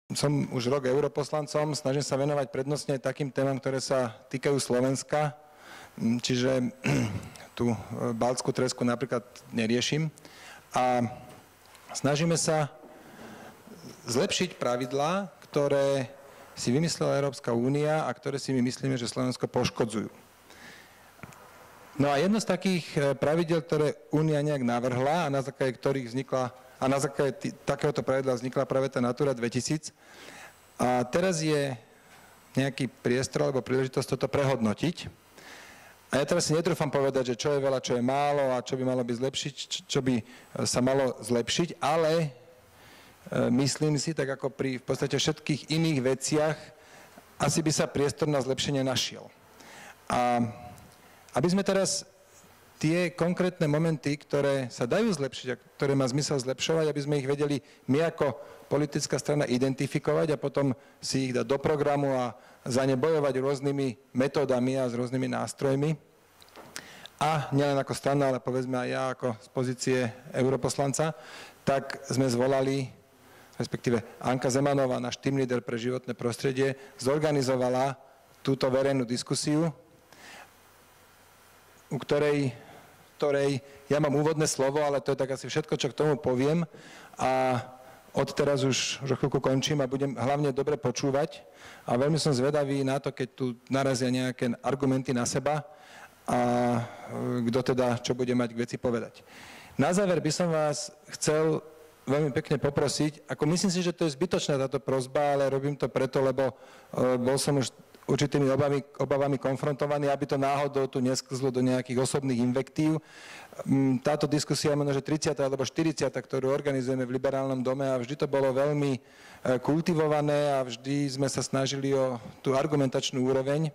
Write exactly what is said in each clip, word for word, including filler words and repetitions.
som už rok europoslancom, snažím sa venovať prednostne takým témam, ktoré sa týkajú Slovenska, čiže tú Baltskú tresku napríklad neriešim. A snažíme sa zlepšiť pravidlá, ktoré si vymyslela Európska únia a ktoré si my myslíme, že Slovensko poškodzujú. No a jedno z takých pravidel, ktoré únia nejak navrhla a na základe ktorých vznikla, a na základe takéhoto pravidla vznikla práve tá Natura dvetisíc. A teraz je nejaký priestor alebo príležitosť toto prehodnotiť. A ja teraz si netrúfam povedať, že čo je veľa, čo je málo a čo by malo byť zlepšiť, čo by sa malo zlepšiť, ale myslím si, tak ako pri v podstate všetkých iných veciach, asi by sa priestor na zlepšenie našiel. A aby sme teraz tie konkrétne momenty, ktoré sa dajú zlepšiť a ktoré má zmysel zlepšovať, aby sme ich vedeli my ako politická strana identifikovať a potom si ich dať do programu a za ne bojovať rôznymi metódami a s rôznymi nástrojmi. A nielen ako strana, ale povedzme aj ja ako z pozície europoslanca, tak sme zvolali, respektíve Anka Zemanová, náš team leader pre životné prostredie, zorganizovala túto verejnú diskusiu, u ktorej, ktorej ja mám úvodné slovo, ale to je tak asi všetko, čo k tomu poviem. A odteraz už, už chvíľku končím a budem hlavne dobre počúvať. A veľmi som zvedavý na to, keď tu narazia nejaké argumenty na seba a kto teda, čo bude mať k veci povedať. Na záver by som vás chcel veľmi pekne poprosiť, ako myslím si, že to je zbytočná táto prosba, ale robím to preto, lebo bol som už určitými obavami, obavami konfrontovaní, aby to náhodou tu nesklzlo do nejakých osobných invektív. Táto diskusia je možno, že tridsiata alebo štyridsiata, ktorú organizujeme v Liberálnom dome a vždy to bolo veľmi kultivované a vždy sme sa snažili o tú argumentačnú úroveň.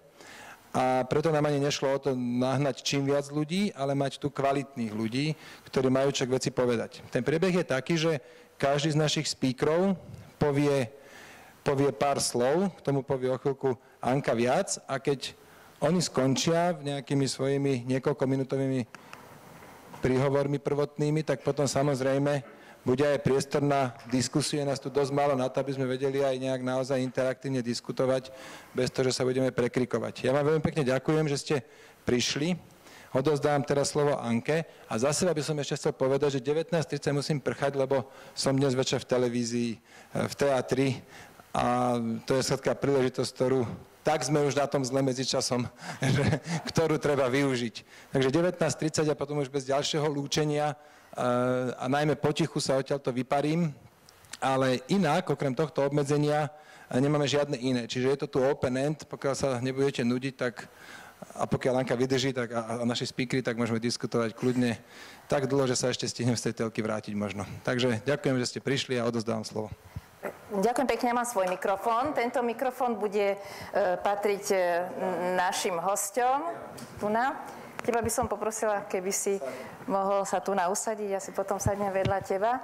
A preto nám ani nešlo o to nahnať čím viac ľudí, ale mať tu kvalitných ľudí, ktorí majú čo k veci povedať. Ten priebeh je taký, že každý z našich speakerov povie povie pár slov, k tomu povie o chvíľku Anka viac a keď oni skončia nejakými svojimi niekoľkominútovými príhovormi prvotnými, tak potom samozrejme bude aj priestor na diskusiu, je nás tu dosť málo na to, aby sme vedeli aj nejak naozaj interaktívne diskutovať, bez toho, že sa budeme prekrikovať. Ja vám veľmi pekne ďakujem, že ste prišli. Odovzdám teraz slovo Anke a za seba by som ešte chcel povedať, že devätnásť tridsať musím prchať, lebo som dnes večer v televízii, v teatri. A to je skrátka príležitosť, ktorú tak sme už na tom zle medzičasom, že, ktorú treba využiť. Takže devätnásť tridsať a potom už bez ďalšieho lúčenia a, a najmä potichu sa odtiaľto vyparím, ale inak, okrem tohto obmedzenia, nemáme žiadne iné. Čiže je to tu open end, pokiaľ sa nebudete nudiť, tak a pokiaľ Anka vydrží, tak a, a naši speakery, tak môžeme diskutovať kľudne tak dlho, že sa ešte stihnem z tej telky vrátiť možno. Takže ďakujem, že ste prišli a odozdávam slovo. Ďakujem pekne, mám svoj mikrofón. Tento mikrofón bude e, patriť e, našim hosťom. Tuna. Teba by som poprosila, keby si mohol sa tu usadiť, ja si potom sadnem vedľa teba.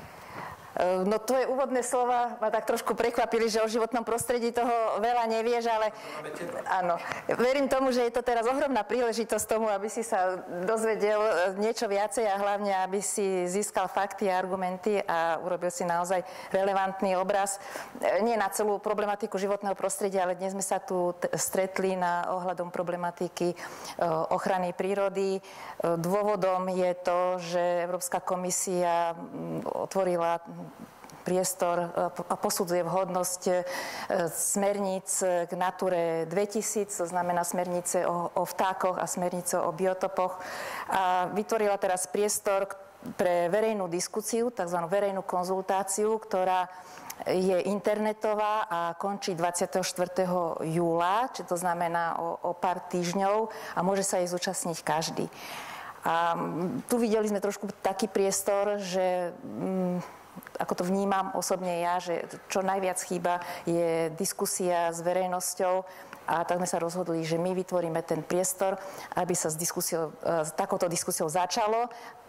No tvoje úvodné slova ma tak trošku prekvapili, že o životnom prostredí toho veľa nevieš, ale áno, verím tomu, že je to teraz ohromná príležitosť tomu, aby si sa dozvedel niečo viacej a hlavne, aby si získal fakty a argumenty a urobil si naozaj relevantný obraz. Nie na celú problematiku životného prostredia, ale dnes sme sa tu stretli na ohľadom problematiky ochrany prírody. Dôvodom je to, že Európska komisia otvorila priestor a posudzuje vhodnosť smerníc k Nature dvetisíc, to znamená smernice o, o vtákoch a smernice o biotopoch. A vytvorila teraz priestor pre verejnú diskusiu, tzv. Verejnú konzultáciu, ktorá je internetová a končí dvadsiateho štvrtého júla, či to znamená o, o pár týždňov a môže sa jej zúčastniť každý. A tu videli sme trošku taký priestor, že ako to vnímam osobne ja, že čo najviac chýba je diskusia s verejnosťou a tak sme sa rozhodli, že my vytvoríme ten priestor, aby sa s, diskusiou, s takouto diskusiou začalo.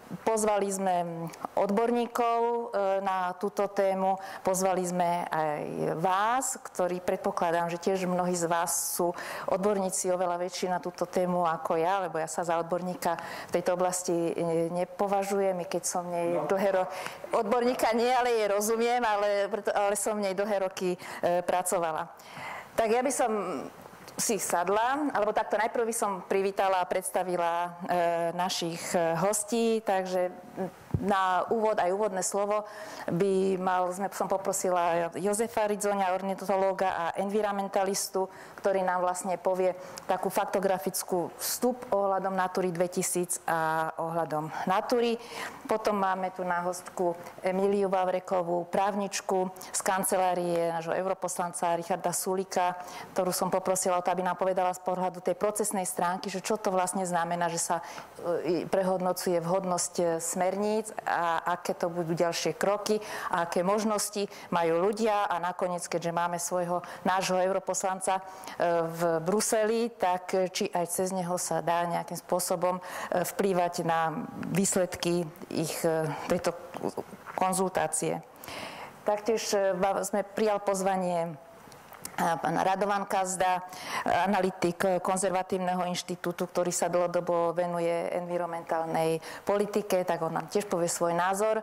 Pozvali sme odborníkov na túto tému, pozvali sme aj vás, ktorí predpokladám, že tiež mnohí z vás sú odborníci oveľa väčší na túto tému ako ja, lebo ja sa za odborníka v tejto oblasti nepovažujem, i keď som nej dlhé roky, odborníka nie, ale jej rozumiem, ale, ale som nej dlhé roky pracovala. Tak ja by som si sadla, alebo takto najprv by som privítala a predstavila e, našich hostí, takže na úvod aj úvodné slovo by mal, sme, som poprosila Jozefa Ridzoňa, ornitológa a environmentalistu, ktorý nám vlastne povie takú faktografickú vstup ohľadom Natúry dvetisíc a ohľadom Natúry. Potom máme tu na hostku Emíliu Vavrekovú, právničku z kancelárie nášho europoslanca Richarda Sulíka, ktorú som poprosila, aby nám povedala z pohľadu tej procesnej stránky, že čo to vlastne znamená, že sa prehodnocuje vhodnosť smerníc a aké to budú ďalšie kroky a aké možnosti majú ľudia a nakoniec, keďže máme svojho nášho europoslanca v Bruseli, tak či aj cez neho sa dá nejakým spôsobom vplývať na výsledky ich tejto konzultácie. Taktiež sme prijal pozvanie pána Radovan Kazda, analytik Konzervatívneho inštitútu, ktorý sa dlhodobo venuje environmentálnej politike, tak on nám tiež povie svoj názor.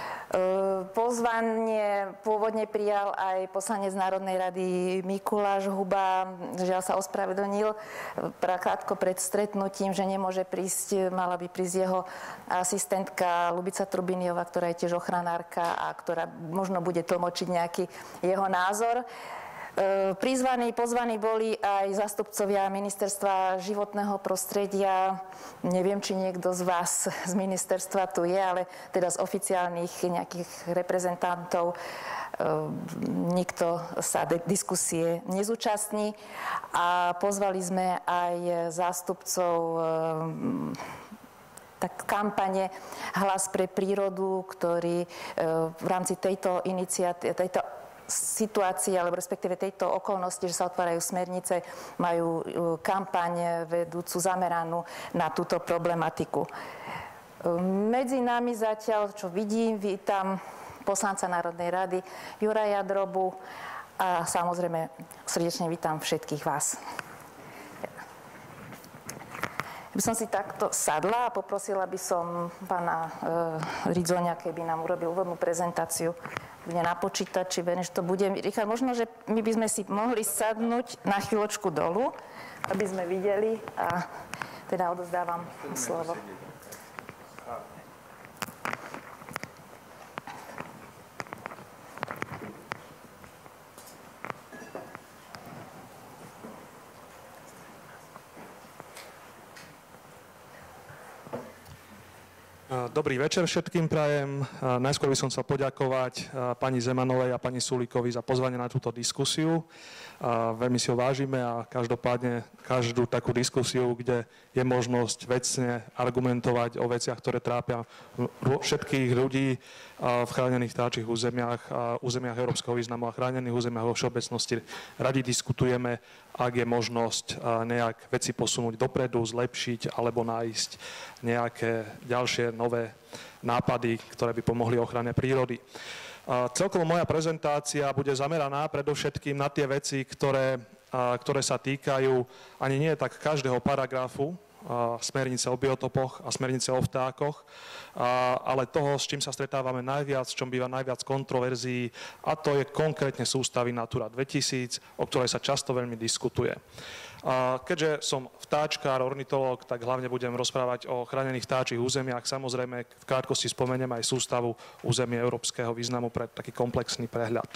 Pozvanie pôvodne prijal aj poslanec Národnej rady Mikuláš Huba, žiaľ sa ospravedlnil krátko pred stretnutím, že nemôže prísť, mala by prísť jeho asistentka Lubica Trubiniová, ktorá je tiež ochranárka a ktorá možno bude tlmočiť nejaký jeho názor. Prizvaní, pozvaní boli aj zástupcovia Ministerstva životného prostredia. Neviem, či niekto z vás z ministerstva tu je, ale teda z oficiálnych nejakých reprezentantov nikto sa diskusie nezúčastní. A pozvali sme aj zástupcov tak kampane Hlas pre prírodu, ktorí v rámci tejto iniciatívy, tejto situácii, alebo respektíve tejto okolnosti, že sa otvárajú smernice, majú kampaň vedúcu zameranú na túto problematiku. Medzi nami zatiaľ, čo vidím, vítam poslanca Národnej rady Juraja Drobu a samozrejme srdečne vítam všetkých vás. By som si takto sadla a poprosila by som pána e, Ridzoňa, keby nám urobil úvodnú prezentáciu. Bude na počítači, verím, že to bude. Richard, možno, že my by sme si mohli sadnúť na chvíľočku dolu, aby sme videli a teda odozdávam slovo. Dobrý večer všetkým prajem. Najskôr by som chcel poďakovať pani Zemanovej a pani Sulíkovi za pozvanie na túto diskusiu. Veľmi si ho vážime a každopádne každú takú diskusiu, kde je možnosť vecne argumentovať o veciach, ktoré trápia všetkých ľudí v chránených vtáčich územiach, územiach európskeho významu a chránených územiach vo všeobecnosti. Radi diskutujeme, ak je možnosť nejak veci posunúť dopredu, zlepšiť alebo nájsť nejaké ďalšie nové nápady, ktoré by pomohli ochrane prírody. Celkovo moja prezentácia bude zameraná predovšetkým na tie veci, ktoré, ktoré sa týkajú ani nie tak každého paragrafu smernice o biotopoch a smernice o vtákoch, ale toho, s čím sa stretávame najviac, čom býva najviac kontroverzií, a to je konkrétne sústavy Natura dvetisíc, o ktorej sa často veľmi diskutuje. Keďže som vtáčkár, ornitológ, tak hlavne budem rozprávať o chránených vtáčich územiach. Samozrejme, v krátkosti spomeniem aj sústavu územie európskeho významu pre taký komplexný prehľad.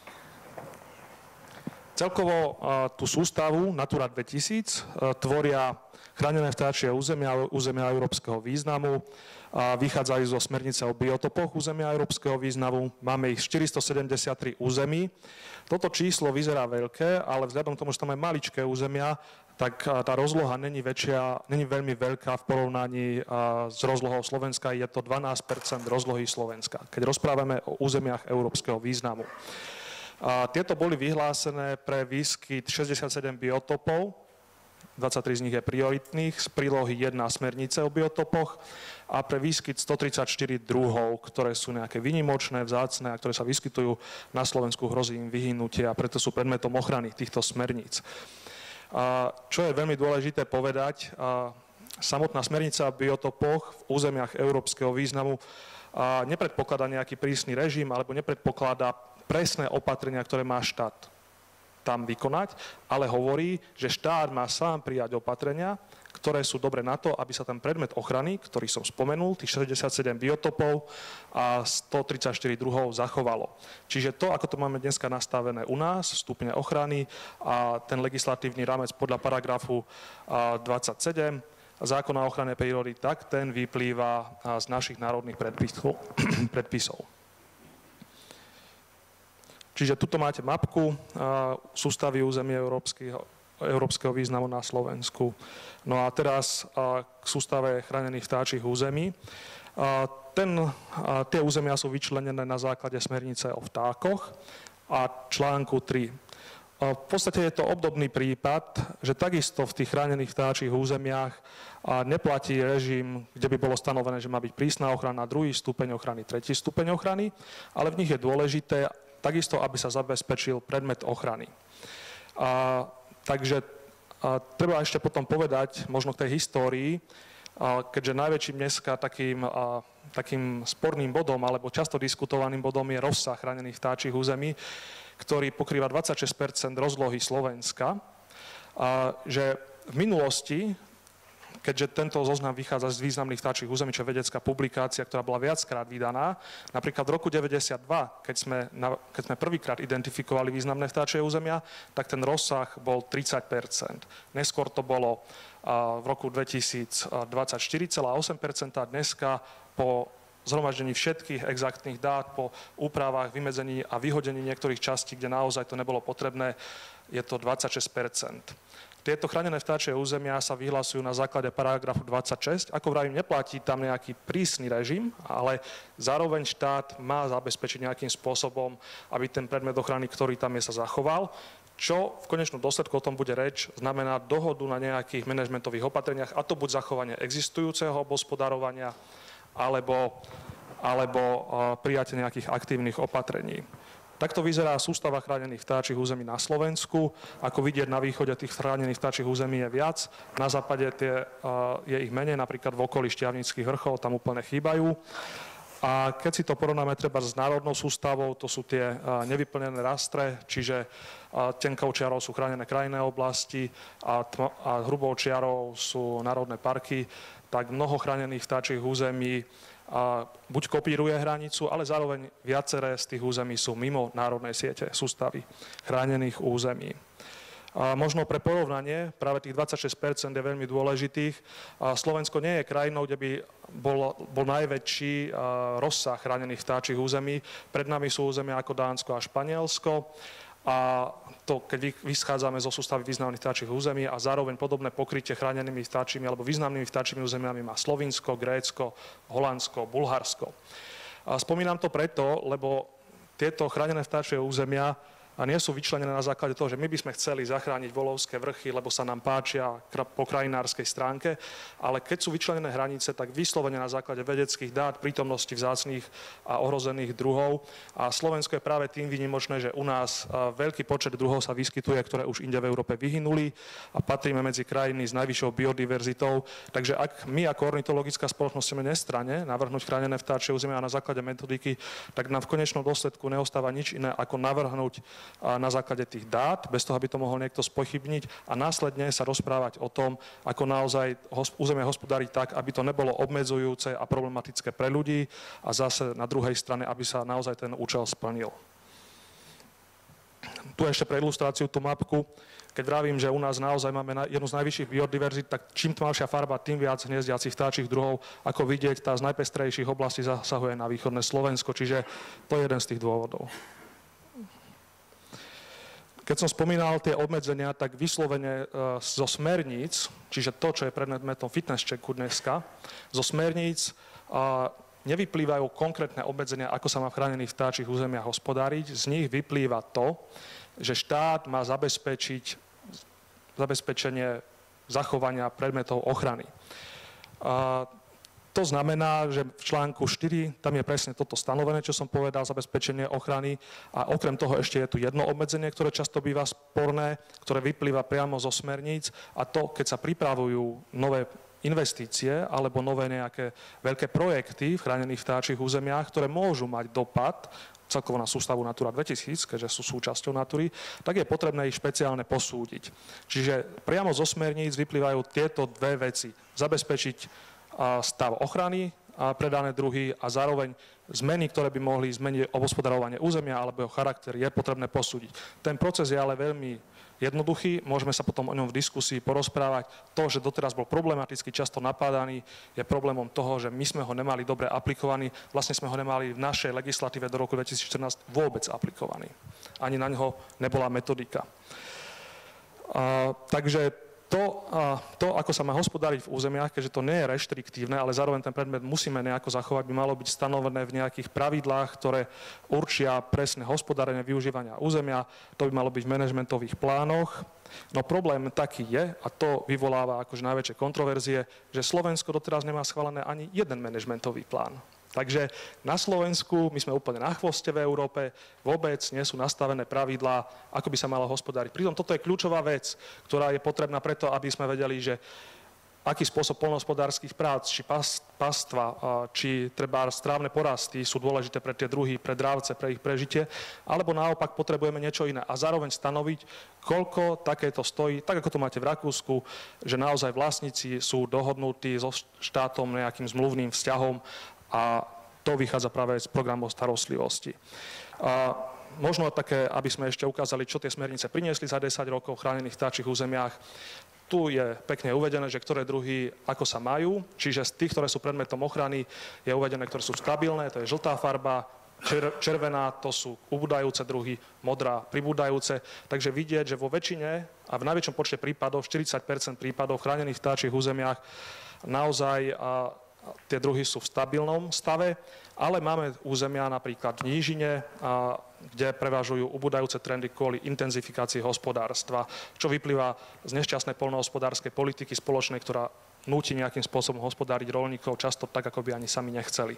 Celkovo tú sústavu Natura dvetisíc tvoria chránené vtáčie územia, územia európskeho významu. Vychádzajú zo smernice o biotopoch územia európskeho významu. Máme ich štyristosedemdesiattri území. Toto číslo vyzerá veľké, ale vzhľadom k tomu, že tam je maličké územia, tak tá rozloha není väčšia, není veľmi veľká v porovnaní s rozlohou Slovenska. Je to dvanásť percent rozlohy Slovenska, keď rozprávame o územiach európskeho významu. A tieto boli vyhlásené pre výskyt šesťdesiatsedem biotopov dvadsaťtri z nich je prioritných, z prílohy jedna smernice o biotopoch a pre výskyt stotridsaťštyri druhov, ktoré sú nejaké výnimočné, vzácne a ktoré sa vyskytujú na Slovensku, hrozí im vyhynutie a preto sú predmetom ochrany týchto smerníc. A čo je veľmi dôležité povedať, a samotná smernica o biotopoch v územiach európskeho významu a nepredpokladá nejaký prísny režim alebo nepredpokladá presné opatrenia, ktoré má štát tam vykonať, ale hovorí, že štát má sám prijať opatrenia, ktoré sú dobre na to, aby sa ten predmet ochrany, ktorý som spomenul, tých šesťdesiatsedem biotopov a stotridsaťštyri druhov zachovalo. Čiže to, ako to máme dneska nastavené u nás, stupne ochrany a ten legislatívny rámec podľa paragrafu dvadsaťsedem zákona o ochrane prírody, tak ten vyplýva z našich národných predpisov. Čiže tuto máte mapku sústavy území európskeho, európskeho významu na Slovensku. No a teraz k sústave chránených vtáčich území. Ten, tie územia sú vyčlenené na základe smernice o vtákoch a článku tri. V podstate je to obdobný prípad, že takisto v tých chránených vtáčich územiach neplatí režim, kde by bolo stanovené, že má byť prísna ochrana, druhý stupeň ochrany, tretí stupeň ochrany, ale v nich je dôležité takisto, aby sa zabezpečil predmet ochrany. A, takže a, treba ešte potom povedať, možno k tej histórii, a, keďže najväčším dneska takým, a, takým sporným bodom, alebo často diskutovaným bodom je rozsah chránených vtáčich území, ktorý pokrýva dvadsaťšesť percent rozlohy Slovenska, a, že v minulosti, keďže tento zoznam vychádza z významných vtáčich území, čo je vedecká publikácia, ktorá bola viackrát vydaná. Napríklad v roku deväťdesiatdva, keď sme, keď sme prvýkrát identifikovali významné vtáčie územia, tak ten rozsah bol tridsať percent. Neskôr to bolo v roku dvetisícdvadsaťštyri celá osem percent a dneska po zhromaždení všetkých exaktných dát, po úpravách, vymedzení a vyhodení niektorých častí, kde naozaj to nebolo potrebné, je to dvadsaťšesť percent. Tieto chránené vtáčie územia sa vyhlasujú na základe paragrafu dvadsaťšesť. Ako vravím, neplatí tam nejaký prísny režim, ale zároveň štát má zabezpečiť nejakým spôsobom, aby ten predmet ochrany, ktorý tam je, sa zachoval. Čo v konečnom dôsledku o tom bude reč, znamená dohodu na nejakých manažmentových opatreniach, a to buď zachovanie existujúceho obhospodarovania, alebo, alebo prijatie nejakých aktívnych opatrení. Takto vyzerá sústava chránených vtáčich území na Slovensku. Ako vidieť, na východe tých chránených vtáčich území je viac. Na západe tie, je ich menej, napríklad v okolí Štiavnických vrchov, tam úplne chýbajú. A keď si to porovnáme treba s národnou sústavou, to sú tie nevyplnené rastre, čiže tenkou čiarou sú chránené krajinné oblasti a, a hrubou čiarou sú národné parky, tak mnoho chránených vtáčich území a buď kopíruje hranicu, ale zároveň viaceré z tých území sú mimo národnej siete sústavy chránených území. A možno pre porovnanie, práve tých dvadsaťšesť percent je veľmi dôležitých. A Slovensko nie je krajinou, kde by bol, bol najväčší rozsah chránených vtáčich území. Pred nami sú územia ako Dánsko a Španielsko. A to, keď vychádzame zo sústavy významných vtáčich území a zároveň podobné pokrytie chránenými vtáčimi alebo významnými vtáčimi územiami má Slovinsko, Grécko, Holandsko, Bulharsko. A spomínam to preto, lebo tieto chránené vtáčie územia a nie sú vyčlenené na základe toho, že my by sme chceli zachrániť Volovské vrchy, lebo sa nám páčia po krajinárskej stránke, ale keď sú vyčlenené hranice, tak vyslovene na základe vedeckých dát, prítomnosti vzácnych a ohrozených druhov. A Slovensko je práve tým výnimočné, že u nás veľký počet druhov sa vyskytuje, ktoré už inde v Európe vyhynuli a patríme medzi krajiny s najvyššou biodiverzitou. Takže ak my ako ornitologická spoločnosť chceme nestranne navrhnúť chránené vtáčie územia na základe metodiky, tak nám v konečnom dôsledku neostáva nič iné ako navrhnúť na základe tých dát, bez toho, aby to mohol niekto spochybniť a následne sa rozprávať o tom, ako naozaj územie hospodáriť tak, aby to nebolo obmedzujúce a problematické pre ľudí a zase na druhej strane, aby sa naozaj ten účel splnil. Tu ešte pre ilustráciu tú mapku. Keď vravím, že u nás naozaj máme jednu z najvyšších biodiverzít, tak čím tmavšia farba, tým viac hniezdiacich vtáčich druhov. Ako vidieť, tá z najpestrejších oblastí zasahuje na východné Slovensko, čiže to je jeden z tých dôvodov. Keď som spomínal tie obmedzenia, tak vyslovene zo smerníc, čiže to, čo je predmetom fitness checku dneska, zo smerníc nevyplývajú konkrétne obmedzenia, ako sa má v chránených vtáčich územiach hospodáriť. Z nich vyplýva to, že štát má zabezpečiť zabezpečenie zachovania predmetov ochrany. A to znamená, že v článku štyri tam je presne toto stanovené, čo som povedal, zabezpečenie ochrany. A okrem toho ešte je tu jedno obmedzenie, ktoré často býva sporné, ktoré vyplýva priamo zo smerníc. A to, keď sa pripravujú nové investície alebo nové nejaké veľké projekty v chránených vtáčich územiach, ktoré môžu mať dopad celkovo na sústavu Natura dvetisíc, keďže sú súčasťou Natury, tak je potrebné ich špeciálne posúdiť. Čiže priamo zo smerníc vyplývajú tieto dve veci. Zabezpečiť stav ochrany a predané druhy a zároveň zmeny, ktoré by mohli zmeniť obhospodarovanie územia alebo jeho charakter, je potrebné posúdiť. Ten proces je ale veľmi jednoduchý, môžeme sa potom o ňom v diskusii porozprávať. To, že doteraz bol problematicky často napádaný, je problémom toho, že my sme ho nemali dobre aplikovaný, vlastne sme ho nemali v našej legislatíve do roku dvetisícštrnásť vôbec aplikovaný. Ani na ňo nebola metodika. A, takže To, to, ako sa má hospodáriť v územiach, keďže to nie je reštriktívne, ale zároveň ten predmet musíme nejako zachovať, by malo byť stanovené v nejakých pravidlách, ktoré určia presné hospodárenie využívania územia. To by malo byť v manažmentových plánoch. No problém taký je, a to vyvoláva akože najväčšie kontroverzie, že Slovensko doteraz nemá schválené ani jeden manažmentový plán. Takže na Slovensku, my sme úplne na chvoste v Európe, vôbec nie sú nastavené pravidlá, ako by sa malo hospodáriť. Pritom toto je kľúčová vec, ktorá je potrebná preto, aby sme vedeli, že aký spôsob poľnohospodárskych prác, či pastva, či treba strávne porasty sú dôležité pre tie druhy, pre dravce, pre ich prežitie, alebo naopak potrebujeme niečo iné. A zároveň stanoviť, koľko takéto stojí, tak ako to máte v Rakúsku, že naozaj vlastníci sú dohodnutí so štátom nejakým zmluvným vzťahom, a to vychádza práve z programov starostlivosti. A možno také, aby sme ešte ukázali, čo tie smernice priniesli za desať rokov v chránených vtáčich územiach. Tu je pekne uvedené, že ktoré druhy ako sa majú, čiže z tých, ktoré sú predmetom ochrany, je uvedené, ktoré sú stabilné, to je žltá farba, čer, červená, to sú ubúdajúce druhy, modrá, pribúdajúce. Takže vidieť, že vo väčšine a v najväčšom počte prípadov, štyridsať percent prípadov v chránených vtáčich územiach naozaj a tie druhy sú v stabilnom stave, ale máme územia napríklad v nížine, a, kde prevažujú ubúdajúce trendy kvôli intenzifikácii hospodárstva, čo vyplýva z nešťastnej poľnohospodárskej politiky spoločnej, ktorá núti nejakým spôsobom hospodáriť roľníkov často tak, ako by ani sami nechceli.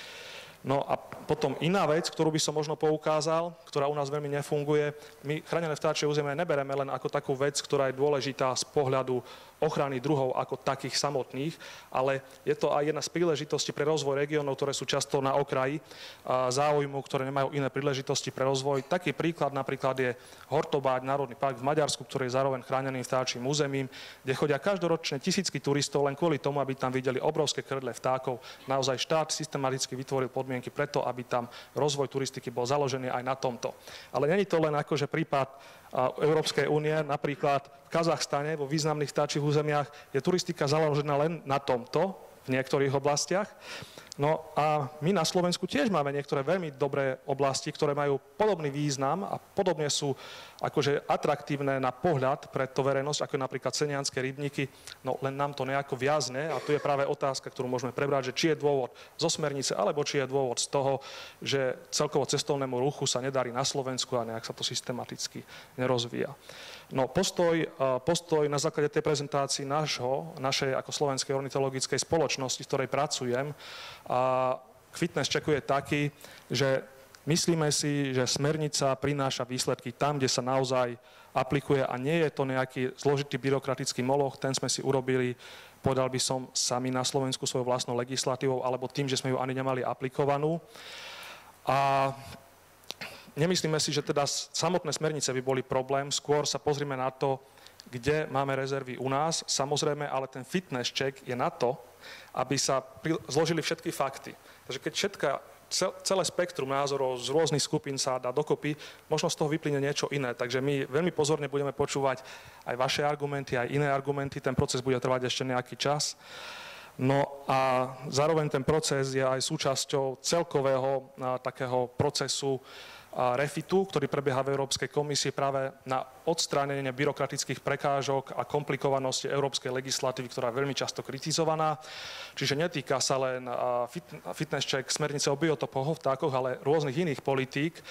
No a potom iná vec, ktorú by som možno poukázal, ktorá u nás veľmi nefunguje, my chránené vtáčie územie nebereme len ako takú vec, ktorá je dôležitá z pohľadu ochrany druhov ako takých samotných, ale je to aj jedna z príležitostí pre rozvoj regiónov, ktoré sú často na okraji záujmu, ktoré nemajú iné príležitosti pre rozvoj. Taký príklad napríklad je Hortobáď, národný park v Maďarsku, ktorý je zároveň chráneným vtáčím územím, kde chodia každoročne tisícky turistov len kvôli tomu, aby tam videli obrovské krdle vtákov. Naozaj štát systematicky vytvoril podmienky preto, aby tam rozvoj turistiky bol založený aj na tomto. Ale není to len akože prípad Európskej únie, napríklad v Kazachstane, vo významných vtáčich územiach, je turistika založená len na tomto, v niektorých oblastiach. No a my na Slovensku tiež máme niektoré veľmi dobré oblasti, ktoré majú podobný význam a podobne sú akože atraktívne na pohľad pre tú verejnosť, ako napríklad Senianské rybníky, no len nám to nejako viazne a tu je práve otázka, ktorú môžeme prebrať, že či je dôvod zo smernice, alebo či je dôvod z toho, že celkovo cestovnému ruchu sa nedarí na Slovensku a nejak sa to systematicky nerozvíja. No postoj, postoj na základe tej prezentácii našho, našej ako Slovenskej ornitologickej spoločnosti, v ktorej pracujem, a k fitness checku je taký, že myslíme si, že smernica prináša výsledky tam, kde sa naozaj aplikuje a nie je to nejaký zložitý byrokratický moloch, ten sme si urobili, povedal by som, sami na Slovensku svojou vlastnou legislatívou, alebo tým, že sme ju ani nemali aplikovanú. A nemyslíme si, že teda samotné smernice by boli problém, skôr sa pozrime na to, kde máme rezervy u nás, samozrejme, ale ten fitness check je na to, aby sa zložili všetky fakty. Takže keď všetka, celé spektrum názorov z rôznych skupín sa dá dokopy, možno z toho vyplyne niečo iné. Takže my veľmi pozorne budeme počúvať aj vaše argumenty, aj iné argumenty, ten proces bude trvať ešte nejaký čas. No a zároveň ten proces je aj súčasťou celkového a, takého procesu a, refitu, ktorý prebieha v Európskej komisii práve na odstránenie byrokratických prekážok a komplikovanosti európskej legislatívy, ktorá je veľmi často kritizovaná. Čiže netýka sa len a, fit, fitness check smernice o biotopoch, vtákoch, ale rôznych iných politík.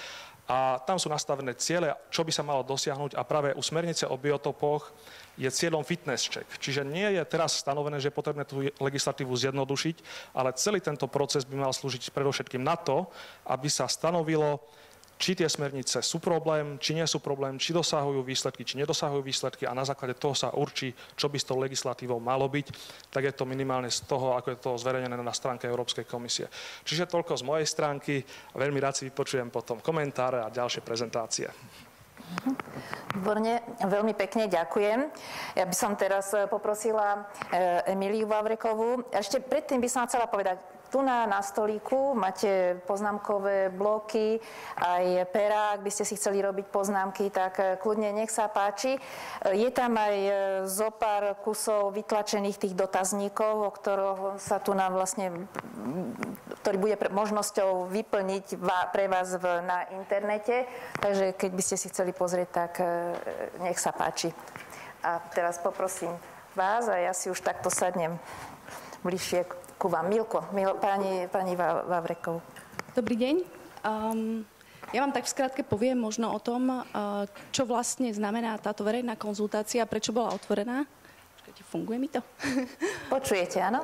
a tam sú nastavené ciele, čo by sa malo dosiahnuť a práve u smernice o biotopoch je cieľom fitness check. Čiže nie je teraz stanovené, že je potrebné tú legislatívu zjednodušiť, ale celý tento proces by mal slúžiť predovšetkým na to, aby sa stanovilo, či tie smernice sú problém, či nie sú problém, či dosahujú výsledky, či nedosahujú výsledky a na základe toho sa určí, čo by s tou legislatívou malo byť. Tak je to minimálne z toho, ako je to zverejnené na stránke Európskej komisie. Čiže toľko z mojej stránky. Veľmi rád si vypočujem potom komentáre a ďalšie prezentácie. Výborne, veľmi pekne ďakujem. Ja by som teraz poprosila Emíliu Vavrekovú. Ešte predtým by som chcela povedať, tu na, na stolíku máte poznámkové bloky, aj pera, ak by ste si chceli robiť poznámky, tak kľudne nech sa páči. Je tam aj zo pár kusov vytlačených tých dotazníkov, o ktorých sa tu nám vlastne, ktorý bude možnosťou vyplniť pre vás v, na internete. Takže keď by ste si chceli pozrieť, tak nech sa páči. A teraz poprosím vás a ja si už takto sadnem bližšie ku vám. Milko, Mil, pani, pani Vavrekov. Dobrý deň. Um, ja vám tak v skratke poviem možno o tom, uh, čo vlastne znamená táto verejná konzultácia, prečo bola otvorená. Počkajte, funguje mi to? Počujete, áno?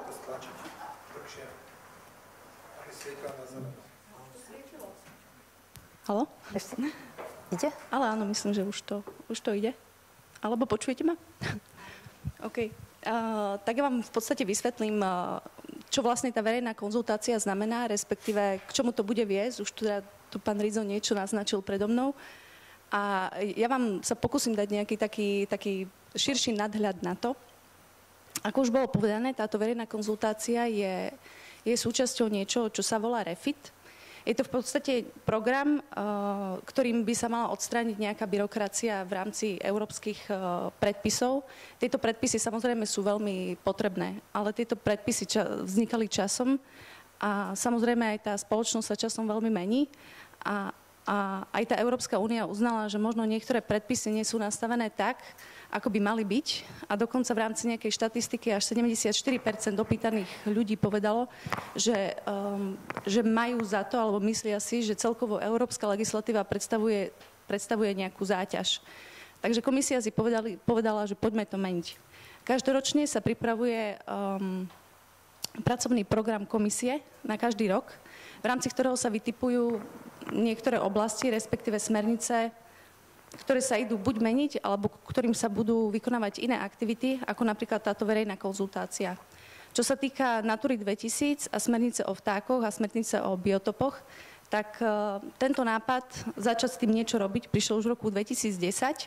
Haló? Ešte? Ide? Ale áno, myslím, že už to, už to ide. Alebo počujete ma? OK. Uh, tak ja vám v podstate vysvetlím, uh, čo vlastne tá verejná konzultácia znamená, respektíve k čomu to bude viesť. Už tu, tu pán Rizo niečo naznačil predo mnou. A ja vám sa pokúsim dať nejaký taký, taký širší nadhľad na to. Ako už bolo povedané, táto verejná konzultácia je, je súčasťou niečo, čo sa volá REFIT. Je to v podstate program, ktorým by sa mala odstrániť nejaká byrokracia v rámci európskych predpisov. Tieto predpisy samozrejme sú veľmi potrebné, ale tieto predpisy vznikali časom a samozrejme aj tá spoločnosť sa časom veľmi mení a, a aj tá Európska únia uznala, že možno niektoré predpisy nie sú nastavené tak, ako by mali byť. A dokonca v rámci nejakej štatistiky až sedemdesiatštyri percent opýtaných ľudí povedalo, že, um, že majú za to, alebo myslia si, že celkovo európska legislatíva predstavuje, predstavuje nejakú záťaž. Takže komisia si povedali, povedala, že poďme to meniť. Každoročne sa pripravuje um, pracovný program komisie na každý rok, v rámci ktorého sa vytipujú niektoré oblasti, respektíve smernice, ktoré sa idú buď meniť, alebo ktorým sa budú vykonávať iné aktivity, ako napríklad táto verejná konzultácia. Čo sa týka Natury dvetisíc a smernice o vtákoch a smernice o biotopoch, tak uh, tento nápad začať s tým niečo robiť prišiel už v roku dvetisícdesať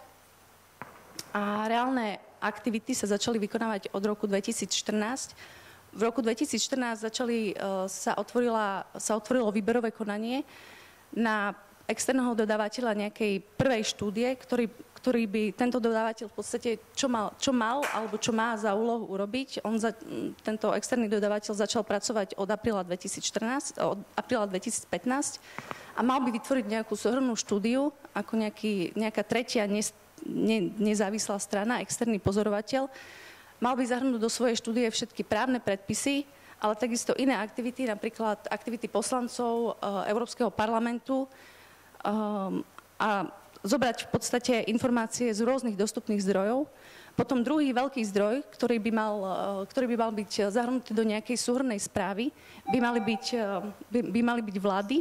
a reálne aktivity sa začali vykonávať od roku dvetisícštrnásť. V roku dvetisícštrnásť začali, uh, sa, otvorila, sa otvorilo výberové konanie na externého dodávateľa nejakej prvej štúdie, ktorý, ktorý by tento dodávateľ v podstate, čo mal, čo mal alebo čo má za úlohu urobiť. On za, tento externý dodávateľ začal pracovať od apríla dvetisícštrnásť, od apríla dvetisícpätnásť a mal by vytvoriť nejakú súhrnnú štúdiu ako nejaký, nejaká tretia ne, ne, nezávislá strana, externý pozorovateľ. Mal by zahrnúť do svojej štúdie všetky právne predpisy, ale takisto iné aktivity, napríklad aktivity poslancov e, Európskeho parlamentu, Um, a zobrať v podstate informácie z rôznych dostupných zdrojov. Potom druhý veľký zdroj, ktorý by mal, ktorý by mal byť zahrnutý do nejakej súhrnnej správy, by mali byť, by, by mali byť vlády.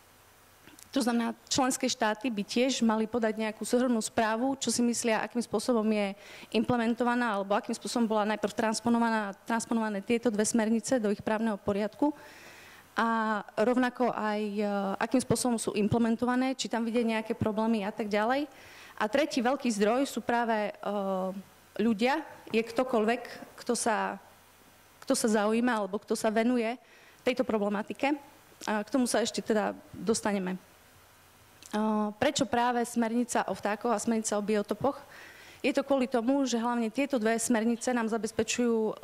To znamená, členské štáty by tiež mali podať nejakú súhrnnú správu, čo si myslia, akým spôsobom je implementovaná, alebo akým spôsobom bola najprv transponovaná, transponované tieto dve smernice do ich právneho poriadku. A rovnako aj akým spôsobom sú implementované, či tam vidia nejaké problémy a tak ďalej. A tretí veľký zdroj sú práve uh, ľudia, je ktokoľvek, kto sa, kto sa zaujíma alebo kto sa venuje tejto problematike. A k tomu sa ešte teda dostaneme. Uh, prečo práve smernica o vtákoch a smernica o biotopoch? Je to kvôli tomu, že hlavne tieto dve smernice nám zabezpečujú uh,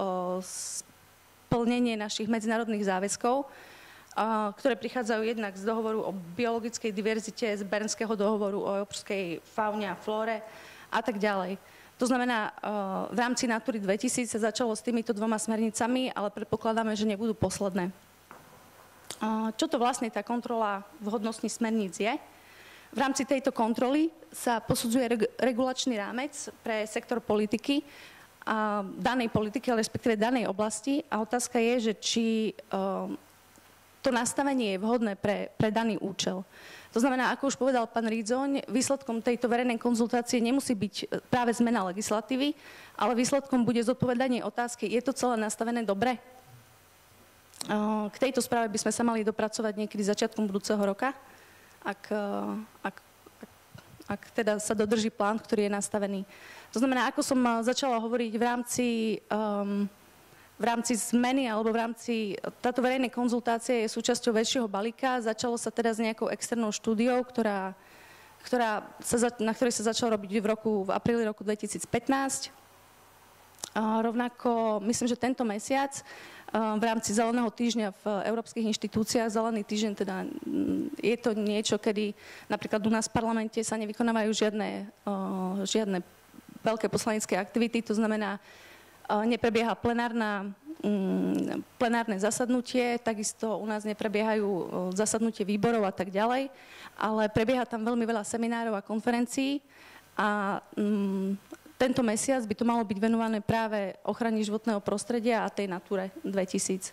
splnenie našich medzinárodných záväzkov, ktoré prichádzajú jednak z dohovoru o biologickej diverzite, z Bernského dohovoru o európskej faune a flóre a tak ďalej. To znamená, v rámci Natury dvetisíc sa začalo s týmito dvoma smernicami, ale predpokladáme, že nebudú posledné. Čo to vlastne tá kontrola vhodnostných smerníc je? V rámci tejto kontroly sa posudzuje reg- regulačný rámec pre sektor politiky a danej politiky, ale respektíve danej oblasti. A otázka je, že či um, to nastavenie je vhodné pre, pre daný účel. To znamená, ako už povedal pán Ridzoň, výsledkom tejto verejnej konzultácie nemusí byť práve zmena legislatívy, ale výsledkom bude zodpovedanie otázky, je to celé nastavené dobre? K tejto správe by sme sa mali dopracovať niekedy začiatkom budúceho roka, ak, ak, ak, ak teda sa dodrží plán, ktorý je nastavený. To znamená, ako som začala hovoriť v rámci... Um, v rámci zmeny alebo v rámci, táto verejnej konzultácie je súčasťou väčšieho balíka. Začalo sa teda s nejakou externou štúdiou, ktorá, ktorá sa, na ktorej sa začalo robiť v, roku, v apríli roku dvetisícpätnásť. A rovnako, myslím, že tento mesiac v rámci Zeleného týždňa v európskych inštitúciách, Zelený týždeň teda je to niečo, kedy napríklad u nás v parlamente sa nevykonávajú žiadne, žiadne veľké poslanecké aktivity, to znamená, neprebieha plenárna, plenárne zasadnutie, takisto u nás neprebiehajú zasadnutie výborov a tak ďalej, ale prebieha tam veľmi veľa seminárov a konferencií a um, tento mesiac by to malo byť venované práve ochrane životného prostredia a tej Nature dvetisíc.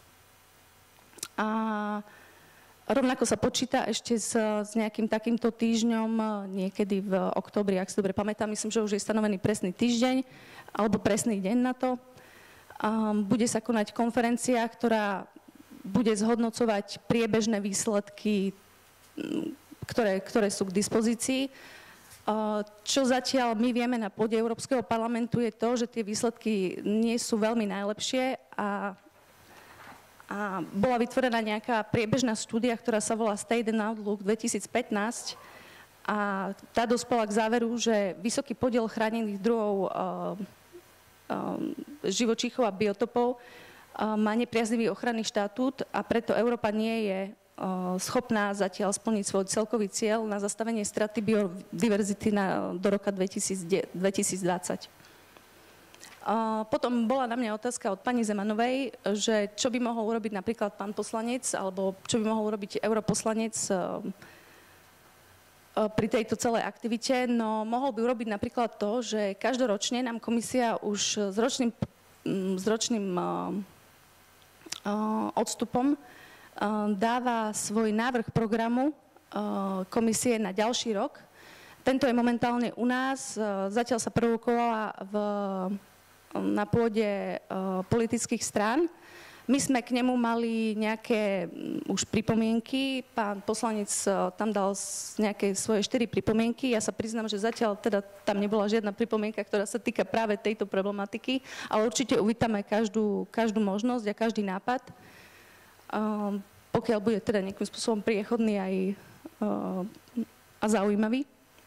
A rovnako sa počíta ešte s, s nejakým takýmto týždňom niekedy v októbri, ak si dobre pamätám, myslím, že už je stanovený presný týždeň alebo presný deň na to. Um, bude sa konať konferencia, ktorá bude zhodnocovať priebežné výsledky, ktoré, ktoré sú k dispozícii. Uh, čo zatiaľ my vieme na pôde Európskeho parlamentu je to, že tie výsledky nie sú veľmi najlepšie a A bola vytvorená nejaká priebežná štúdia, ktorá sa volá State and Outlook dvetisícpätnásť a tá dospela k záveru, že vysoký podiel chránených druhov uh, uh, živočíchov a biotopov uh, má nepriaznivý ochranný štatút a preto Európa nie je uh, schopná zatiaľ splniť svoj celkový cieľ na zastavenie straty biodiverzity na, do roka dvetisícdvadsať. Uh, potom bola na mňa otázka od pani Zemanovej, že čo by mohol urobiť napríklad pán poslanec, alebo čo by mohol urobiť europoslanec uh, uh, pri tejto celej aktivite. No mohol by urobiť napríklad to, že každoročne nám komisia už s ročným, um, s ročným uh, uh, odstupom uh, dáva svoj návrh programu uh, komisie na ďalší rok. Tento je momentálne u nás, uh, zatiaľ sa prvokovala v na pôde uh, politických strán. My sme k nemu mali nejaké um, už pripomienky. Pán poslanec uh, tam dal nejaké svoje štyri pripomienky. Ja sa priznám, že zatiaľ teda tam nebola žiadna pripomienka, ktorá sa týka práve tejto problematiky, ale určite uvítame každú, každú možnosť a každý nápad. Uh, pokiaľ bude teda nejakým spôsobom priechodný aj uh, a zaujímavý.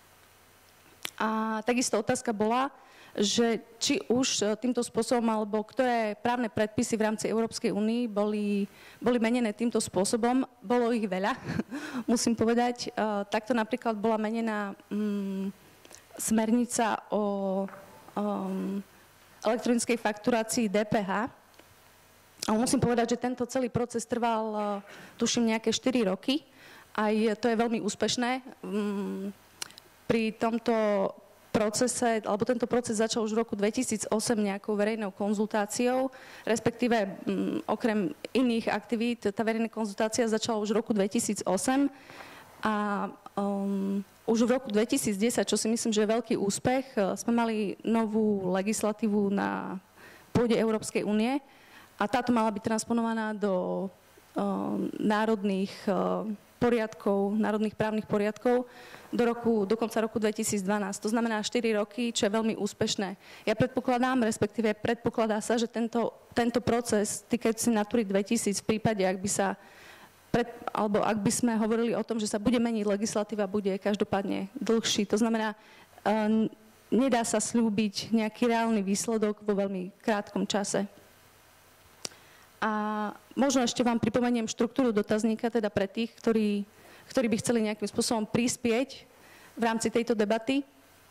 A takisto otázka bola, že či už týmto spôsobom, alebo ktoré právne predpisy v rámci Európskej únie boli, boli menené týmto spôsobom. Bolo ich veľa, musím povedať. Takto napríklad bola menená um, smernica o um, elektronickej fakturácii dé pé há. A musím povedať, že tento celý proces trval, tuším, nejaké štyri roky. Aj to je veľmi úspešné. Um, pri tomto procese, alebo tento proces začal už v roku dvetisícosem nejakou verejnou konzultáciou, respektíve m, okrem iných aktivít, tá verejná konzultácia začala už v roku dvetisícosem a um, už v roku dvetisícdesať, čo si myslím, že je veľký úspech, sme mali novú legislatívu na pôde Európskej únie a táto mala byť transponovaná do um, národných uh, poriadkov, národných právnych poriadkov do, roku, do konca roku dvetisícdvanásť. To znamená štyri roky, čo je veľmi úspešné. Ja predpokladám, respektíve predpokladá sa, že tento, tento proces týkajúci Natury dvetisíc v prípade, ak by sa pred, alebo ak by sme hovorili o tom, že sa bude meniť legislatíva, bude každopádne dlhší. To znamená, um, nedá sa slúbiť nejaký reálny výsledok vo veľmi krátkom čase. A možno ešte vám pripomeniem štruktúru dotazníka, teda pre tých, ktorí ktorí by chceli nejakým spôsobom prispieť v rámci tejto debaty.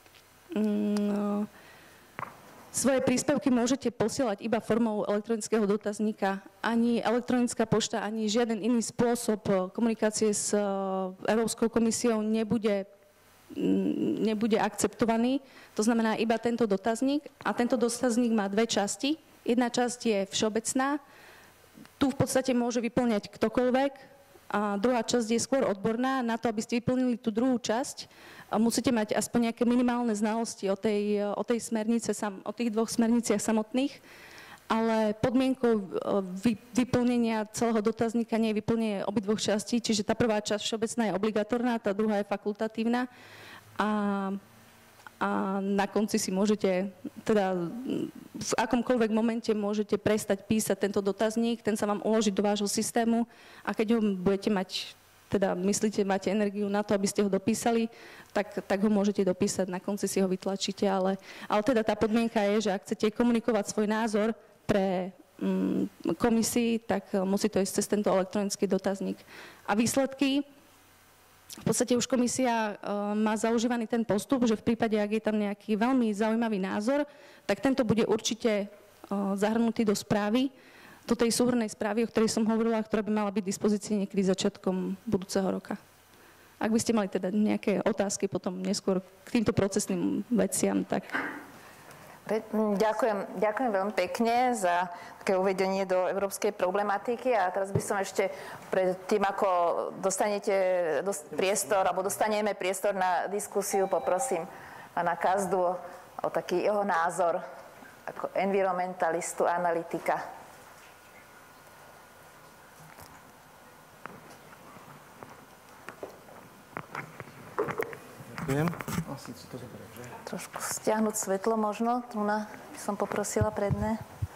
Svoje príspevky môžete posielať iba formou elektronického dotazníka. Ani elektronická pošta, ani žiaden iný spôsob komunikácie s Európskou komisiou nebude nebude akceptovaný. To znamená iba tento dotazník a tento dotazník má dve časti. Jedna časť je všeobecná, tu v podstate môže vyplňať ktokoľvek a druhá časť je skôr odborná. Na to, aby ste vyplnili tú druhú časť, musíte mať aspoň nejaké minimálne znalosti o tej, o tej smernice, o tých dvoch smerniciach samotných. Ale podmienkou vyplnenia celého dotazníka nie je vyplnenie obidvoch častí, čiže tá prvá časť všeobecná je obligatórna, tá druhá je fakultatívna a, a na konci si môžete, teda v akomkoľvek momente môžete prestať písať tento dotazník, ten sa vám uloží do vášho systému a keď ho budete mať, teda myslíte, máte energiu na to, aby ste ho dopísali, tak, tak ho môžete dopísať, na konci si ho vytlačíte, ale, ale teda tá podmienka je, že ak chcete komunikovať svoj názor pre mm, komisii, tak musí to ísť cez tento elektronický dotazník. A výsledky, v podstate už komisia uh, má zaužívaný ten postup, že v prípade, ak je tam nejaký veľmi zaujímavý názor, tak tento bude určite uh, zahrnutý do správy, do tej súhrnnej správy, o ktorej som hovorila, ktorá by mala byť v dispozícii niekedy začiatkom budúceho roka. Ak by ste mali teda nejaké otázky potom neskôr k týmto procesným veciam, tak... Ďakujem, ďakujem veľmi pekne za také uvedenie do európskej problematiky a teraz by som ešte pred tým, ako dostanete priestor, alebo dostaneme priestor na diskusiu, poprosím pána Kazdu o taký jeho názor ako environmentalistu, analytika. Ďakujem. Trošku stiahnuť svetlo možno, tu na, by som poprosila predne.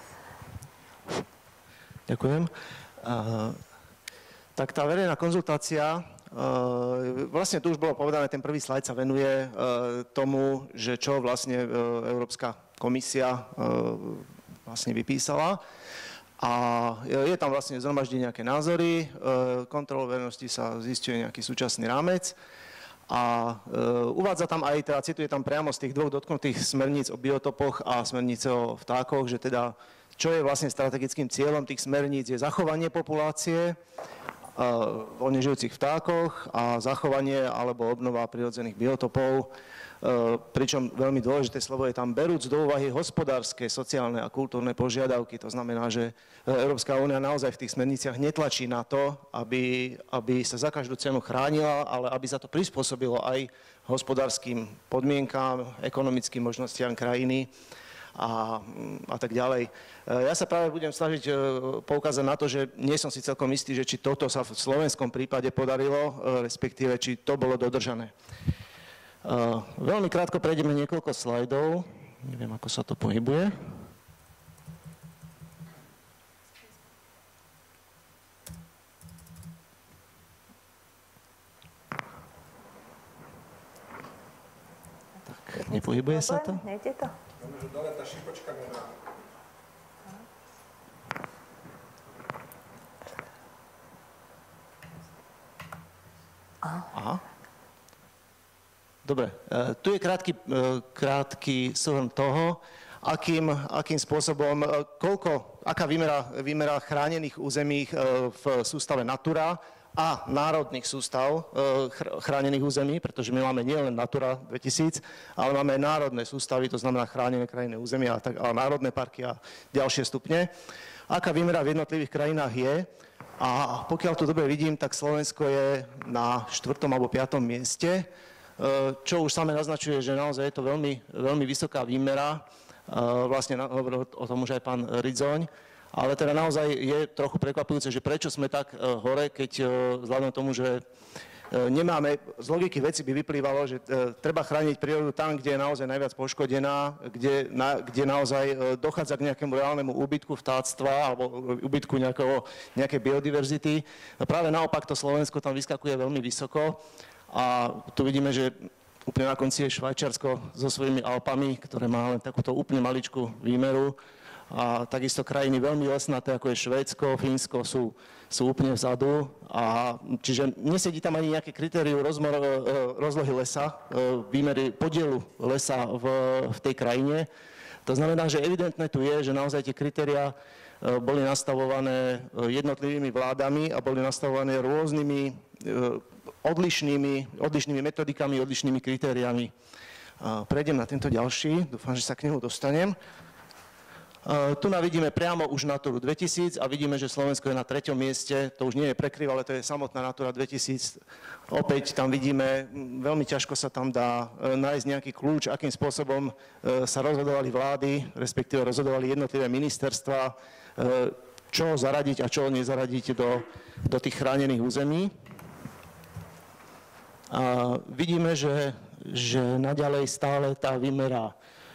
Ďakujem. Uh, tak tá verejná konzultácia, uh, vlastne tu už bolo povedané, ten prvý slajd sa venuje uh, tomu, že čo vlastne uh, Európska komisia uh, vlastne vypísala. A je tam vlastne zhromaždí nejaké názory, uh, kontrolou verejnosti sa zisťuje nejaký súčasný rámec. A e, uvádza tam aj, teda cituje tam priamo z tých dvoch dotknutých smerníc o biotopoch a smernice o vtákoch, že teda čo je vlastne strategickým cieľom tých smerníc je zachovanie populácie e, voľne žijúcich vtákoch a zachovanie alebo obnova prirodzených biotopov. E, pričom veľmi dôležité slovo je tam berúc do úvahy hospodárske, sociálne a kultúrne požiadavky. To znamená, že Európska únia naozaj v tých smerniciach netlačí na to, aby, aby sa za každú cenu chránila, ale aby sa to prispôsobilo aj hospodárskym podmienkám, ekonomickým možnostiam krajiny a, a tak ďalej. Ja sa práve budem snažiť poukázať na to, že nie som si celkom istý, že či toto sa v slovenskom prípade podarilo, respektíve či to bolo dodržané. Uh, veľmi krátko prejdeme niekoľko slajdov. Neviem, ako sa to pohybuje. Tak, nepohybuje sa to? Nejde to? Dole tá šipočka nemá. Aha. Dobre, tu je krátky, krátky súhrn toho, akým, akým spôsobom, koľko, aká výmera, výmera chránených území v sústave Natura a národných sústav chránených území, pretože my máme nielen Natura dvetisíc, ale máme aj národné sústavy, to znamená chránené krajinné územia a, tak, a národné parky a ďalšie stupne. Aká výmera v jednotlivých krajinách je a pokiaľ to dobre vidím, tak Slovensko je na štvrtom alebo piatom mieste, čo už samé naznačuje, že naozaj je to veľmi, veľmi vysoká výmera. Vlastne hovoril o tom už aj pán Ridzoň. Ale teda naozaj je trochu prekvapujúce, že prečo sme tak hore, keď vzhľadom tomu, že nemáme, z logiky veci by vyplývalo, že treba chrániť prírodu tam, kde je naozaj najviac poškodená, kde, na, kde naozaj dochádza k nejakému reálnemu úbytku vtáctva alebo úbytku nejakého, nejakej biodiverzity. Práve naopak to Slovensko tam vyskakuje veľmi vysoko. A tu vidíme, že úplne na konci je Švajčiarsko so svojimi Alpami, ktoré má len takúto úplne maličkú výmeru. A takisto krajiny veľmi lesnaté, ako je Švédsko, Fínsko, sú, sú úplne vzadu. A čiže nesedí tam ani nejaké kritérium rozmor, rozlohy lesa, výmery podielu lesa v, v tej krajine. To znamená, že evidentné tu je, že naozaj tie kritériá boli nastavované jednotlivými vládami a boli nastavované rôznymi odlišnými, odlišnými metodikami, odlišnými kritériami. Prejdem na tento ďalší, dúfam, že sa k nemu dostanem. Uh, tu vidíme priamo už Naturu dvetisíc a vidíme, že Slovensko je na treťom mieste. To už nie je prekryv, ale to je samotná Natura dvetisíc. Opäť tam vidíme, veľmi ťažko sa tam dá uh, nájsť nejaký kľúč, akým spôsobom uh, sa rozhodovali vlády, respektíve rozhodovali jednotlivé ministerstva, uh, čo zaradiť a čo nezaradiť do, do tých chránených území. A vidíme, že, že naďalej stále tá výmera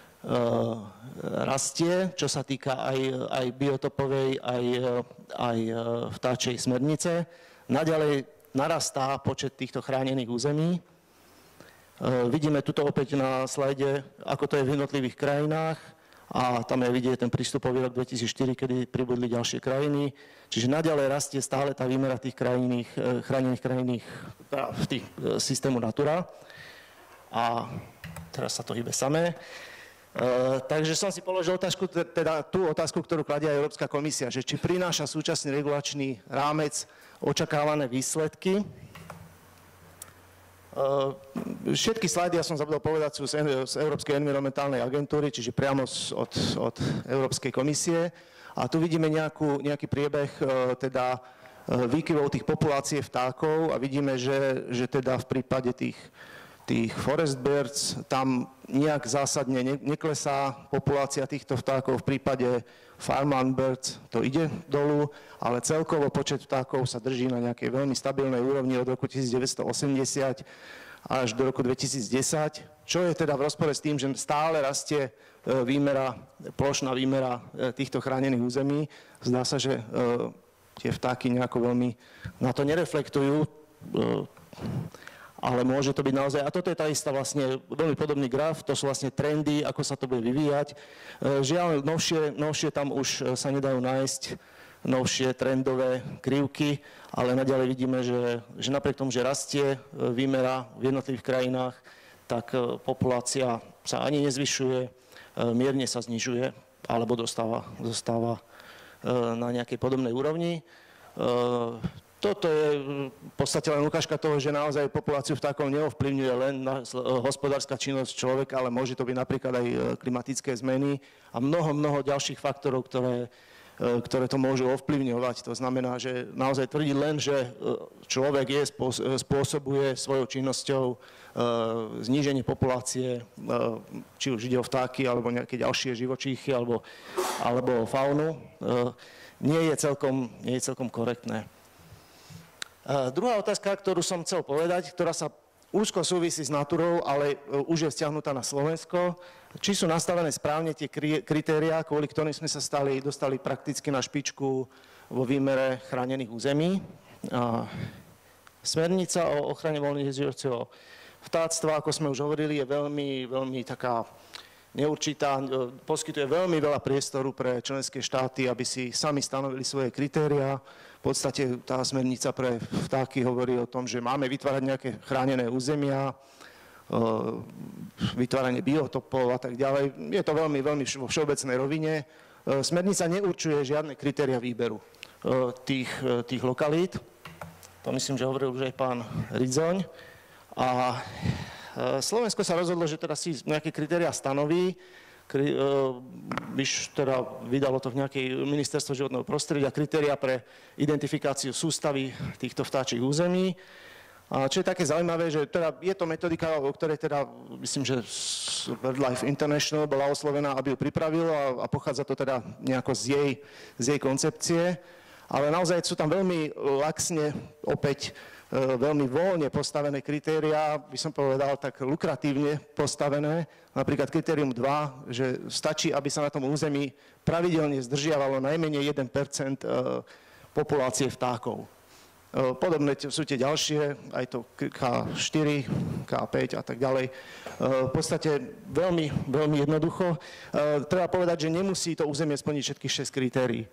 rastie, čo sa týka aj, aj biotopovej, aj, aj vtáčej smernice. Naďalej narastá počet týchto chránených území. Vidíme tuto opäť na slajde, ako to je v jednotlivých krajinách a tam je vidieť ten prístupový rok dvetisícštyri, kedy pribudli ďalšie krajiny. Čiže naďalej rastie stále tá výmera tých krajinných, chránených krajín v tých systému Natura. A teraz sa to hýbe samé. Uh, takže som si položil otázku, teda tú otázku, ktorú kladie aj Európska komisia, že či prináša súčasný regulačný rámec očakávané výsledky. Uh, všetky slajdy, ja som zabudol povedať, sú z, z Európskej environmentálnej agentúry, čiže priamo z, od, od Európskej komisie. A tu vidíme nejakú, nejaký priebeh uh, teda uh, výkyvov tých populácie vtákov a vidíme, že, že teda v prípade tých tých forest birds, tam nejak zásadne ne, neklesá populácia týchto vtákov. V prípade farmland birds to ide dolu, ale celkovo počet vtákov sa drží na nejakej veľmi stabilnej úrovni od roku devätnásťstoosemdesiat až do roku dvetisícdesať, čo je teda v rozpore s tým, že stále rastie výmera, plošná výmera týchto chránených území. Zdá sa, že tie vtáky nejako veľmi na to nereflektujú, ale môže to byť naozaj, a toto je tá istá vlastne veľmi podobný graf, to sú vlastne trendy, ako sa to bude vyvíjať. Žiaľ, novšie, novšie tam už sa nedajú nájsť, novšie trendové krivky, ale naďalej vidíme, že, že napriek tomu, že rastie výmera v jednotlivých krajinách, tak populácia sa ani nezvyšuje, mierne sa znižuje, alebo dostáva, dostáva na nejakej podobnej úrovni. Toto je v podstate len ukážka toho, že naozaj populáciu vtákov neovplyvňuje len na hospodárska činnosť človeka, ale môže to byť napríklad aj klimatické zmeny a mnoho, mnoho ďalších faktorov, ktoré, ktoré to môžu ovplyvňovať. To znamená, že naozaj tvrdiť len, že človek je, spôsobuje svojou činnosťou zníženie populácie, či už ide o vtáky alebo nejaké ďalšie živočíchy alebo, alebo faunu, nie je celkom, nie je celkom korektné. Uh, druhá otázka, ktorú som chcel povedať, ktorá sa úzko súvisí s Naturou, ale uh, už je vzťahnutá na Slovensko. Či sú nastavené správne tie kritériá, kvôli ktorým sme sa stali, dostali prakticky na špičku vo výmere chránených území. Uh, smernica o ochrane voľne žijúceho vtáctva, ako sme už hovorili, je veľmi, veľmi taká neurčitá, poskytuje veľmi veľa priestoru pre členské štáty, aby si sami stanovili svoje kritériá. V podstate tá smernica pre vtáky hovorí o tom, že máme vytvárať nejaké chránené územia, vytváranie biotopov a tak ďalej. Je to veľmi, veľmi vo všeobecnej rovine. Smernica neurčuje žiadne kritéria výberu tých, tých lokalít. To myslím, že hovoril už aj pán Ridzoň. A Slovensko sa rozhodlo, že teda si nejaké kritériá stanoví. Vyš teda vydalo to v nejakej ministerstvo životného prostredia kritériá pre identifikáciu sústavy týchto vtáčich území. A čo je také zaujímavé, že teda je to metodika, o ktorej teda myslím, že BirdLife International bola oslovená, aby ju pripravilo a, a pochádza to teda nejako z jej, z jej koncepcie. Ale naozaj sú tam veľmi laxne opäť veľmi voľne postavené kritériá, by som povedal tak lukratívne postavené. Napríklad kritérium dva, že stačí, aby sa na tom území pravidelne zdržiavalo najmenej jeden percent populácie vtákov. Podobné sú tie ďalšie, aj to ká štyri, ká päť a tak ďalej. V podstate veľmi, veľmi jednoducho. Treba povedať, že nemusí to územie splniť všetkých šesť kritérií.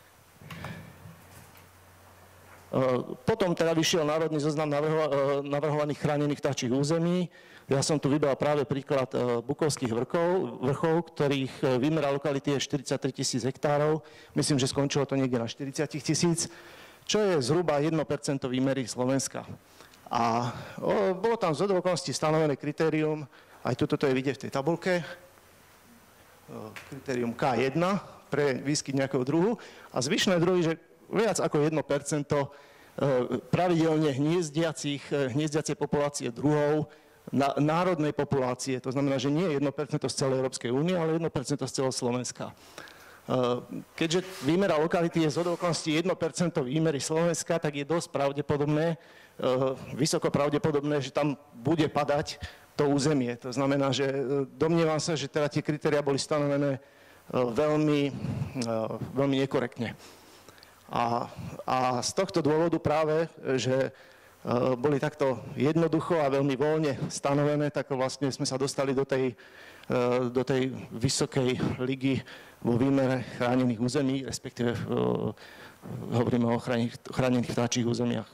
Potom teda vyšiel národný zoznam navrhovaných chránených vtáčich území. Ja som tu vybral práve príklad Bukovských vrchov, vrchov, ktorých výmera lokality je štyridsaťtri tisíc hektárov. Myslím, že skončilo to niekde na štyridsať tisíc, čo je zhruba jedno percento výmery Slovenska. A o, bolo tam z okolností stanovené kritérium, aj toto to je vidieť v tej tabulke, kritérium ká jeden pre výskyt nejakého druhu a zvyšné druhy, že viac ako jedno percento pravidelne hniezdiacich, hniezdiacej populácie druhov na, národnej populácie. To znamená, že nie jedno percento z celej Európskej únie, ale jedno percento z celého Slovenska. Keďže výmera lokality je z okolností jedno percento výmery Slovenska, tak je dosť pravdepodobné, vysoko pravdepodobné, že tam bude padať to územie. To znamená, že domnievam sa, že teda tie kritériá boli stanovené veľmi, veľmi nekorektne. A, a z tohto dôvodu práve, že boli takto jednoducho a veľmi voľne stanovené, tak vlastne sme sa dostali do tej, do tej vysokej ligy vo výmere chránených území, respektíve hovoríme o chránených vtáčích územiach.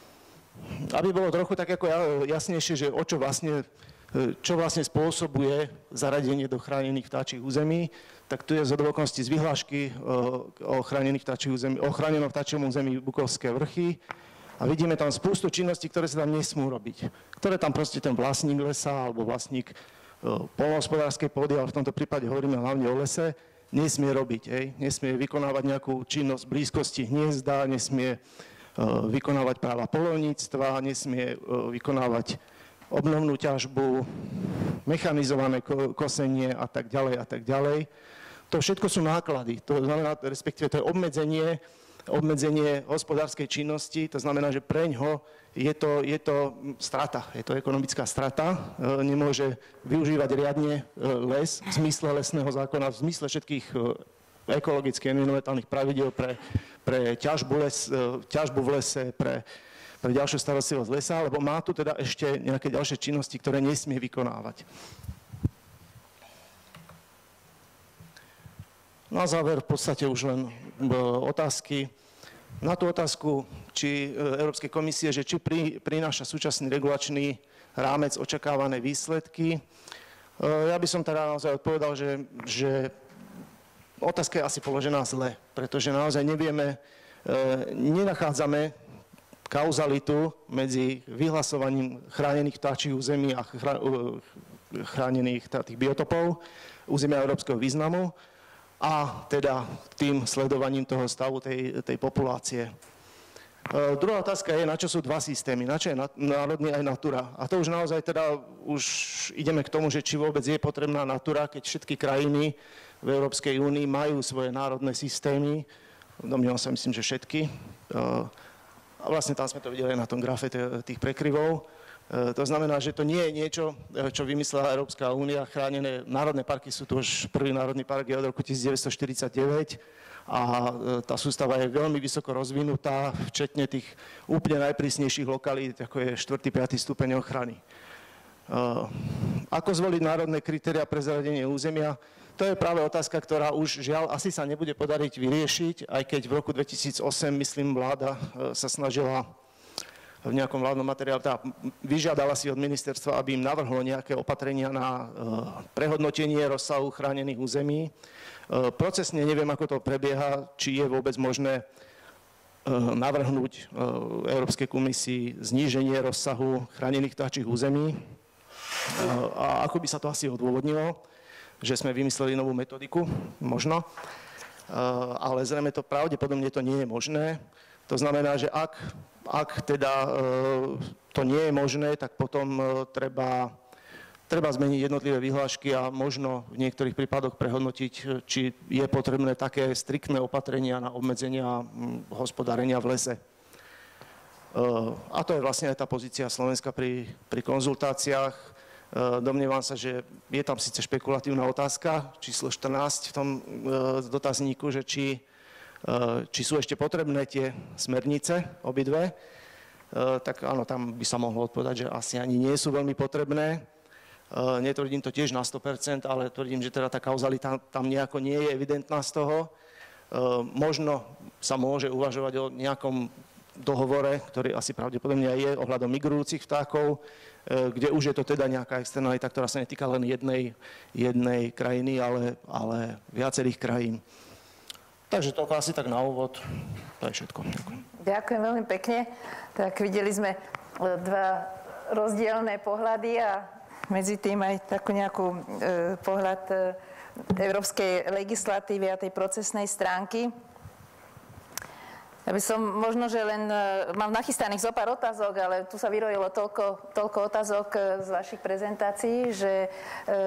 Aby bolo trochu tak ako jasnejšie, že o čo vlastne, čo vlastne spôsobuje zaradenie do chránených vtáčich území, tak tu je z okolností z vyhlášky o chránených vtáčich území, o chránenom vtáčom území Bukovské vrchy. A vidíme tam spústu činností, ktoré sa tam nesmú robiť. Ktoré tam proste ten vlastník lesa alebo vlastník poľnohospodárskej pôdy, ale v tomto prípade hovoríme hlavne o lese, nesmie robiť. Hej. Nesmie vykonávať nejakú činnosť v blízkosti hniezda, nesmie vykonávať práva poľovníctva, nesmie vykonávať obnovnú ťažbu, mechanizované kosenie a tak ďalej a tak ďalej. To všetko sú náklady. To znamená, respektíve to je obmedzenie, obmedzenie hospodárskej činnosti, to znamená, že preňho je to, je to strata, je to ekonomická strata. Nemôže využívať riadne les v zmysle lesného zákona, v zmysle všetkých ekologicky environmentálnych pravidiel pre, pre ťažbu, les, ťažbu v lese, pre pre ďalšiu starostlivosť lesa, lebo má tu teda ešte nejaké ďalšie činnosti, ktoré nesmie vykonávať. Na záver v podstate už len otázky. Na tú otázku, či Európskej komisie, že či pri, prináša súčasný regulačný rámec očakávané výsledky. Ja by som teda naozaj odpovedal, že, že otázka je asi položená zle, pretože naozaj nevieme, nenachádzame kauzalitu medzi vyhlasovaním chránených vtáčich území a chránených tých biotopov územia európskeho významu a teda tým sledovaním toho stavu tej, tej populácie. E, druhá otázka je, na čo sú dva systémy, na čo je národný aj Natura. A to už naozaj teda už ideme k tomu, že či vôbec je potrebná Natura, keď všetky krajiny v Európskej únii majú svoje národné systémy. Domnievam sa, myslím, že všetky. E, A vlastne tam sme to videli na tom grafe tých prekryvov. E, to znamená, že to nie je niečo, čo vymyslela Európska únia. Chránené národné parky sú to už prvý národný park je od roku devätnásťstoštyridsaťdeväť a e, tá sústava je veľmi vysoko rozvinutá, včetne tých úplne najprísnejších lokalít, ako je štvrtý piaty stupeň ochrany. E, ako zvoliť národné kritériá pre zaradenie územia? To je práve otázka, ktorá už žiaľ asi sa nebude podariť vyriešiť, aj keď v roku dvetisícosem, myslím, vláda sa snažila v nejakom vládnom materiálu, tá vyžiadala si od ministerstva, aby im navrhlo nejaké opatrenia na prehodnotenie rozsahu chránených území. Procesne neviem, ako to prebieha, či je vôbec možné navrhnúť Európskej komisii zníženie rozsahu chránených vtáčich území a ako by sa to asi odôvodnilo, že sme vymysleli novú metodiku, možno, ale zrejme to pravdepodobne to nie je možné. To znamená, že ak, ak teda to nie je možné, tak potom treba, treba zmeniť jednotlivé vyhlášky a možno v niektorých prípadoch prehodnotiť, či je potrebné také striktné opatrenia na obmedzenia hospodárenia v lese. A to je vlastne aj tá pozícia Slovenska pri, pri konzultáciách. Domnievam sa, že je tam síce špekulatívna otázka, číslo štrnásť v tom dotazníku, že či, či sú ešte potrebné tie smernice, obidve, tak áno, tam by sa mohlo odpovedať, že asi ani nie sú veľmi potrebné. Netvrdím to tiež na sto percent, ale tvrdím, že teda tá kauzalita tam nejako nie je evidentná z toho. Možno sa môže uvažovať o nejakom dohovore, ktorý asi pravdepodobne aj je ohľadom migrujúcich vtákov, kde už je to teda nejaká externalita, ktorá sa netýka len jednej, jednej krajiny, ale, ale viacerých krajín. Takže toľko asi tak na úvod. To je všetko. Ďakujem. Ďakujem veľmi pekne. Tak videli sme dva rozdielne pohľady a medzi tým aj takú nejakú e, pohľad e, európskej legislatívy a tej procesnej stránky. Ja by som možno, že len e, mám nachystaných zo pár otázok, ale tu sa vyrojilo toľko, toľko otázok e, z vašich prezentácií, že e,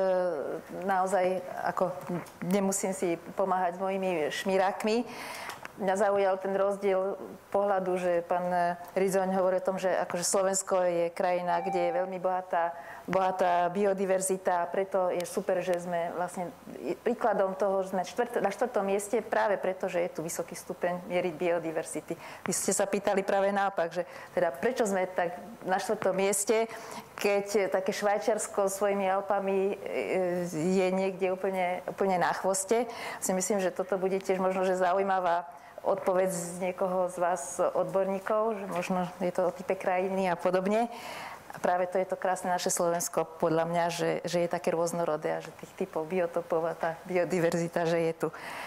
naozaj ako nemusím si pomáhať s mojimi šmirákmi. Mňa zaujal ten rozdiel pohľadu, že pán Rizoň hovorí o tom, že akože Slovensko je krajina, kde je veľmi bohatá, bohatá biodiverzita a preto je super, že sme vlastne príkladom toho, že sme čtvrt, na štvrtom mieste práve preto, že je tu vysoký stupeň miery biodiverzity. Vy ste sa pýtali práve naopak, že teda prečo sme tak na štvrtom mieste, keď také Švajčiarsko svojimi Alpami je niekde úplne, úplne na chvoste. Si myslím, že toto bude tiež možno, že zaujímavá odpoveď z niekoho z vás odborníkov, že možno je to o type krajiny a podobne. A práve to je to krásne naše Slovensko, podľa mňa, že, že je také rôznorodé a že tých typov biotopov a tá biodiverzita, že je tu.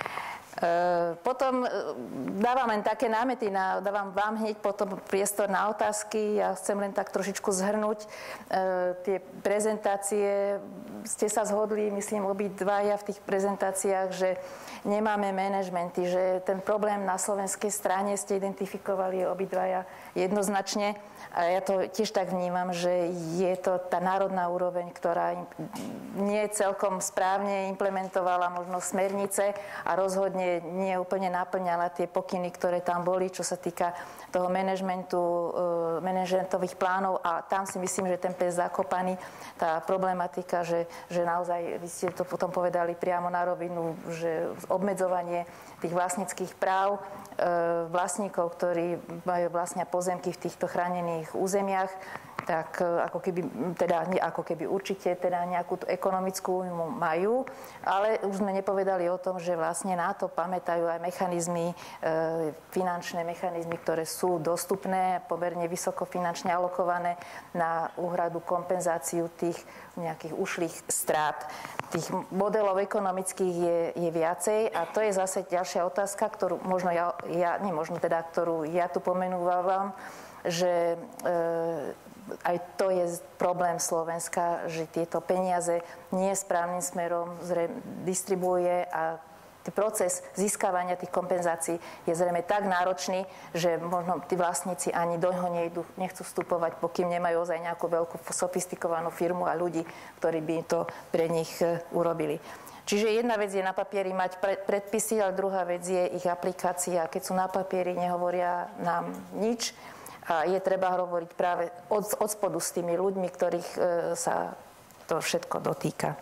E, potom dávam len také námety, na, dávam vám hneď potom priestor na otázky. Ja chcem len tak trošičku zhrnúť e, tie prezentácie. Ste sa zhodli, myslím, obidvaja v tých prezentáciách, že nemáme manažmenty, že ten problém na slovenskej strane ste identifikovali obidvaja jednoznačne. A ja to tiež tak vnímam, že je to tá národná úroveň, ktorá nie celkom správne implementovala možno smernice a rozhodne nie úplne naplňala tie pokyny, ktoré tam boli, čo sa týka toho manažmentu, manažmentových plánov. A tam si myslím, že ten pes zakopaný, tá problematika, že, že naozaj, vy ste to potom povedali priamo na rovinu, že obmedzovanie tých vlastníckych práv vlastníkov, ktorí majú vlastne pozemky v týchto chránených územiach, tak ako keby, teda nie ako keby určite teda nejakú ekonomickú újmu majú, ale už sme nepovedali o tom, že vlastne na to pamätajú aj mechanizmy, e, finančné mechanizmy, ktoré sú dostupné, pomerne vysoko finančne alokované na úhradu, kompenzáciu tých nejakých ušlých strát. Tých modelov ekonomických je, je viacej a to je zase ďalšia otázka, ktorú možno ja, ja nemožno teda, ktorú ja tu pomenúvam, že e, aj to je problém Slovenska, že tieto peniaze nie správnym smerom distribuuje a proces získavania tých kompenzácií je zrejme tak náročný, že možno tí vlastníci ani do ňoho nejdu, nechcú vstupovať, pokým nemajú ozaj nejakú veľkú sofistikovanú firmu a ľudí, ktorí by to pre nich urobili. Čiže jedna vec je na papieri mať predpisy, ale druhá vec je ich aplikácia. Keď sú na papieri, nehovoria nám nič. A je treba hovoriť práve od, od spodu s tými ľuďmi, ktorých e, sa to všetko dotýka.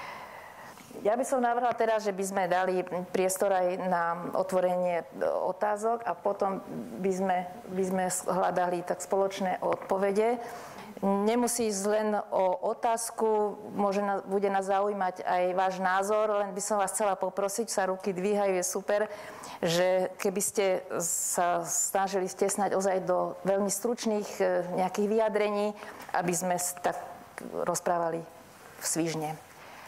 Ja by som navrhla teraz, že by sme dali priestor aj na otvorenie otázok a potom by sme, by sme hľadali tak spoločné odpovede. Nemusí ísť len o otázku, môže na, bude nás zaujímať aj váš názor, len by som vás chcela poprosiť, sa ruky dvíhajú, je super, že keby ste sa snažili stesnať ozaj do veľmi stručných nejakých vyjadrení, aby sme tak rozprávali v svižne.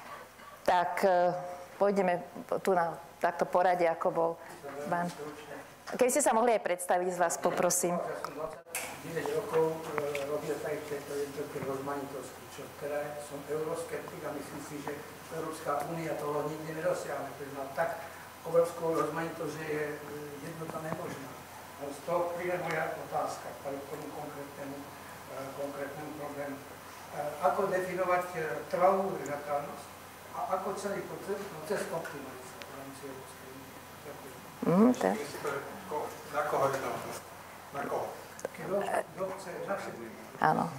Tak pôjdeme tu na takto porade, ako bol pán. Keby ste sa mohli aj predstaviť, z vás poprosím. Ja som dvadsaťdeväť rokov robil aj v tejto jednotke rozmanitosti, čo teda som euroskeptik a myslím si, že Európska únia toho nikdy nedosiahne. To je na tak obrovskú rozmanitosť, že je jednota nemožná. Z toho príde moja otázka k tomu konkrétnemu, konkrétnemu problému. Ako definovať trvalú udržateľnosť a ako celý proces optimalizovať v rámci Európskej únie? Ďakujem. Mm, tak. Na koho je to? Na koho? Kto chce naše? Áno.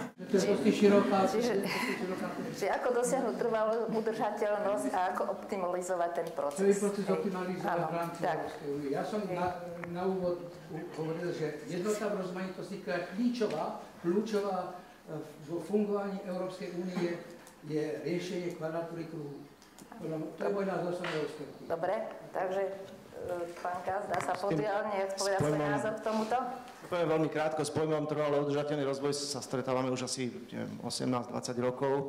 Čiže, čiže ako dosiahnuť trvalú udržateľnosť a ako optimalizovať ten proces. Celý proces optimalizovať v rámci Európskej únie. Ja som na, na úvod hovoril, že jednota v rozmanitosti, ktorá je kľúčová, kľúčová vo fungovaní Európskej únie je riešenie kvadratúry kruhu. To je môj názor, som euroskeptik. Dobre, takže pán Kás, dá sa podielne povedať svoj názor k tomuto? Poviem veľmi krátko, s pojmom trvalo udržateľný rozvoj sa stretávame už asi osemnásť dvadsať rokov.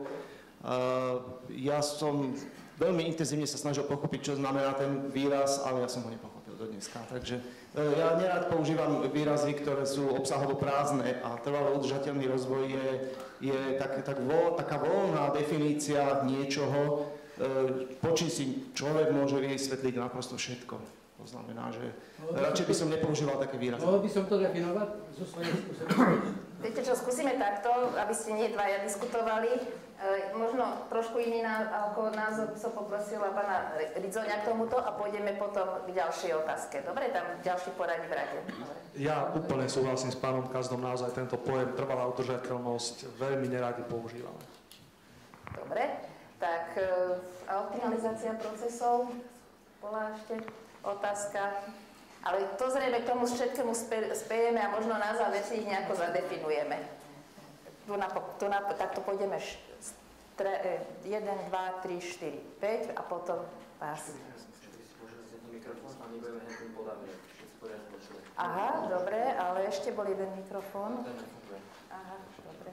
Ja som veľmi intenzívne sa snažil pochopiť, čo znamená ten výraz, ale ja som ho nepochopil. do dneska. Takže ja nerad používam výrazy, ktoré sú obsahovo prázdne a trvalo udržateľný rozvoj je, je tak, tak vo, taká voľná definícia niečoho, po čím si človek môže vysvetliť naprosto všetko. To znamená, že radšej by som nepoužíval také výrazy. Mohol by som to definovať zo svojej skúsenosti? Viete čo, skúsime takto, aby ste nie dvaja diskutovali. E, možno trošku iný ná, ako názor by som poprosila pána Ridzoňa k tomuto a pôjdeme potom k ďalšej otázke. Dobre, tam ďalší poradí v rade. Ja úplne súhlasím s pánom Kazdom, naozaj tento pojem trvalá udržateľnosť veľmi neradi používame. Dobre, tak e, a optimalizácia procesov bola ešte otázka. Ale to zrejme k tomu všetkému spejeme a možno na záver si ich nejako zadefinujeme. Tu na, tu na, takto pôjdeme jeden, dva, tri, štyri, päť a potom vás. Aha, dobre, ale ešte bol jeden mikrofón. Aha, dobre.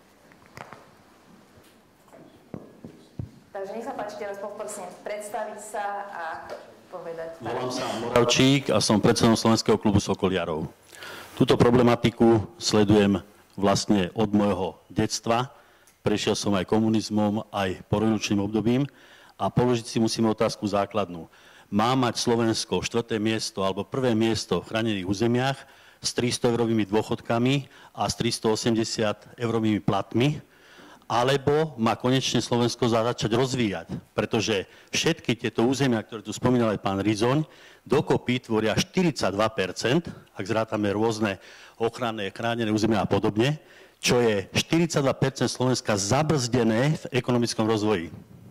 Takže nech sa páči, teraz poprosím predstaviť sa a povedať. Volám sa Moravčík a som predsedom Slovenského klubu Sokoliarov. Túto problematiku sledujem vlastne od môjho detstva. Prešiel som aj komunizmom, aj porevolučným obdobím a položiť si musíme otázku základnú. Má mať Slovensko štvrté miesto alebo prvé miesto v chránených územiach s tristo eurovými dôchodkami a s tristoosemdesiat eurovými platmi, alebo má konečne Slovensko začať rozvíjať, pretože všetky tieto územia, ktoré tu spomínal aj pán Ridzoň, dokopy tvoria štyridsaťdva percent, ak zrátame rôzne ochranné, chránené územia a podobne, čo je štyridsaťdva percent Slovenska zabrzdené v ekonomickom rozvoji.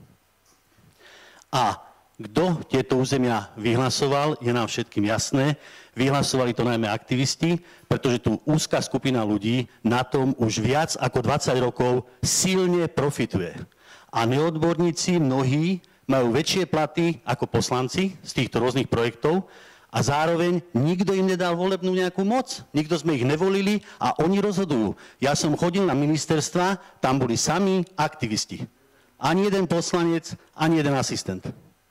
A kto tieto územia vyhlasoval, je nám všetkým jasné. Vyhlasovali to najmä aktivisti, pretože tu úzka skupina ľudí na tom už viac ako dvadsať rokov silne profituje. A neodborníci mnohí majú väčšie platy ako poslanci z týchto rôznych projektov a zároveň nikto im nedal volebnú nejakú moc. Nikto sme ich nevolili a oni rozhodujú. Ja som chodil na ministerstva, tam boli sami aktivisti. Ani jeden poslanec, ani jeden asistent.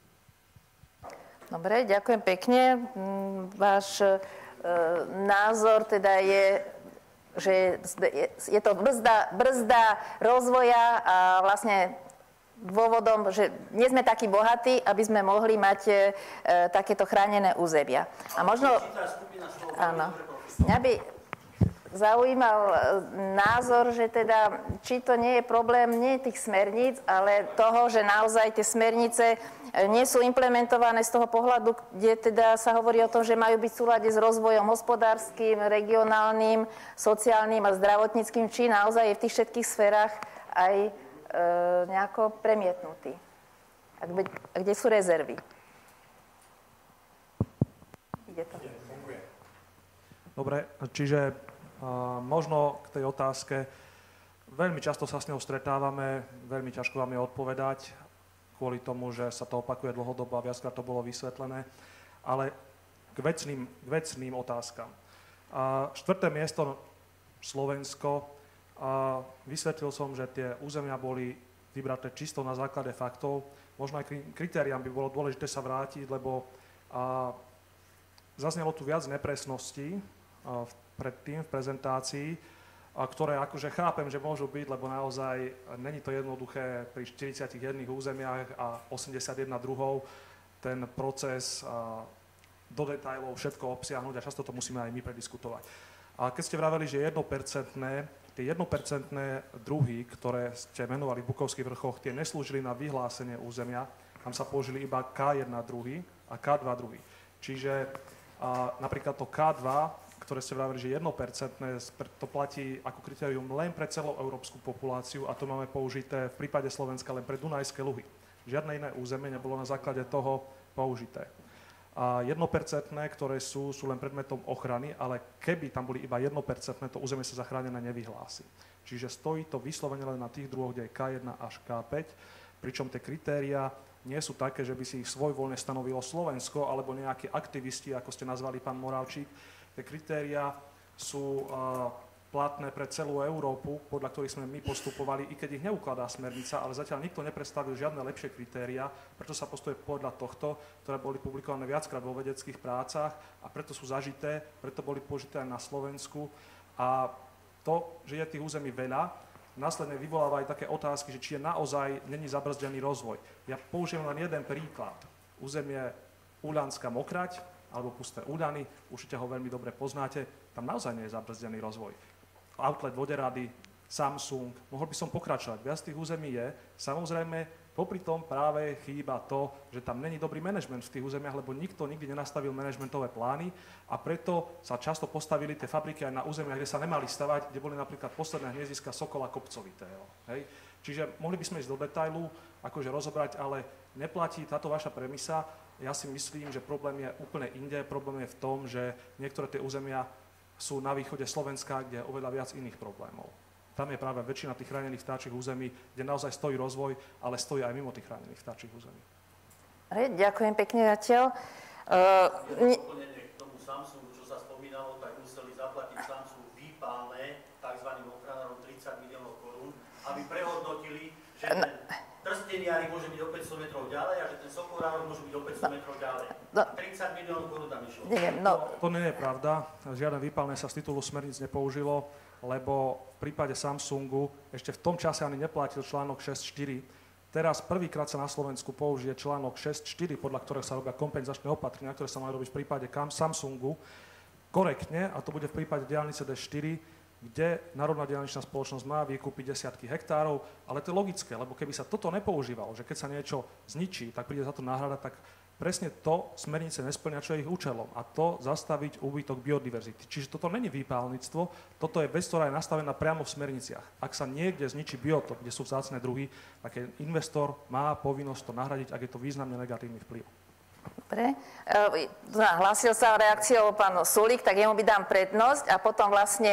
Dobre, ďakujem pekne. Váš e, názor teda je, že je, je to brzda, brzda rozvoja a vlastne dôvodom, že nie sme takí bohatí, aby sme mohli mať e, takéto chránené územia. A možno... Áno. Mňa by zaujímal názor, že teda, či to nie je problém nie tých smerníc, ale toho, že naozaj tie smernice nie sú implementované z toho pohľadu, kde teda sa hovorí o tom, že majú byť v súlade s rozvojom hospodárskym, regionálnym, sociálnym a zdravotníckym, či naozaj je v tých všetkých sférach aj e, nejako premietnutý. A kde, kde sú rezervy? Ide to. Dobre, čiže uh, možno k tej otázke, veľmi často sa s ňou stretávame, veľmi ťažko vám je odpovedať, kvôli tomu, že sa to opakuje dlhodobo a viackrát to bolo vysvetlené, ale k vecným, k vecným otázkam. A štvrté miesto Slovensko, a vysvetlil som, že tie územia boli vybraté čisto na základe faktov. Možno aj kritériám by bolo dôležité sa vrátiť, lebo a, zaznelo tu viac nepresností a, predtým v prezentácii, a ktoré akože chápem, že môžu byť, lebo naozaj není to jednoduché pri štyridsiatich jedných územiach a osemdesiatjeden druhov ten proces a, do detailov všetko obsiahnuť a často to musíme aj my prediskutovať. A keď ste vraveli, že jednopercentné, tie jednopercentné druhy, ktoré ste menovali v Bukovských vrchoch, tie neslúžili na vyhlásenie územia, tam sa použili iba ká jeden druhy a ká dva druhy. Čiže a, napríklad to ká dva, ktoré ste vravili, že jednopercentné, to platí ako kritérium len pre celú európsku populáciu a to máme použité v prípade Slovenska len pre Dunajské luhy. Žiadne iné územie nebolo na základe toho použité. A jednopercentné, ktoré sú, sú len predmetom ochrany, ale keby tam boli iba jednopercentné, to územie sa zachránené nevyhlási. Čiže stojí to vyslovene len na tých druhoch, kde je ká jeden až ká päť, pričom tie kritériá nie sú také, že by si ich svojvoľne stanovilo Slovensko alebo nejakí aktivisti, ako ste nazvali pán Moravčík. Tie kritériá sú uh, platné pre celú Európu, podľa ktorých sme my postupovali, i keď ich neukladá smernica, ale zatiaľ nikto nepredstavil žiadne lepšie kritéria, preto sa postupuje podľa tohto, ktoré boli publikované viackrát vo vedeckých prácach a preto sú zažité, preto boli použité aj na Slovensku. A to, že je tých území veľa, následne vyvoláva aj také otázky, že či je naozaj není zabrzdený rozvoj. Ja použijem len jeden príklad. Územie Uľanská Mokrať, alebo Pusté Úľany, určite ho veľmi dobre poznáte, tam naozaj nie je zabrzdený rozvoj. Outlet Voderady, Samsung, mohol by som pokračovať. Viac tých území je. Samozrejme, popri tom práve chýba to, že tam není dobrý manažment v tých územiach, lebo nikto nikdy nenastavil manažmentové plány a preto sa často postavili tie fabriky aj na územiach, kde sa nemali stavať, kde boli napríklad posledné hniezdiska Sokola Kopcovitého. Hej? Čiže mohli by sme ísť do detailu, akože rozobrať, ale neplatí táto vaša premisa. Ja si myslím, že problém je úplne inde. Problém je v tom, že niektoré tie územia sú na východe Slovenska, kde je oveľa viac iných problémov. Tam je práve väčšina tých chránených vtáčich území, kde naozaj stojí rozvoj, ale stojí aj mimo tých chránených vtáčich území. Ďakujem pekne zatiaľ. Uh, ne... K tomu Samsungu, čo sa spomínalo, tak museli zaplatiť Samsung výpálne tzv. Ochranárom tridsať miliónov korún, aby prehodnotili, že ten trsteniari môže byť o päťsto metrov ďalej a že ten sokolárov môže byť o päťsto metrov ďalej. No, tridsať miliónov korún tam išlo. Neviem, no. To nie je pravda. Žiadne výpalné sa z titulu smerníc nepoužilo, lebo v prípade Samsungu ešte v tom čase ani neplatil článok šesť štyri. Teraz prvýkrát sa na Slovensku použije článok šesť štyri, podľa ktorého sa robia kompenzačné opatrenia, ktoré sa majú robiť v prípade Samsungu korektne, a to bude v prípade diaľnice dé štyri, kde Národná diaľničná spoločnosť má vykúpiť desiatky hektárov, ale to je logické, lebo keby sa toto nepoužívalo, že keď sa niečo zničí, tak príde za to náhrada, tak presne to smernice nesplňa, čo je ich účelom, a to zastaviť úbytok biodiverzity. Čiže toto není výpálnictvo, toto je vec, ktorá je nastavená priamo v smerniciach. Ak sa niekde zničí biotop, kde sú vzácne druhy, tak investor má povinnosť to nahradiť, ak je to významne negatívny vplyv. Dobre. Hlásil sa reakciou pán Sulík, tak jemu by dám prednosť a potom vlastne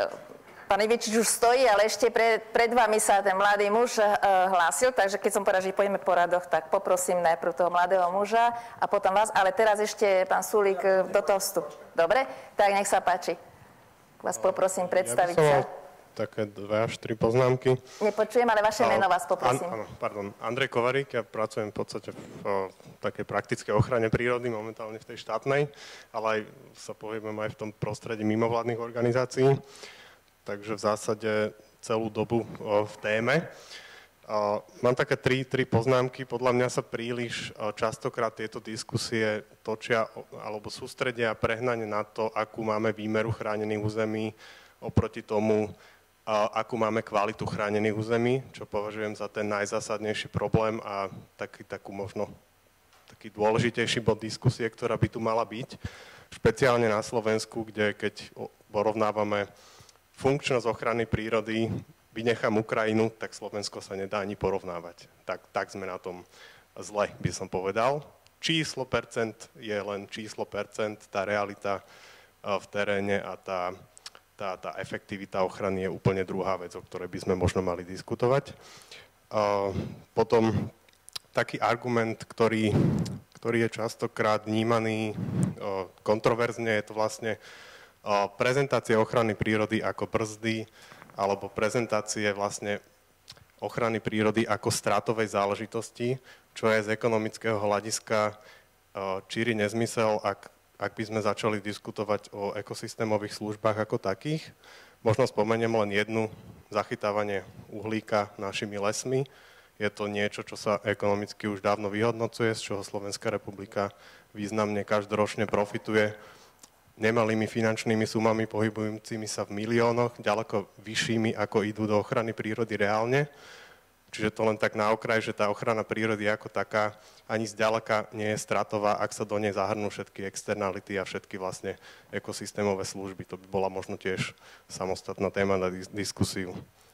pán Ivičič už stojí, ale ešte pred, pred vami sa ten mladý muž hlásil, takže keď som povedal, že pôjdeme po radoch, tak poprosím najprv toho mladého muža a potom vás, ale teraz ešte pán Sulík do toho vstup. Dobre? Tak nech sa páči. Vás poprosím predstaviť ja sa. Také dve až tri poznámky. Nepočujem, ale vaše meno vás poprosím. Áno, pardon. Andrej Kovarík, ja pracujem v podstate v, v takej praktickej ochrane prírody, momentálne v tej štátnej, ale aj sa pohybujem aj v tom prostredí mimovládnych organizácií. Takže v zásade celú dobu o, v téme. O, mám také tri, tri poznámky. Podľa mňa sa príliš o, častokrát tieto diskusie točia alebo sústredia prehnane na to, akú máme výmeru chránených území oproti tomu, a akú máme kvalitu chránených území, čo považujem za ten najzásadnejší problém a taký, takú možno taký dôležitejší bod diskusie, ktorá by tu mala byť. Špeciálne na Slovensku, kde keď porovnávame funkčnosť ochrany prírody, vynechám Ukrajinu, tak Slovensko sa nedá ani porovnávať. Tak, tak sme na tom zle, by som povedal. Číslo percent je len číslo percent, tá realita v teréne a tá Tá, tá efektivita ochrany je úplne druhá vec, o ktorej by sme možno mali diskutovať. Uh, potom taký argument, ktorý, ktorý je častokrát vnímaný uh, kontroverzne, je to vlastne uh, prezentácia ochrany prírody ako brzdy, alebo prezentácie vlastne ochrany prírody ako stratovej záležitosti, čo je z ekonomického hľadiska uh, číri nezmysel, ak ak by sme začali diskutovať o ekosystémových službách ako takých. Možno spomeniem len jednu, zachytávanie uhlíka našimi lesmi. Je to niečo, čo sa ekonomicky už dávno vyhodnocuje, z čoho Slovenská republika významne každoročne profituje nemalými finančnými sumami pohybujúcimi sa v miliónoch, ďaleko vyššími, ako idú do ochrany prírody reálne. Čiže to len tak na okraj, že tá ochrana prírody ako taká ani zďaleka nie je stratová, ak sa do nej zahrnú všetky externality a všetky vlastne ekosystémové služby. To by bola možno tiež samostatná téma na dis- diskusiu.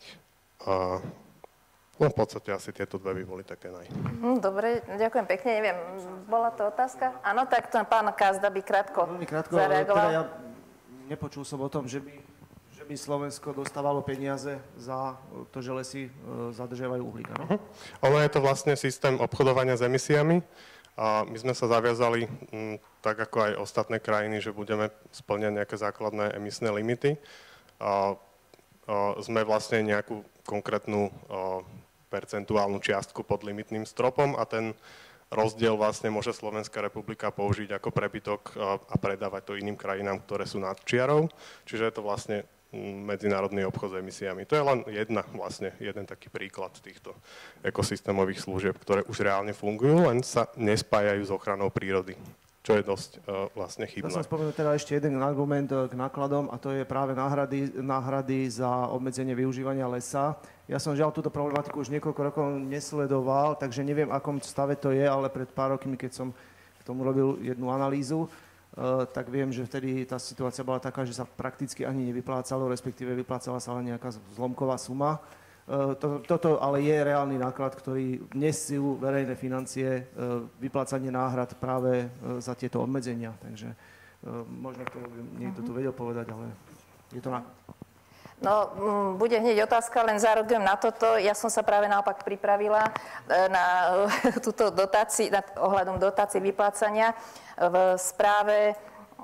A no v podstate asi tieto dve by boli také naj. Dobre, ďakujem pekne. Neviem, bola to otázka? Áno, tak to pán Kazda by krátko Veľmi krátko, zareagoval. teda ja nepočul som o tom, že by by Slovensko dostávalo peniaze za to, že lesy zadržiavajú uhlík, áno? Uh-huh. Ono je to vlastne systém obchodovania s emisiami a my sme sa zaviazali, m, tak ako aj ostatné krajiny, že budeme spĺňať nejaké základné emisné limity. sme vlastne nejakú konkrétnu percentuálnu čiastku pod limitným stropom a ten rozdiel vlastne môže Slovenská republika použiť ako prebytok a predávať to iným krajinám, ktoré sú nad čiarou. Čiže je to vlastne medzinárodný obchod s emisiami. To je len jedna, vlastne jeden taký príklad týchto ekosystémových služieb, ktoré už reálne fungujú, len sa nespájajú s ochranou prírody, čo je dosť uh, vlastne chybné. Ja som spomenul teda ešte jeden argument k nákladom a to je práve náhrady, náhrady za obmedzenie využívania lesa. Ja som žiaľ túto problematiku už niekoľko rokov nesledoval, takže neviem, v akom stave to je, ale pred pár rokmi, keď som k tomu robil jednu analýzu, uh, tak viem, že vtedy tá situácia bola taká, že sa prakticky ani nevyplácalo, respektíve vyplácala sa len nejaká zlomková suma. To, toto ale je reálny náklad, ktorý nesú verejné financie, vyplácanie náhrad práve za tieto obmedzenia. Takže možno to niekto tu vedel povedať, ale je to náklad. No, bude hneď otázka, len zareagujem na toto. Ja som sa práve naopak pripravila na túto dotáciu, na ohľadom dotácií vyplácania. V správe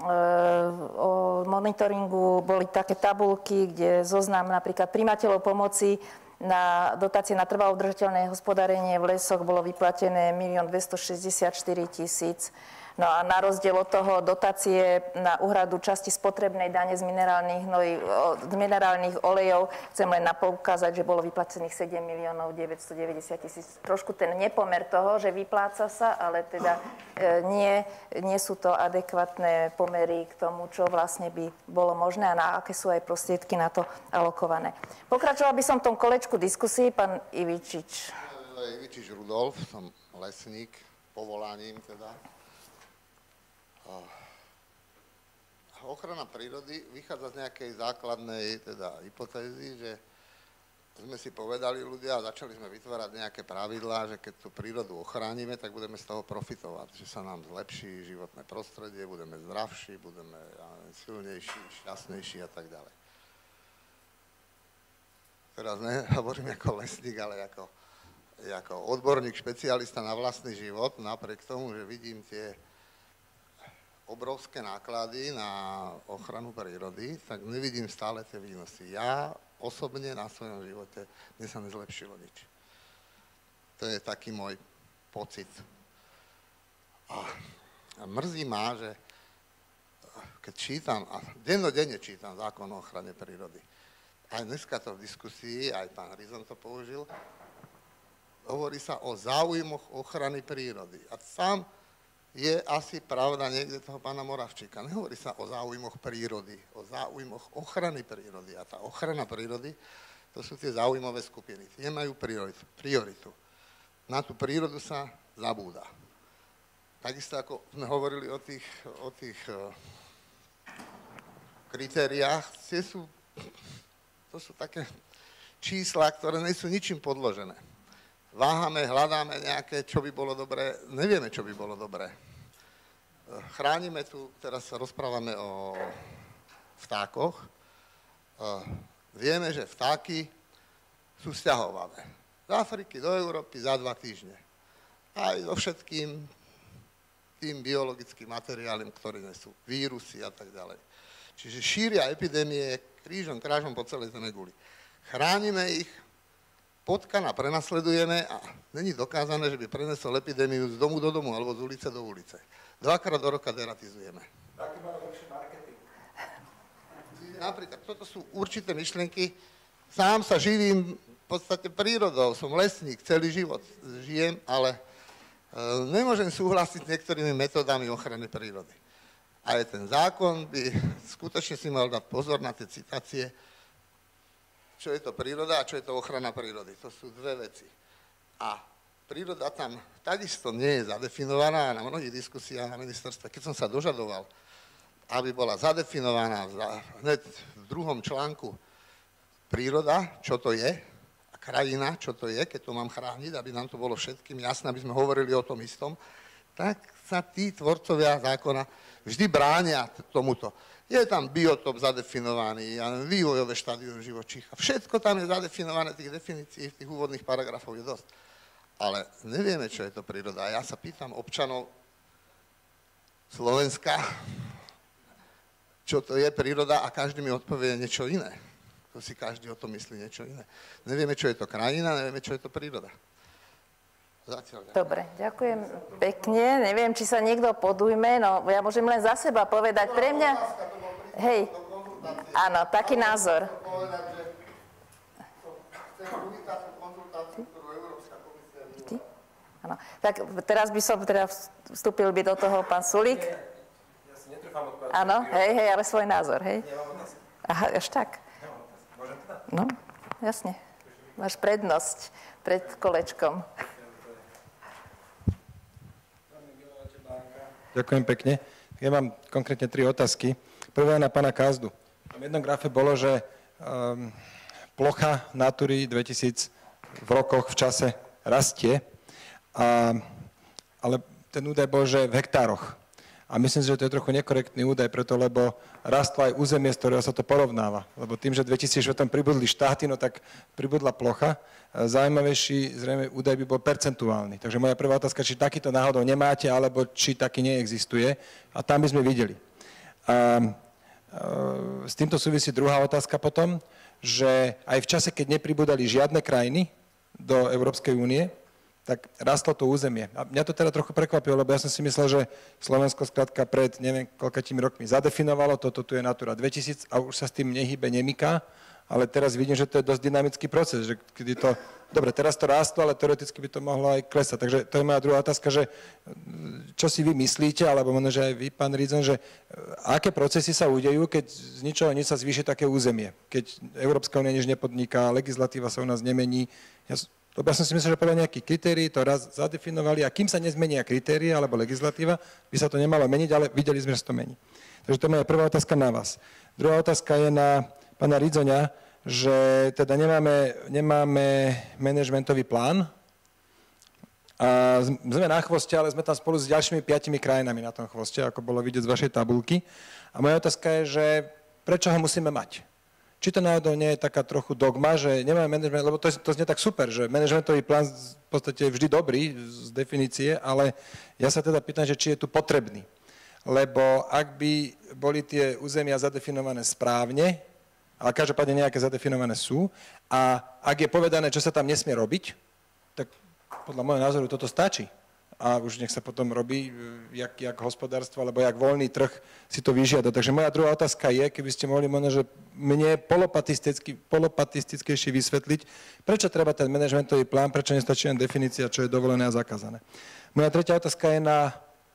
o monitoringu boli také tabulky, kde zoznam napríklad prijímateľov pomoci na dotácie na trvalo udržateľné hospodárenie v lesoch bolo vyplatené milión dvestošesťdesiatštyri tisíc. No a na rozdiel od toho dotácie na úhradu časti spotrebnej dane z minerálnych, hnojí, z minerálnych olejov chcem len poukázať, že bolo vyplacených sedem miliónov deväťstodeväťdesiat tisíc. Trošku ten nepomer toho, že vypláca sa, ale teda e, nie, nie sú to adekvátne pomery k tomu, čo vlastne by bolo možné a na aké sú aj prostriedky na to alokované. Pokračoval by som v tom kolečku diskusii, pán Ivičič. Ivičič Rudolf, som lesník, povolaním teda. Ochrana prírody vychádza z nejakej základnej teda, hypotézy, že sme si povedali ľudia a začali sme vytvárať nejaké pravidlá, že keď tú prírodu ochránime, tak budeme z toho profitovať, že sa nám zlepší životné prostredie, budeme zdravší, budeme silnejší, šťastnejší a tak ďalej. Teraz nehovorím ako lesník, ale ako, ako odborník, špecialista na vlastný život, napriek tomu, že vidím tie obrovské náklady na ochranu prírody, tak nevidím stále tie výnosy. Ja osobne na svojom živote, mne sa nezlepšilo nič. To je taký môj pocit. A mrzí ma, že keď čítam, a dennodenne čítam zákon o ochrane prírody, aj dneska to v diskusii, aj pán Rizon to použil, hovorí sa o záujmoch ochrany prírody. A sám je asi pravda niekde toho pána Moravčíka. Nehovorí sa o záujmoch prírody, o záujmoch ochrany prírody. A tá ochrana prírody, to sú tie záujmové skupiny. Tie nemajú prioritu. Na tú prírodu sa zabúda. Takisto ako sme hovorili o tých, o tých uh, kritériách, tie sú, to sú také čísla, ktoré nie sú ničím podložené. Váhame, hľadáme nejaké, čo by bolo dobré, nevieme, čo by bolo dobré. Chránime tu, teraz sa rozprávame o vtákoch. Vieme, že vtáky sú sťahované. Z Afriky do Európy za dva týždne. Aj so všetkým tým biologickým materiálom, ktoré nesú vírusy a tak ďalej. Čiže šíria epidémie krížom, krážom po celej zemeguli. Chránime ich, potkana prenasledujeme a není dokázané, že by prenesol epidémiu z domu do domu alebo z ulice do ulice. Dvakrát do roka deratizujeme. Taký má lepší marketing. Napríklad, toto sú určité myšlienky. Sám sa živím v podstate prírodou, som lesník, celý život žijem, ale e, nemôžem súhlasiť s niektorými metódami ochrany prírody. Aj ten zákon by skutočne si mal dať pozor na tie citácie, čo je to príroda a čo je to ochrana prírody. To sú dve veci. A príroda tam takisto nie je zadefinovaná na mnohých diskusiách na ministerstve. Keď som sa dožadoval, aby bola zadefinovaná hneď v druhom článku príroda, čo to je, a krajina, čo to je, keď to mám chrániť, aby nám to bolo všetkým jasné, aby sme hovorili o tom istom, tak sa tí tvorcovia zákona vždy bránia tomuto. Je tam biotop zadefinovaný, vývojové štádium živočícha. Všetko tam je zadefinované, tých definícií, v tých úvodných paragrafov je dosť. Ale nevieme, čo je to príroda. Ja sa pýtam občanov Slovenska, čo to je príroda a každý mi odpovie niečo iné. To si každý o tom myslí niečo iné. Nevieme, čo je to krajina, nevieme, čo je to príroda. Zatiaľ. Dobre, ďakujem pekne. Neviem, či sa niekto podujme, no ja môžem len za seba povedať. Pre mňa, hej, áno, taký názor. Ty? Áno. Tak teraz by som, teda vstúpil by do toho pán Sulík. Ja si netrúfam odpovedať. Áno, hej, hej, ale svoj názor, hej. Aha, až tak. No, jasne. Máš prednosť pred kolečkom. Ďakujem pekne. Ja mám konkrétne tri otázky. Prvá je na pána Kázdu. V jednom grafe bolo, že um, plocha Natúry dvetisíc v rokoch, v čase rastie, a, ale ten údaj bol, že v hektároch. A myslím si, že to je trochu nekorektný údaj, preto lebo rastlo aj územie, z ktorého sa to porovnáva. Lebo tým, že dvetisícštyri pribudli štáty, no tak pribudla plocha. Zaujímavejší zrejme údaj by bol percentuálny. Takže moja prvá otázka, či takýto náhodou nemáte, alebo či taký neexistuje. A tam by sme videli. A, s týmto súvisí druhá otázka potom, že aj v čase, keď nepribudali žiadne krajiny do Európskej únie, tak rastlo to územie. A mňa to teda trochu prekvapilo, lebo ja som si myslel, že Slovensko skrátka pred neviem koľkatými rokmi zadefinovalo, toto tu je Natura dvetisíc a už sa s tým nehybe, nemyká, ale teraz vidím, že to je dosť dynamický proces, že kedy to, dobre, teraz to rástlo, ale teoreticky by to mohlo aj klesať. Takže to je moja druhá otázka, že čo si vy myslíte, alebo možno, že aj vy, pán Ridzon, že aké procesy sa udejú, keď z ničoho nič sa zvýši také územie, keď Európska únia nič nepodniká, legislatíva sa u nás nemení. Ja, lebo ja som si myslel, že podľa nejakých kritérií to raz zadefinovali a kým sa nezmenia kritéria alebo legislatíva, by sa to nemalo meniť, ale videli sme, že to mení. Takže to je moja prvá otázka na vás. Druhá otázka je na pána Ridzoňa, že teda nemáme, nemáme manažmentový plán a sme na chvoste, ale sme tam spolu s ďalšími piatimi krajinami na tom chvoste, ako bolo vidieť z vašej tabulky. A moja otázka je, že prečo ho musíme mať? Či to náhodou nie je taká trochu dogma, že nemáme management, lebo to, to znie tak super, že manažmentový plán v podstate je vždy dobrý z definície, ale ja sa teda pýtam, že či je tu potrebný. Lebo ak by boli tie územia zadefinované správne, ale každopádne nejaké zadefinované sú, a ak je povedané, čo sa tam nesmie robiť, tak podľa môjho názoru toto stačí. A už nech sa potom robí, jak, jak hospodárstvo, alebo jak voľný trh si to vyžiada. Takže moja druhá otázka je, keby ste mohli možno, že mne polopatisticky, polopatistickejšie vysvetliť, prečo treba ten manažmentový plán, prečo nestačí len definícia, čo je dovolené a zakázané. Moja tretia otázka je na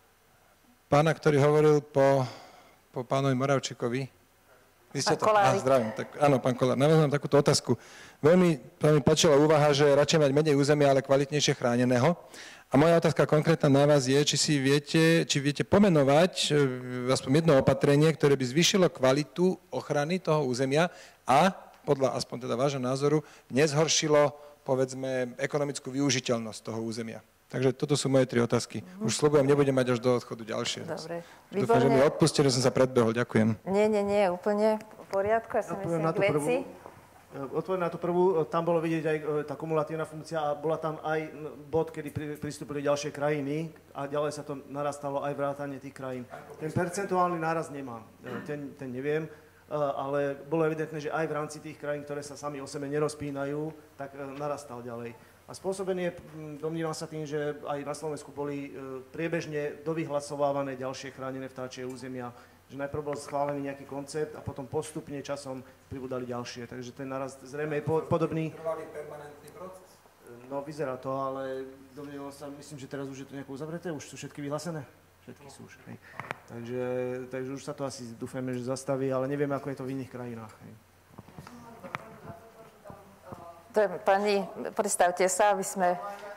pána, ktorý hovoril po, po pánovi Moravčíkovi. Vy ste to, á, zdravím, tak, áno, pán Kolár, navezám takúto otázku. Veľmi sa mi páčila úvaha, že radšej mať menej územia, ale kvalitnejšie chráneného. A moja otázka konkrétna na vás je, či si viete, či viete pomenovať aspoň jedno opatrenie, ktoré by zvýšilo kvalitu ochrany toho územia a, podľa aspoň teda vášho názoru, nezhoršilo, povedzme, ekonomickú využiteľnosť toho územia. Takže toto sú moje tri otázky. Už sľubujem, nebudem mať až do odchodu ďalšie. Dobre. Dúfam, že mi odpustili, že som sa predbehol. Ďakujem. Nie, nie, nie, úplne v poriadku. Ja si myslím, k veci. Odpoviem na tú prvú, tam bolo vidieť aj tá kumulatívna funkcia a bola tam aj bod, kedy pri, pristúpili ďalšie krajiny a ďalej sa to narastalo aj vrátanie tých krajín. Ten percentuálny náraz nemám, ten, ten neviem, ale bolo evidentné, že aj v rámci tých krajín, ktoré sa sami o sebe nerozpínajú, tak narastal ďalej. A spôsobený je, domnívam sa tým, že aj na Slovensku boli priebežne dovyhlasovávané ďalšie chránené vtáčie územia, že najprv bol schválený nejaký koncept a potom postupne časom pribudali ďalšie. Takže ten narast zrejme je podobný. Trvalý permanentný proces? No vyzerá to, ale domnievam sa, myslím, že teraz už je to nejako uzavreté, už sú všetky vyhlásené? Všetky sú už, hej. Takže, takže už sa to asi dúfajme, že zastaví, ale nevieme, ako je to v iných krajinách. Hej. To je, pani, predstavte sa, aby sme...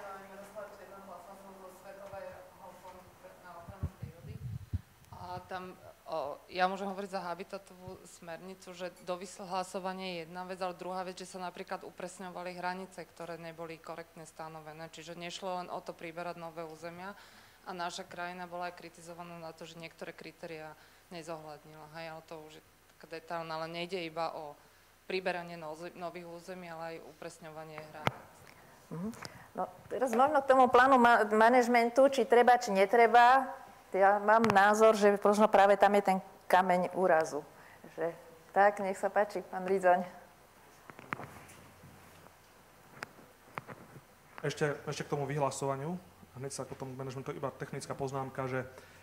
A tam... O, ja môžem hovoriť za habitatovú smernicu, že dovyhlasovanie je jedna vec, ale druhá vec, že sa napríklad upresňovali hranice, ktoré neboli korektne stanovené. Čiže nešlo len o to priberať nové územia a naša krajina bola aj kritizovaná na to, že niektoré kritériá nezohľadnila. Hej, ale to už je taká detailná, ale nejde iba o priberanie nových území, ale aj upresňovanie hraníc. Mhm. No, teraz možno k tomu plánu manažmentu, či treba, či netreba. Ja mám názor, že možno práve tam je ten kameň úrazu. Že, tak, nech sa páči, pán Ridzoň. Ešte, ešte k tomu vyhlasovaniu, hneď sa k tomu manažmentu iba technická poznámka, že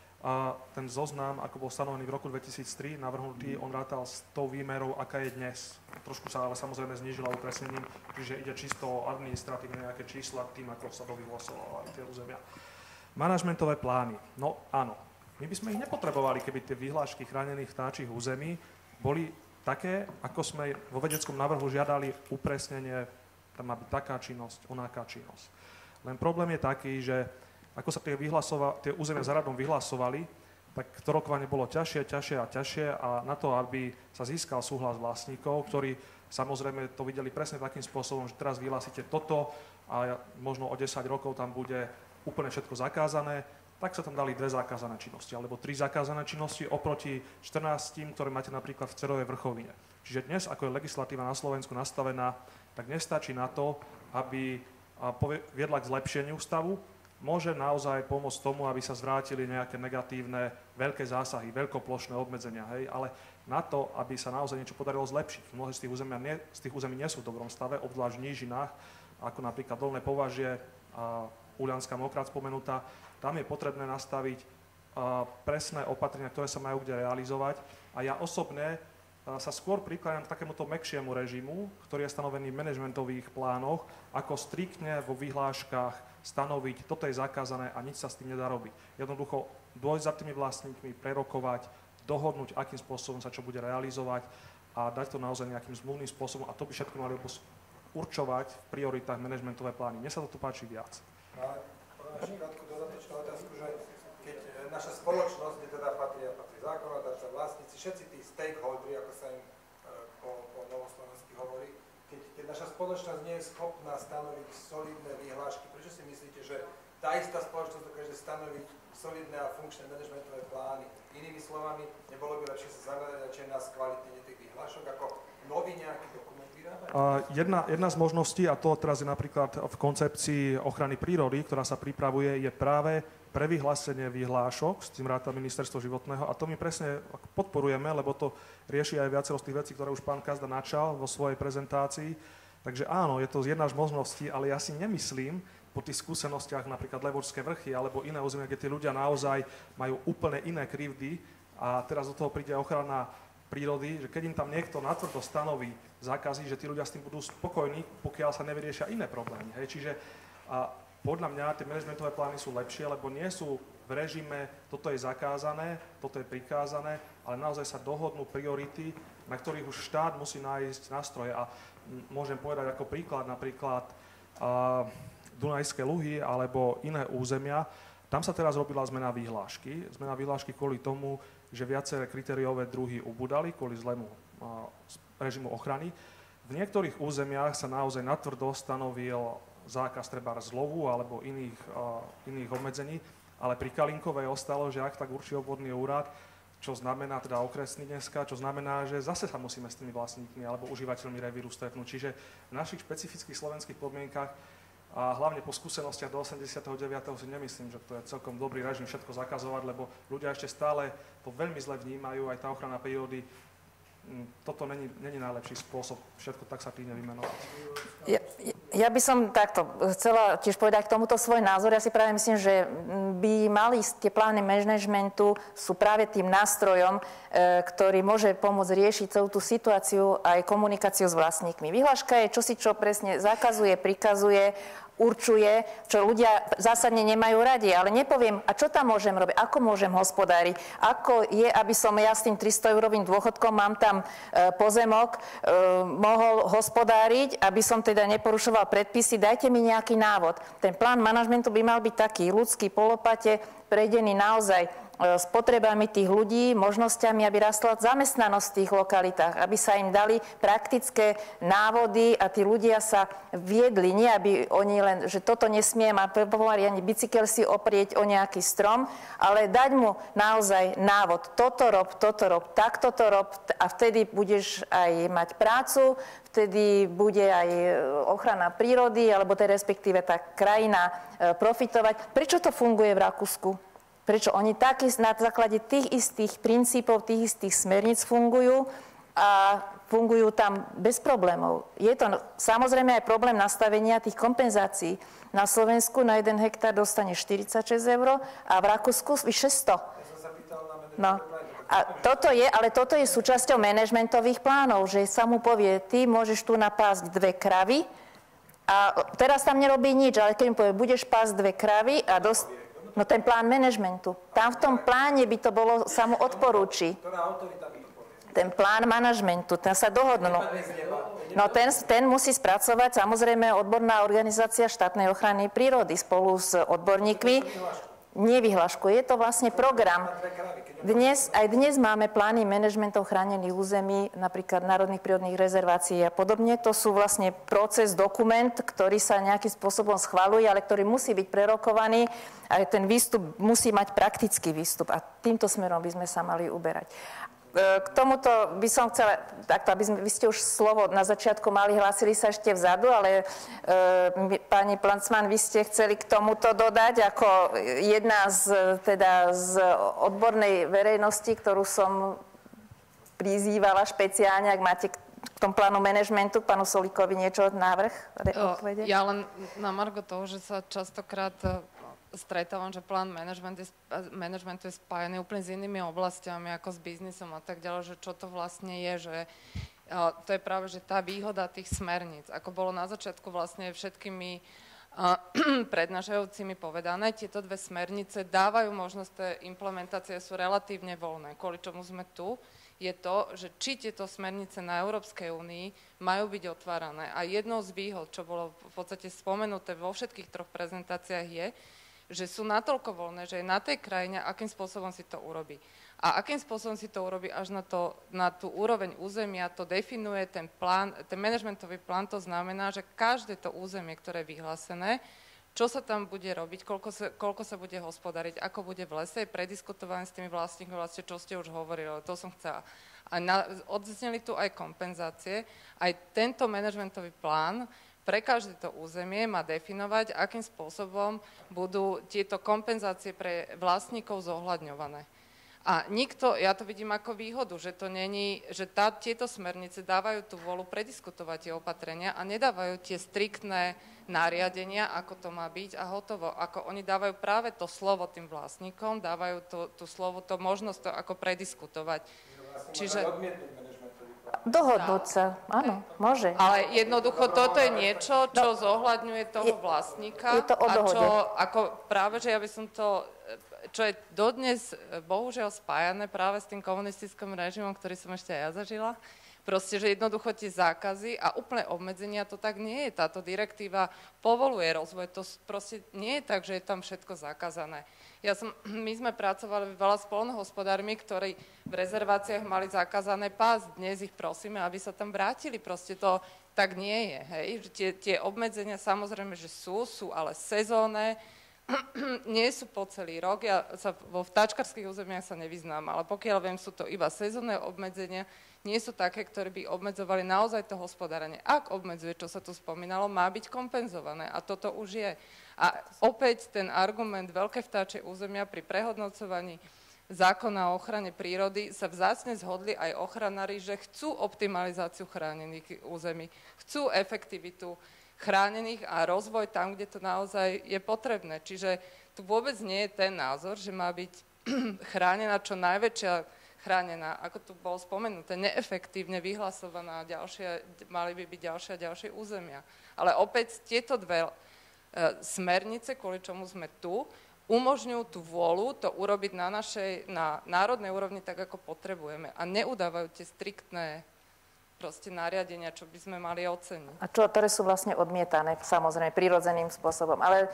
a ten zoznam, ako bol stanovený v roku dvetisíctri, navrhnutý, on rátal s tou výmerou, aká je dnes. Trošku sa ale samozrejme znížila upresnením, čiže ide čisto o administratívne nejaké čísla k tým, ako sa dovyhlasovali tie územia. Manažmentové plány. No áno, my by sme ich nepotrebovali, keby tie vyhlášky chránených vtáčich území boli také, ako sme vo vedeckom návrhu žiadali upresnenie, tam má byť taká činnosť, onaká činnosť. Len problém je taký, že ako sa tie, tie územia za radom vyhlasovali, tak to rokovanie bolo ťažšie, ťažšie a ťažšie a na to, aby sa získal súhlas vlastníkov, ktorí samozrejme to videli presne takým spôsobom, že teraz vyhlásite toto a možno o desať rokov tam bude úplne všetko zakázané, tak sa tam dali dve zakázané činnosti, alebo tri zakázané činnosti oproti štrnáctim, ktoré máte napríklad v Cerovej Vrchovine. Čiže dnes, ako je legislatíva na Slovensku nastavená, tak nestačí na to, aby viedla k zlepšeniu stavu, môže naozaj pomôcť tomu, aby sa zvrátili nejaké negatívne veľké zásahy, veľkoplošné obmedzenia, hej, ale na to, aby sa naozaj niečo podarilo zlepšiť. Mnohé z tých území nie, z tých území nie sú v dobrom stave, obzvlášť v nížinách, ako napríklad Dolné Považie a Ulianská Mokrát spomenutá. Tam je potrebné nastaviť a, presné opatrenia, ktoré sa majú kde realizovať. A ja osobne a, sa skôr prikláňam k takémuto mäkšiemu režimu, ktorý je stanovený v manažmentových plánoch, ako striktne vo vyhláškach stanoviť, toto je zakázané a nič sa s tým nedá robiť. Jednoducho dôjsť za tými vlastníkmi, prerokovať, dohodnúť, akým spôsobom sa čo bude realizovať a dať to naozaj nejakým zmluvným spôsobom a to by všetko mali určovať v prioritách manažmentové plány. Mne sa to tu páči viac. Ale ešte krátku dodatočnú otázku, že keď naša spoločnosť, kde teda patrí, patrí zákonodarca, vlastníci, všetci tí stakeholderi, ako sa im po, po novoslovensky hovorí, keď, keď naša spoločnosť nie je schopná stanoviť solidné vyhlášky, prečo si myslíte, že tá istá spoločnosť dokáže stanoviť solidné a funkčné manažmentové plány? Inými slovami, nebolo by lepšie sa zamerať radšej na skvalitnenie tých vyhlášok, ako nový nejaký dokument vyrábať? Uh, jedna, jedna z možností, a to teraz je napríklad v koncepcii ochrany prírody, ktorá sa pripravuje, je práve pre vyhlásenie vyhlášok, s tým ráta Ministerstvo životného, a to my presne podporujeme, lebo to rieši aj viacero z tých vecí, ktoré už pán Kazda načal vo svojej prezentácii. Takže áno, je to jedna z možností, ale ja si nemyslím, po tých skúsenostiach napríklad Levočské vrchy alebo iné územia, kde tí ľudia naozaj majú úplne iné krivdy a teraz do toho príde ochrana prírody, že keď im tam niekto natvrdo stanoví zákazy, že tí ľudia s tým budú spokojní, pokiaľ sa nevyriešia iné problémy. Hej. Čiže a podľa mňa tie manažmentové plány sú lepšie, lebo nie sú v režime, toto je zakázané, toto je prikázané, ale naozaj sa dohodnú priority, na ktorých už štát musí nájsť nástroje. A môžem povedať ako príklad napríklad a, Dunajské Luhy alebo iné územia. Tam sa teraz robila zmena vyhlášky. Zmena vyhlášky kvôli tomu, že viaceré kritériové druhy ubudali kvôli zlému a, režimu ochrany. V niektorých územiach sa naozaj natvrdo stanovil zákaz treba zlovu alebo iných, uh, iných obmedzení, ale pri Kalinkovej ostalo, že ak tak určí obvodný úrad, čo znamená teda okresný dneska, čo znamená, že zase sa musíme s tými vlastníkmi alebo užívateľmi revíru stretnúť. Čiže v našich špecifických slovenských podmienkach a hlavne po skúsenostiach do osemdesiateho deviateho si nemyslím, že to je celkom dobrý režim všetko zakazovať, lebo ľudia ešte stále to veľmi zle vnímajú, aj tá ochrana prírody. Toto není, není najlepší spôsob všetko taxatívne vymenovať. Ja, ja by som takto chcela tiež povedať k tomuto svoj názor. Ja si práve myslím, že by mali tie plány manažmentu sú práve tým nástrojom, e, ktorý môže pomôcť riešiť celú tú situáciu aj komunikáciu s vlastníkmi. Vyhláška je čosi, čo presne zakazuje, prikazuje, určuje, čo ľudia zásadne nemajú radi, ale nepoviem, a čo tam môžem robiť, ako môžem hospodáriť, ako je, aby som ja s tým tristo-eurovým dôchodkom, mám tam e, pozemok, e, mohol hospodáriť, aby som teda neporušoval predpisy, dajte mi nejaký návod. Ten plán manažmentu by mal byť taký ľudský, polopate, prejdený naozaj s potrebami tých ľudí, možnosťami, aby rastla zamestnanosť v tých lokalitách, aby sa im dali praktické návody a tí ľudia sa viedli, nie aby oni len, že toto nesmiem a pomaly ani bicykel si oprieť o nejaký strom, ale dať mu naozaj návod, toto rob, toto rob, takto to rob a vtedy budeš aj mať prácu, vtedy bude aj ochrana prírody, alebo teda respektíve tá krajina profitovať. Prečo to funguje v Rakúsku? Prečo oni tak na základe tých istých princípov, tých istých smerníc fungujú a fungujú tam bez problémov. Je to samozrejme aj problém nastavenia tých kompenzácií. Na Slovensku na jeden hektár dostane štyridsaťšesť eur a v Rakúsku vyše sto. No. A toto je, ale toto je súčasťou manažmentových plánov, že sa mu povie, ty môžeš tu napásť dve kravy a teraz tam nerobí nič, ale keď mi povie, budeš pásť dve kravy a dosť. No ten plán manažmentu. Tam v tom pláne by to bolo, sa mu odporúči. Ten plán manažmentu, ten sa dohodnú. No ten, ten musí spracovať samozrejme odborná organizácia štátnej ochrany prírody spolu s odborníkmi. Nie vyhlášku, je to vlastne program. Dnes, aj dnes máme plány manažmentov chránených území, napríklad národných prírodných rezervácií a podobne. To sú vlastne proces, dokument, ktorý sa nejakým spôsobom schvaľuje, ale ktorý musí byť prerokovaný a ten výstup musí mať praktický výstup a týmto smerom by sme sa mali uberať. K tomuto by som chcela, takto, aby sme, vy ste už slovo na začiatku mali, hlásili sa ešte vzadu, ale e, pani Plancman, vy ste chceli k tomuto dodať ako jedna z, teda z odbornej verejnosti, ktorú som prizývala špeciálne, ak máte k tomu plánu manažmentu, k pánu Solíkovi niečo, návrh, odpovede? Ja len na margo toho, že sa častokrát stretávam, že plán manažmentu je spájaný úplne s inými oblastiami, ako s biznisom a tak ďalej, že čo to vlastne je, že uh, to je práve, že tá výhoda tých smerníc, ako bolo na začiatku vlastne všetkými uh, prednášajúcimi povedané, tieto dve smernice dávajú možnosť, tie implementácie sú relatívne voľné. Kvôli čomu sme tu, je to, že či tieto smernice na Európskej únii majú byť otvárané. A jednou z výhod, čo bolo v podstate spomenuté vo všetkých troch prezentáciách je, že sú natoľko voľné, že je na tej krajine, akým spôsobom si to urobí. A akým spôsobom si to urobí až na, to, na tú úroveň územia, to definuje ten plán, ten manažmentový plán, to znamená, že každé to územie, ktoré je vyhlásené, čo sa tam bude robiť, koľko sa, koľko sa bude hospodariť, ako bude v lese, je prediskutované s tými vlastníkmi, vlastne, čo ste už hovorili, to som chcela. A na, odzneli tu aj kompenzácie, aj tento manažmentový plán pre každé to územie má definovať, akým spôsobom budú tieto kompenzácie pre vlastníkov zohľadňované. A nikto, ja to vidím ako výhodu, že to není, že tá, tieto smernice dávajú tú vôľu prediskutovať tie opatrenia a nedávajú tie striktné nariadenia, ako to má byť a hotovo. Ako oni dávajú práve to slovo tým vlastníkom, dávajú to, tú slovo, to možnosť to ako prediskutovať. Čiže dohodnúť sa, áno, môže. Ale jednoducho toto je niečo, čo no, zohľadňuje toho vlastníka. Je to o dohode. A čo, ako práve, že ja by som to, čo je dodnes bohužiaľ spájané práve s tým komunistickým režimom, ktorý som ešte aj ja zažila, proste, že jednoducho tie zákazy a úplné obmedzenia, to tak nie je. Táto direktíva povoluje rozvoj, to proste nie je tak, že je tam všetko zakázané. Ja som, my sme pracovali veľa s poľnohospodármi, ktorí v rezerváciách mali zakázané pásť. Dnes ich prosíme, aby sa tam vrátili. Proste to tak nie je. Hej? Tie, tie obmedzenia samozrejme, že sú, sú ale sezónne, nie sú po celý rok. Ja sa vo vtáčkarských územiach sa nevyznám, ale pokiaľ viem, sú to iba sezónne obmedzenia, nie sú také, ktoré by obmedzovali naozaj to hospodárenie. Ak obmedzuje, čo sa tu spomínalo, má byť kompenzované a toto už je. A opäť ten argument veľké vtáčie územia pri prehodnocovaní zákona o ochrane prírody sa vzácne zhodli aj ochranári, že chcú optimalizáciu chránených území, chcú efektivitu chránených a rozvoj tam, kde to naozaj je potrebné. Čiže tu vôbec nie je ten názor, že má byť chránená čo najväčšia chránená, ako tu bolo spomenuté, neefektívne vyhlasovaná, ďalšie, mali by byť ďalšie a ďalšie územia. Ale opäť tieto dve e, smernice, kvôli čomu sme tu, umožňujú tú vôľu to urobiť na našej, na národnej úrovni tak, ako potrebujeme a neudávajú tie striktné proste nariadenia, čo by sme mali oceniť. A čo, ktoré sú vlastne odmietané, samozrejme, prirodzeným spôsobom. Ale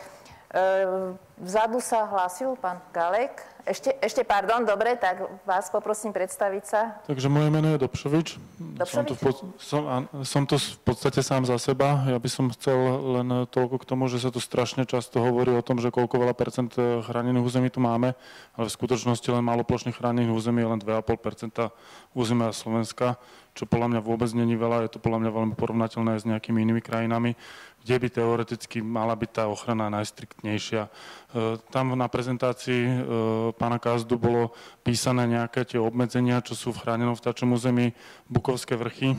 e, vzadu sa hlásil pán Galek. Ešte, ešte, pardon, dobre, tak vás poprosím predstaviť sa. Takže moje meno je Dobšovič. Som to, v, som, som to v podstate sám za seba. Ja by som chcel len toľko k tomu, že sa tu strašne často hovorí o tom, že koľko veľa percent chránených území tu máme, ale v skutočnosti len málo plošných chránených území je len dva a pol percenta územia Slovenska, čo podľa mňa vôbec není veľa. Je to podľa mňa veľmi porovnateľné s nejakými inými krajinami, kde by teoreticky mala byť tá ochrana najstriktnejšia. Tam na prezentácii pána Kazdu bolo písané nejaké tie obmedzenia, čo sú v chránenom vtáčom území Bukovské vrchy.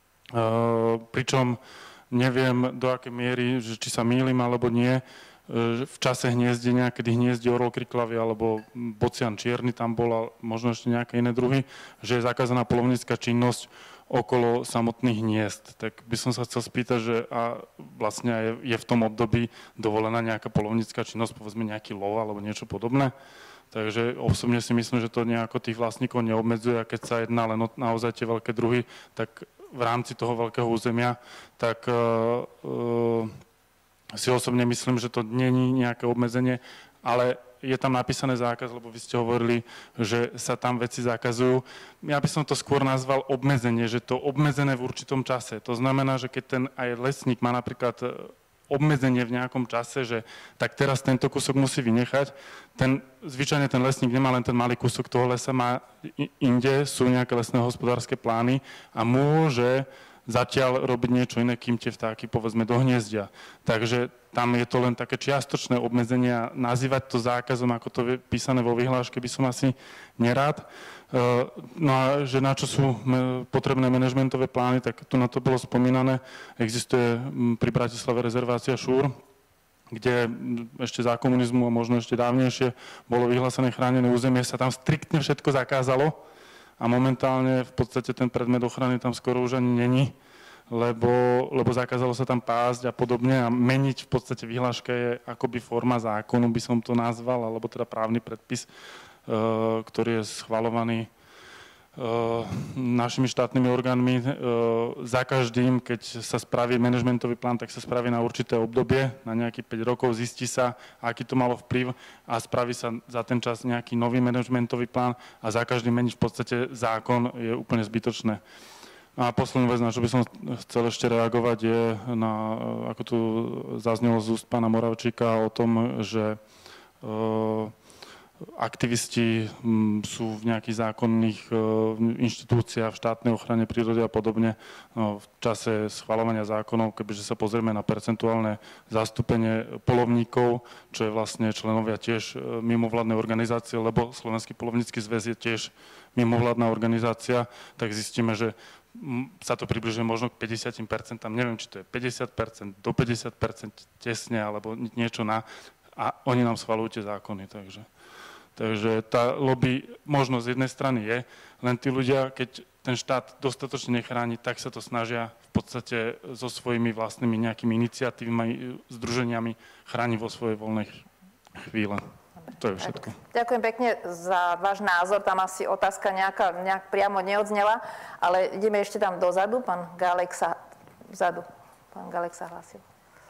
Pričom neviem, do akej miery, že či sa mýlim alebo nie, v čase hniezdenia, kedy hniezdí orol kriklavý alebo bocian čierny tam bol a možno ešte nejaké iné druhy, že je zakázaná poľovnícka činnosť okolo samotných hniezd. Tak by som sa chcel spýtať, že a vlastne je, je v tom období dovolená nejaká poľovnícka činnosť, povedzme nejaký lov alebo niečo podobné. Takže osobne si myslím, že to nejako tých vlastníkov neobmedzuje a keď sa jedná len o naozaj tie veľké druhy, tak v rámci toho veľkého územia, tak uh, uh, si osobne myslím, že to není nejaké obmedzenie, ale je tam napísané zákaz, lebo vy ste hovorili, že sa tam veci zakazujú. Ja by som to skôr nazval obmedzenie, že to obmedzené v určitom čase. To znamená, že keď ten aj lesník má napríklad obmedzenie v nejakom čase, že tak teraz tento kúsok musí vynechať, ten, zvyčajne ten lesník nemá len ten malý kúsok toho lesa, má inde, sú nejaké lesné hospodárske plány a môže zatiaľ robiť niečo iné, kým tie vtáky povedzme do hniezdia. Takže tam je to len také čiastočné obmedzenie a nazývať to zákazom, ako to je písané vo vyhláške, by som asi nerád. No a že na čo sú potrebné manažmentové plány, tak tu na to bolo spomínané. Existuje pri Bratislave rezervácia Šúr, kde ešte za komunizmu a možno ešte dávnejšie bolo vyhlásené chránené územie, sa tam striktne všetko zakázalo. A momentálne v podstate ten predmet ochrany tam skoro už ani není, lebo, lebo zakázalo sa tam pásť a podobne a meniť v podstate vyhláška je akoby forma zákonu, by som to nazval, alebo teda právny predpis, ktorý je schvaľovaný našimi štátnymi orgánmi. Za každým, keď sa spraví manažmentový plán, tak sa spraví na určité obdobie, na nejakých päť rokov, zistí sa, aký to malo vplyv a spraví sa za ten čas nejaký nový manažmentový plán a za každým meniť v podstate zákon je úplne zbytočné. A poslednú vec, na čo by som chcel ešte reagovať, je na, ako tu zaznelo z úst pána Moravčíka o tom, že aktivisti sú v nejakých zákonných inštitúciách, v štátnej ochrane prírody a podobne. No, v čase schvaľovania zákonov, kebyže sa pozrieme na percentuálne zastúpenie poľovníkov, čo je vlastne členovia tiež mimovládnej organizácie, lebo Slovenský poľovnícky zväz je tiež mimovládna organizácia, tak zistíme, že sa to približuje možno k päťdesiat percent, neviem, či to je päťdesiat percent, do päťdesiat percent tesne, alebo niečo na, a oni nám schvaľujú tie zákony, takže... Takže tá lobby možno z jednej strany je, len tí ľudia, keď ten štát dostatočne nechráni, tak sa to snažia v podstate so svojimi vlastnými nejakými iniciatívami, združeniami chrániť vo svojej voľnej chvíle. To je všetko. Ďakujem pekne za váš názor. Tam asi otázka nejaká, nejak priamo neodznela, ale ideme ešte tam dozadu. Pán Gálek sa vzadu. Pán Gálek sa hlásil.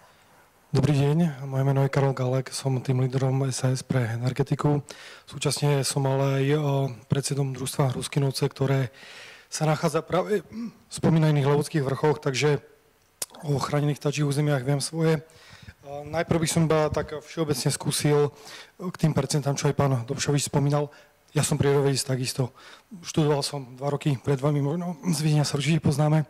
Dobrý deň, moje meno je Karol Galek, som tým lídrom es a es pre energetiku. Súčasne som ale aj predsedom družstva Hruskinovce, ktoré sa nachádza práve v spomínaných Levodských vrchoch, takže o chránených vtáčich územiach viem svoje. Najprv by som iba tak všeobecne skúsil k tým percentám, čo aj pán Dobšovič spomínal. Ja som prírodovedec takisto. Študoval som dva roky pred vami, možno z Vídňa sa určite poznáme.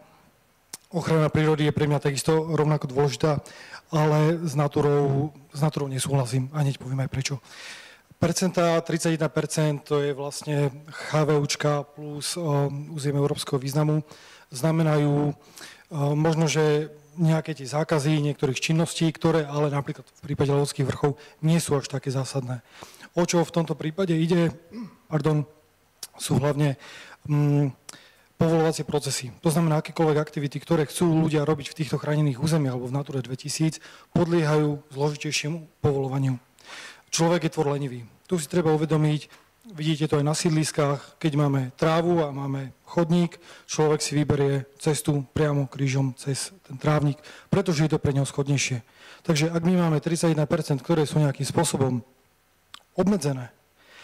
Ochrana prírody je pre mňa takisto rovnako dôležitá, ale s naturou, s naturou nesúhlasím a hneď poviem aj prečo. Percentá tridsaťjeden percent to je vlastne HVUčka plus um, územie európskeho významu. Znamenajú um, možno, že nejaké tie zákazy niektorých činností, ktoré ale napríklad v prípade Levodských vrchov nie sú až také zásadné. O čo v tomto prípade ide, pardon, sú hlavne um, povolovacie procesy. To znamená, akékoľvek aktivity, ktoré chcú ľudia robiť v týchto chránených územiach alebo v Nature dvetisíc, podliehajú zložitejšiemu povolovaniu. Človek je tvor lenivý. Tu si treba uvedomiť, vidíte to aj na sídliskách, keď máme trávu a máme chodník, človek si vyberie cestu priamo krížom cez ten trávnik, pretože je to pre neho schodnejšie. Takže ak my máme tridsaťjeden percent, ktoré sú nejakým spôsobom obmedzené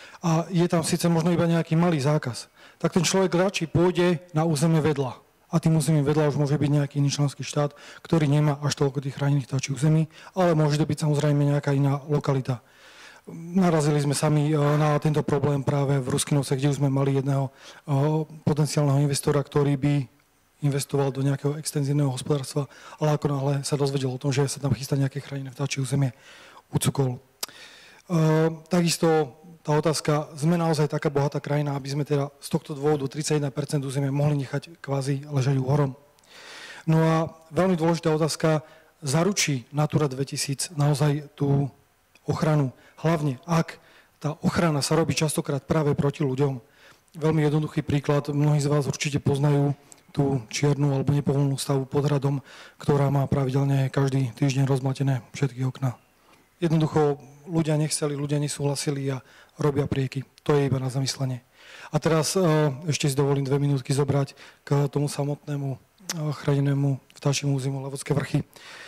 a je tam síce možno iba nejaký malý zákaz, tak ten človek radšej pôjde na územie vedľa. A tým územím vedľa už môže byť nejaký iný členský štát, ktorý nemá až toľko tých chránených vtáčich území, ale môže to byť samozrejme nejaká iná lokalita. Narazili sme sami na tento problém práve v Hruskinovce, kde už sme mali jedného potenciálneho investora, ktorý by investoval do nejakého extenzívneho hospodárstva, ale ako náhle sa dozvedel o tom, že sa tam chystá nejaké chránené vtáčie územie, ucukol. Takisto tá otázka, sme naozaj taká bohatá krajina, aby sme teda z tohto dôvodu tridsaťjeden percent územia mohli nechať kvázi ležať úhorom. No a veľmi dôležitá otázka, zaručí Natura dvetisíc naozaj tú ochranu? Hlavne, ak tá ochrana sa robí častokrát práve proti ľuďom. Veľmi jednoduchý príklad, mnohí z vás určite poznajú tú čiernu alebo nepovolenú stavbu pod hradom, ktorá má pravidelne každý týždeň rozmlatené všetky okná. Jednoducho ľudia nechceli, ľudia nesúhlasili a robia prieky. To je iba na zamyslenie. A teraz ešte si dovolím dve minútky zobrať k tomu samotnému chránenému vtáčiemu územiu Levocké vrchy.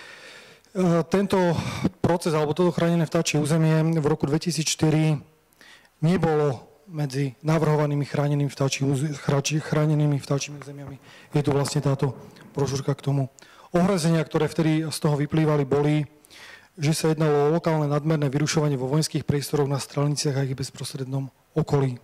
Tento proces, alebo toto chránené vtáčie územie v roku dvetisícštyri nebolo medzi navrhovanými chránenými vtáčími, chránenými vtáčími územiami. Je tu vlastne táto brožúrka k tomu. Ohrozenia, ktoré vtedy z toho vyplývali, boli, že sa jednalo o lokálne nadmerné vyrušovanie vo vojenských priestoroch na strelniciach a ich bezprostrednom okolí.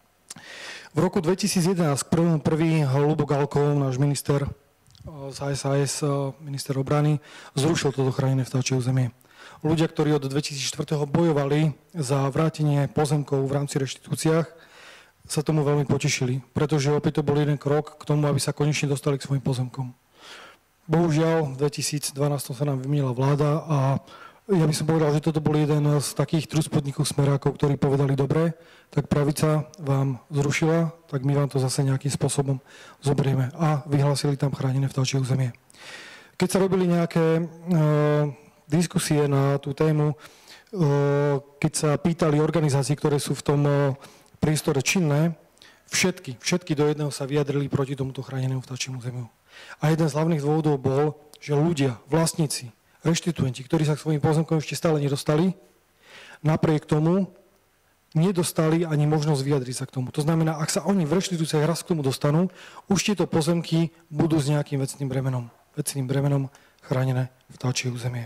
V roku dvetisícjedenásť prvý Ľubo Galkov, náš minister z há es há es, minister obrany, zrušil toto chránené vtáčie územie. Ľudia, ktorí od dvetisícštyri bojovali za vrátenie pozemkov v rámci reštitúciách, sa tomu veľmi potešili, pretože opäť to bol jeden krok k tomu, aby sa konečne dostali k svojim pozemkom. Bohužiaľ, v dvetisícdvanásť sa nám vymenila vláda a ja by som povedal, že toto bol jeden z takých truspodníkov smerákov, ktorí povedali, dobre, tak pravica vám zrušila, tak my vám to zase nejakým spôsobom zoberieme. A vyhlásili tam chránené vtáčie územie. Keď sa robili nejaké e, diskusie na tú tému, e, keď sa pýtali organizácií, ktoré sú v tom e, priestore činné, všetky, všetky do jedného sa vyjadrili proti tomuto chránenému vtáčiemu územiu. A jeden z hlavných dôvodov bol, že ľudia, vlastníci, reštituenti, ktorí sa k svojim pozemkom ešte stále nedostali, napriek tomu nedostali ani možnosť vyjadriť sa k tomu. To znamená, ak sa oni v reštitúciách raz k tomu dostanú, už tieto pozemky budú s nejakým vecným bremenom. Vecným bremenom chránené vtáčie územie.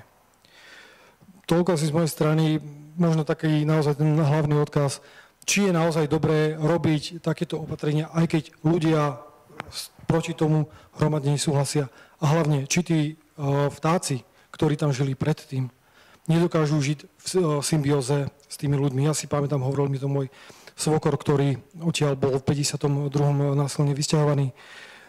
Toľko asi z mojej strany, možno taký naozaj ten hlavný odkaz, či je naozaj dobré robiť takéto opatrenia, aj keď ľudia proti tomu hromadne nesúhlasia. A hlavne, či tí vtáci, ktorí tam žili predtým, nedokážu žiť v symbióze s tými ľuďmi. Ja si pamätám, hovoril mi to môj svokor, ktorý odtiaľ bol v päťdesiatom druhom násilne vysťahovaný.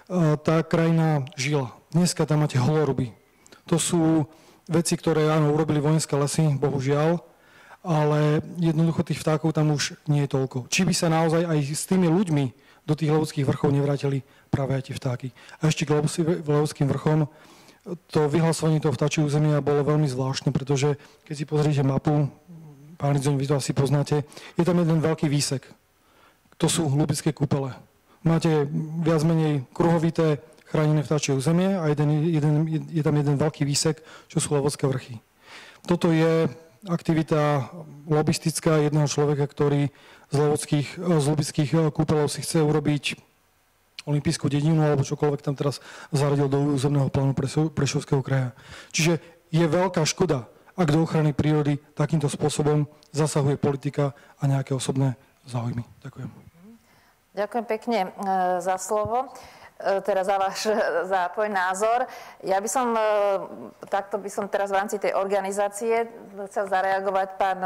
Tá krajina žila. Dneska tam máte holoruby. To sú veci, ktoré áno, urobili vojenské lesy, bohužiaľ, ale jednoducho tých vtákov tam už nie je toľko. Či by sa naozaj aj s tými ľuďmi do tých Levockých vrchov nevrátili práve aj tie vtáky. A ešte k Levockým vrchom, to vyhlasovanie toho vtáčieho územia bolo veľmi zvláštne, pretože keď si pozriete mapu, pán Ridzoň, vy to asi poznáte, je tam jeden veľký výsek. To sú hlubické kúpele. Máte viac menej kruhovité chránené vtáčie územie a jeden, jeden, je tam jeden veľký výsek, čo sú Levocké vrchy. Toto je aktivita lobistická jedného človeka, ktorý z Levockých, z hlubických kúpelov si chce urobiť olympijskú dedinu alebo čokoľvek tam teraz zaradil do územného plánu Prešovského kraja. Čiže je veľká škoda, ak do ochrany prírody takýmto spôsobom zasahuje politika a nejaké osobné záujmy. Ďakujem. Ďakujem pekne za slovo, teda za váš zápoj, názor. Ja by som, takto by som teraz v rámci tej organizácie chcel zareagovať pán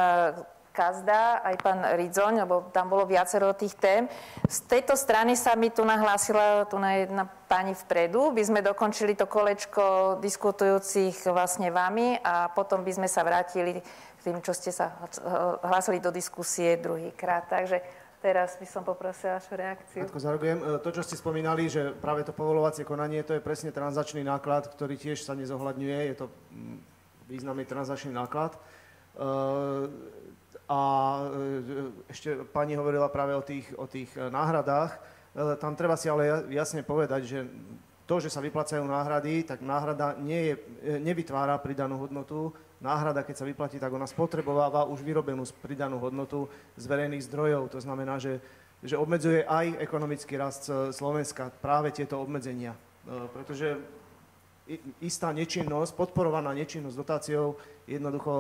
Kazda, aj pán Ridzoň, lebo tam bolo viacero tých tém. Z tejto strany sa mi tu nahlásila tu na jedna pani vpredu. By sme dokončili to kolečko diskutujúcich vlastne vami a potom by sme sa vrátili k tým, čo ste sa hlásili do diskusie druhýkrát. Takže teraz by som poprosila vašu reakciu. Krátko zareagujem. To, čo ste spomínali, že práve to povolovacie konanie, to je presne tranzačný náklad, ktorý tiež sa nezohľadňuje. Je to významný tranzačný náklad. A ešte pani hovorila práve o tých, o tých náhradách. Tam treba si ale jasne povedať, že to, že sa vyplácajú náhrady, tak náhrada nie je, nevytvára pridanú hodnotu. Náhrada, keď sa vyplatí, tak ona spotrebováva už vyrobenú pridanú hodnotu z verejných zdrojov. To znamená, že, že obmedzuje aj ekonomický rast Slovenska práve tieto obmedzenia. Pretože istá nečinnosť, podporovaná nečinnosť dotáciou jednoducho,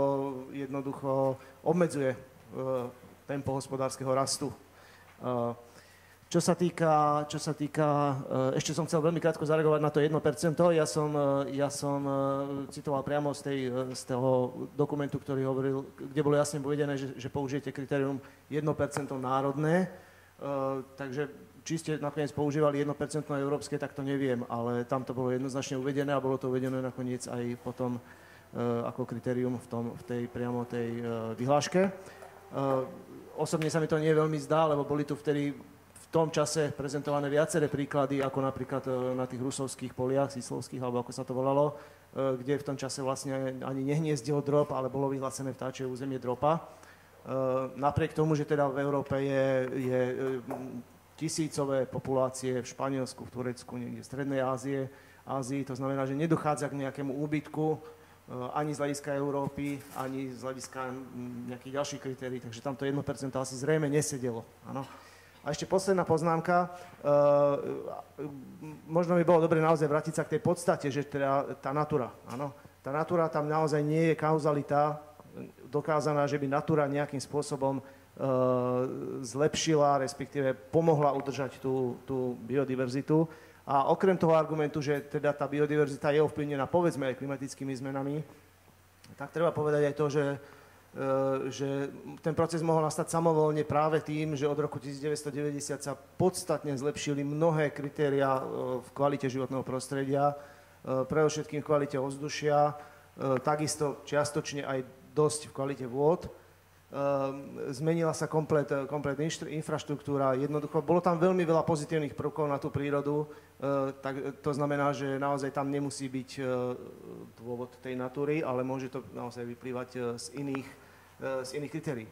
jednoducho obmedzuje tempo hospodárskeho rastu. Čo sa týka, čo sa týka, ešte som chcel veľmi krátko zareagovať na to jedno percento. Ja som, ja som citoval priamo z, tej, z toho dokumentu, ktorý hovoril, kde bolo jasne uvedené, že, že použijete kritérium jedno percento národné. Takže či ste nakoniec používali jedno percento európske, tak to neviem, ale tam to bolo jednoznačne uvedené a bolo to uvedené nakoniec aj potom ako kritérium v, tom, v tej priamo tej vyhláške. Osobne sa mi to nie veľmi zdá, lebo boli tu vtedy v tom čase prezentované viaceré príklady, ako napríklad na tých rusovských poliach, síslovských, alebo ako sa to volalo, kde v tom čase vlastne ani nehniezdil drop, ale bolo vyhlásené vtáčie územie dropa. Napriek tomu, že teda v Európe je, je tisícové populácie v Španielsku, v Turecku, niekde v Strednej Ázie, Ázii, to znamená, že nedochádza k nejakému úbytku ani z hľadiska Európy, ani z hľadiska nejakých ďalších kritérií, takže tamto jedno percento asi zrejme nesedelo. Áno. A ešte posledná poznámka. Možno by bolo dobre naozaj vrátiť sa k tej podstate, že teda tá natura, áno. Tá natura tam naozaj nie je kauzalita dokázaná, že by natura nejakým spôsobom zlepšila, respektíve pomohla udržať tú, tú biodiverzitu. A okrem toho argumentu, že teda tá biodiverzita je ovplyvnená povedzme aj klimatickými zmenami, tak treba povedať aj to, že že ten proces mohol nastať samovolne práve tým, že od roku devätnásťstodeväťdesiat sa podstatne zlepšili mnohé kritériá v kvalite životného prostredia, predovšetkým v kvalite ovzdušia, takisto čiastočne aj dosť v kvalite vôd. Zmenila sa komplet, komplet infraštruktúra, jednoducho bolo tam veľmi veľa pozitívnych prvkov na tú prírodu, tak to znamená, že naozaj tam nemusí byť dôvod tej natúry, ale môže to naozaj vyplývať z iných, z iných kritérií.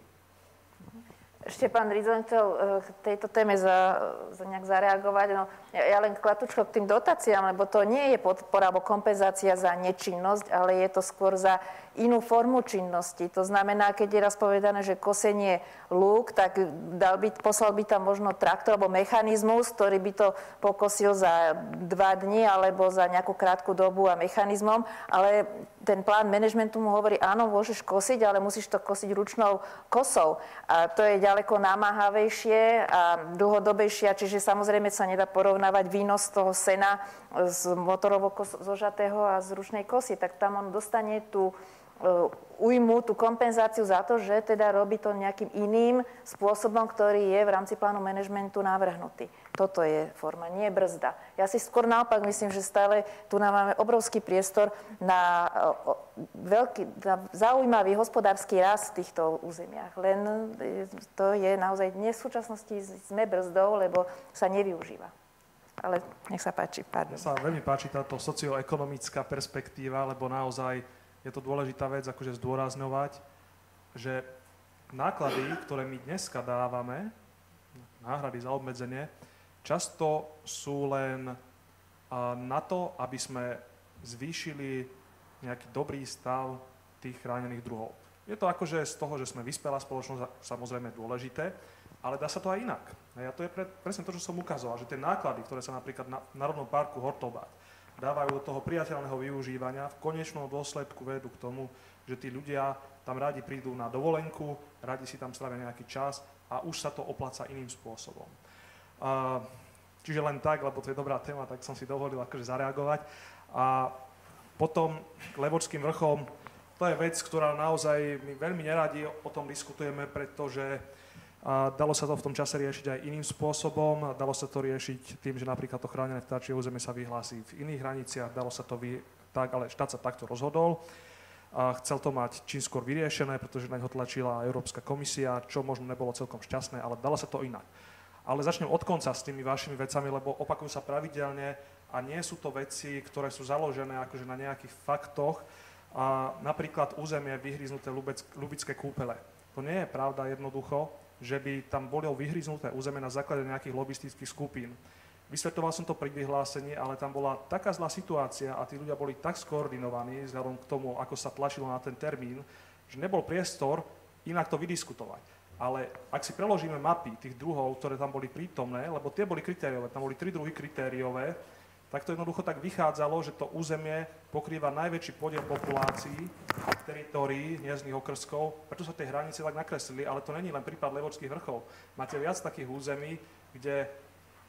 Ešte pán Rizon chcel k tejto téme za, za nejak zareagovať. No, ja, ja len kľatučko k tým dotáciám, lebo to nie je podpora alebo kompenzácia za nečinnosť, ale je to skôr za inú formu činnosti. To znamená, keď je raz povedané, že kosenie lúk, tak dal by, poslal by tam možno traktor alebo mechanizmus, ktorý by to pokosil za dva dni alebo za nejakú krátku dobu a mechanizmom, ale ten plán manažmentu mu hovorí, áno, môžeš kosiť, ale musíš to kosiť ručnou kosou. A to je ďaleko namáhavejšie a dlhodobejšie, čiže samozrejme sa nedá porovnávať výnos toho sena z motorovo zožatého a z ručnej kosy. Tak tam on dostane tú ujmu, tú kompenzáciu za to, že teda robí to nejakým iným spôsobom, ktorý je v rámci plánu manažmentu navrhnutý. Toto je forma, nie brzda. Ja si skôr naopak myslím, že stále tu nám máme obrovský priestor na veľký, na zaujímavý hospodársky rast v týchto územiach. Len to je naozaj dnes v súčasnosti sme brzdou, lebo sa nevyužíva. Ale nech sa páči, pardon. Mne sa veľmi páči táto socioekonomická perspektíva, lebo naozaj je to dôležitá vec, akože zdôrazňovať, že náklady, ktoré my dneska dávame, náhrady za obmedzenie, často sú len na to, aby sme zvýšili nejaký dobrý stav tých chránených druhov. Je to akože z toho, že sme vyspelá spoločnosť, samozrejme dôležité, ale dá sa to aj inak. A to je pre, presne to, čo som ukazoval, že tie náklady, ktoré sa napríklad na Národnom parku Hortolbach dávajú do toho priateľného využívania, v konečnom dôsledku vedú k tomu, že tí ľudia tam radi prídu na dovolenku, radi si tam strávia nejaký čas a už sa to opláca iným spôsobom. A, čiže len tak, lebo to je dobrá téma, tak som si dovolil akože zareagovať. A potom k Levočským vrchom, to je vec, ktorá naozaj my veľmi neradi o tom diskutujeme, pretože a dalo sa to v tom čase riešiť aj iným spôsobom. Dalo sa to riešiť tým, že napríklad to chránené vtáčie územie sa vyhlási v iných hraniciach. Dalo sa to vy, tak, ale štát sa takto rozhodol. A chcel to mať čím skôr vyriešené, pretože na ňo tlačila Európska komisia, čo možno nebolo celkom šťastné, ale dalo sa to inak. Ale začnem od konca s tými vašimi vecami, lebo opakujú sa pravidelne a nie sú to veci, ktoré sú založené akože na nejakých faktoch. A napríklad územie vyhryznuté Ľubické kúpele. To nie je pravda jednoducho, že by tam bolo vyhryznuté územie na základe nejakých lobistických skupín. Vysvetoval som to pri vyhlásení, ale tam bola taká zlá situácia a tí ľudia boli tak skoordinovaní vzhľadom k tomu, ako sa tlačilo na ten termín, že nebol priestor inak to vydiskutovať. Ale ak si preložíme mapy tých druhov, ktoré tam boli prítomné, lebo tie boli kritériové, tam boli tri druhy kritériové, tak to jednoducho tak vychádzalo, že to územie pokrýva najväčší podiel populácií v teritórii hniezdnych okrskov, preto sa tie hranice tak nakreslili, ale to není len prípad Levočských vrchov. Máte viac takých území, kde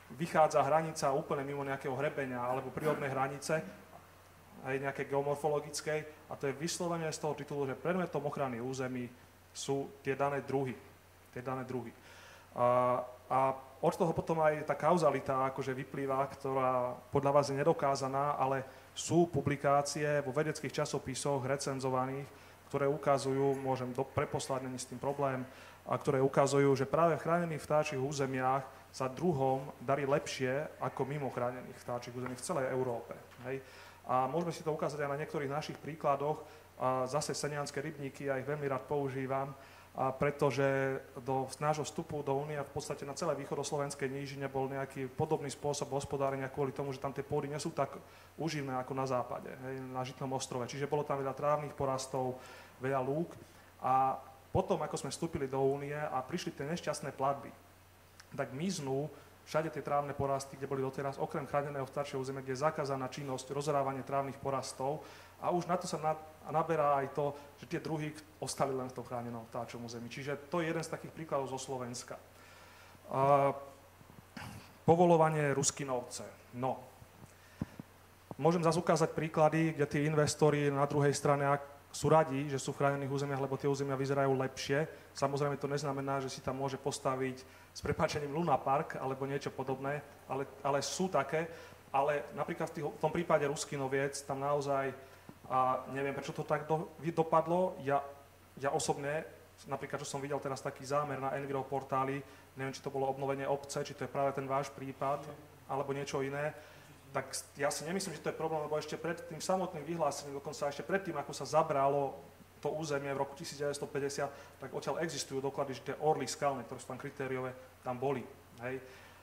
vychádza hranica úplne mimo nejakého hrebenia alebo prírodnej hranice, aj nejaké geomorfologickej, a to je vyslovene z toho titulu, že predmetom ochrany území sú tie dané druhy. Tie dané druhy. A, a od toho potom aj tá kauzalita akože vyplýva, ktorá podľa vás je nedokázaná, ale sú publikácie vo vedeckých časopisoch recenzovaných, ktoré ukazujú, môžem do, preposlať, není s tým problém, a ktoré ukazujú, že práve v chránených vtáčich územiach sa druhom darí lepšie ako mimo chránených vtáčich území v celej Európe. Hej. A môžeme si to ukázať aj na niektorých našich príkladoch. A zase senianské rybníky, ja ich veľmi rád používam, a pretože do nášho vstupu do únie v podstate na celej východoslovenskej nížine bol nejaký podobný spôsob hospodárenia kvôli tomu, že tam tie pôdy nie sú tak uživné ako na západe, hej, na Žitnom ostrove. Čiže bolo tam veľa trávnych porastov, veľa lúk. A potom, ako sme vstúpili do únie a prišli tie nešťastné platby, tak miznú všade tie trávne porasty, kde boli doteraz, okrem chráneného vtáčieho územia, kde je zakázaná činnosť rozorávanie trávnych porastov. A už na to sa naberá aj to, že tie druhy ostali len v tom chránenom vtáčom území. Čiže to je jeden z takých príkladov zo Slovenska. A povolovanie Ruskinovce. No. Môžem zase ukázať príklady, kde tí investori na druhej strane sú radi, že sú v chránených územiach, lebo tie územia vyzerajú lepšie. Samozrejme to neznamená, že si tam môže postaviť s prepáčením Luna Park alebo niečo podobné, ale, ale sú také. Ale napríklad v, tých, v tom prípade Ruskinoviec tam naozaj, a neviem, prečo to tak do, dopadlo, ja, ja osobne, napríklad, čo som videl teraz taký zámer na Enviro portáli, neviem, či to bolo obnovenie obce, či to je práve ten váš prípad, alebo niečo iné, tak ja si nemyslím, že to je problém, lebo ešte pred tým samotným vyhlásením, dokonca ešte pred tým, ako sa zabralo to územie v roku devätnásťstopäťdesiat, tak odtiaľ existujú doklady, že tie orly skalné, ktoré sú tam kritériové, tam boli. Hej.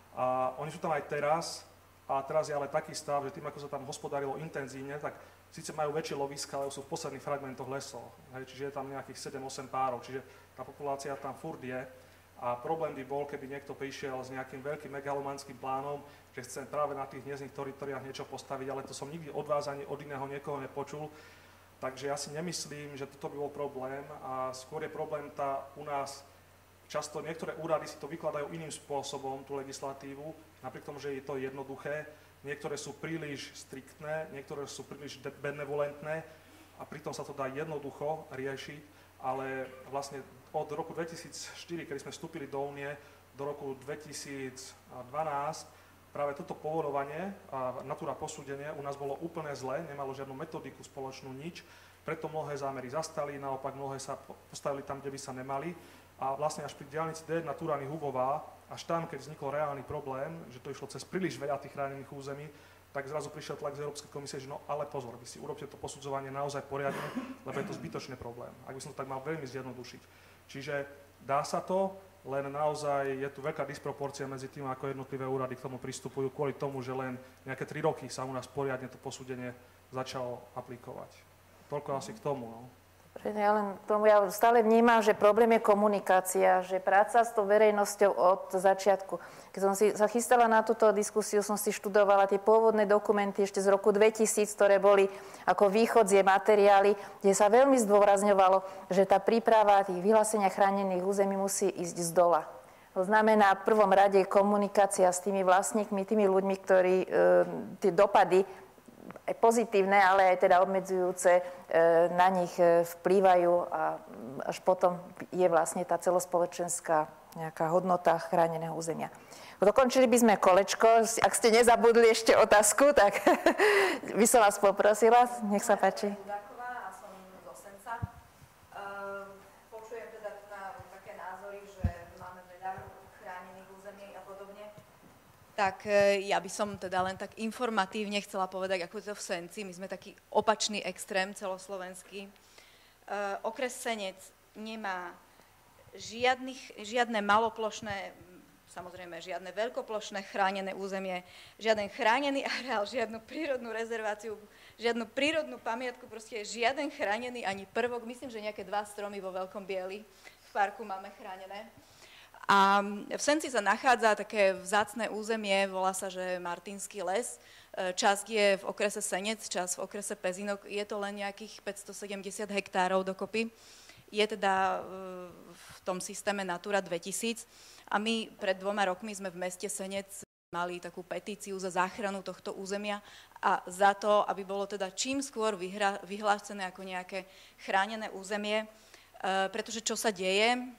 A oni sú tam aj teraz, a teraz je ale taký stav, že tým, ako sa tam hospodárilo intenzívne, tak síce majú väčšie loviska, ale sú v posledných fragmentoch lesov. Hej. Čiže je tam nejakých sedem osem párov, čiže tá populácia tam furt je. A problém by bol, keby niekto prišiel s nejakým veľkým megalomanským plánom, že chce práve na tých hniezdnych teritoriách niečo postaviť, ale to som nikdy od vás ani od iného niekoho nepočul. Takže ja si nemyslím, že toto by bol problém a skôr je problém tá u nás, často niektoré úrady si to vykladajú iným spôsobom, tú legislatívu, napriek tomu, že je to jednoduché. Niektoré sú príliš striktné, niektoré sú príliš benevolentné a pritom sa to dá jednoducho riešiť, ale vlastne od roku dvetisícštyri, keď sme vstúpili do únie, do roku dvetisícdvanásť, práve toto povoľovanie a natúra posúdenie u nás bolo úplne zlé, nemalo žiadnu metodiku spoločnú, nič, preto mnohé zámery zastali, naopak mnohé sa postavili tam, kde by sa nemali. A vlastne až pri diaľnici dé jedna Turany Hubová, až tam, keď vznikol reálny problém, že to išlo cez príliš veľa tých chránených území, tak zrazu prišiel tlak z Európskej komisie, že no ale pozor, vy si urobte to posudzovanie naozaj poriadne, lebo je to zbytočný problém. Ak by som to tak mal veľmi zjednodušiť. Čiže dá sa to, len naozaj je tu veľká disproporcia medzi tým, ako jednotlivé úrady k tomu pristupujú, kvôli tomu, že len nejaké tri roky sa u nás poriadne to posúdenie začalo aplikovať. Toľko asi k tomu. No. Ja len tomu ja stále vnímam, že problém je komunikácia, že práca s tou verejnosťou od začiatku. Keď som si sa chystala na túto diskusiu, som si študovala tie pôvodné dokumenty ešte z roku dvetisíc, ktoré boli ako východzie materiály, kde sa veľmi zdôrazňovalo, že tá príprava tých vyhlásenia chránených území musí ísť z dola. To znamená v prvom rade komunikácia s tými vlastníkmi, tými ľuďmi, ktorí e, tie dopady pozitívne, ale aj teda obmedzujúce, na nich vplývajú a až potom je vlastne tá celospoločenská nejaká hodnota chráneného územia. Dokončili by sme kolečko. Ak ste nezabudli ešte otázku, tak by som vás poprosila. Nech sa páči. Budáková a som z Osenca. Počujem teda také názory, že máme veľa chránených území a podobne. Tak ja by som teda len tak informatívne chcela povedať, ako je to v Senci. My sme taký opačný extrém celoslovenský. Uh, okres Senec nemá žiadnych, žiadne maloplošné, samozrejme žiadne veľkoplošné chránené územie, žiaden chránený areál, žiadnu prírodnú rezerváciu, žiadnu prírodnú pamiatku, proste žiaden chránený ani prvok. Myslím, že nejaké dva stromy vo Veľkom Bieli v parku máme chránené. A v Senci sa nachádza také vzácne územie, volá sa, že Martinský les. Časť je v okrese Senec, časť v okrese Pezinok. Je to len nejakých päťstosedemdesiat hektárov dokopy. Je teda v tom systéme Natura dvetisíc. A my pred dvoma rokmi sme v meste Senec mali takú petíciu za záchranu tohto územia a za to, aby bolo teda čím skôr vyhra, vyhlásené ako nejaké chránené územie, e, pretože čo sa deje, e,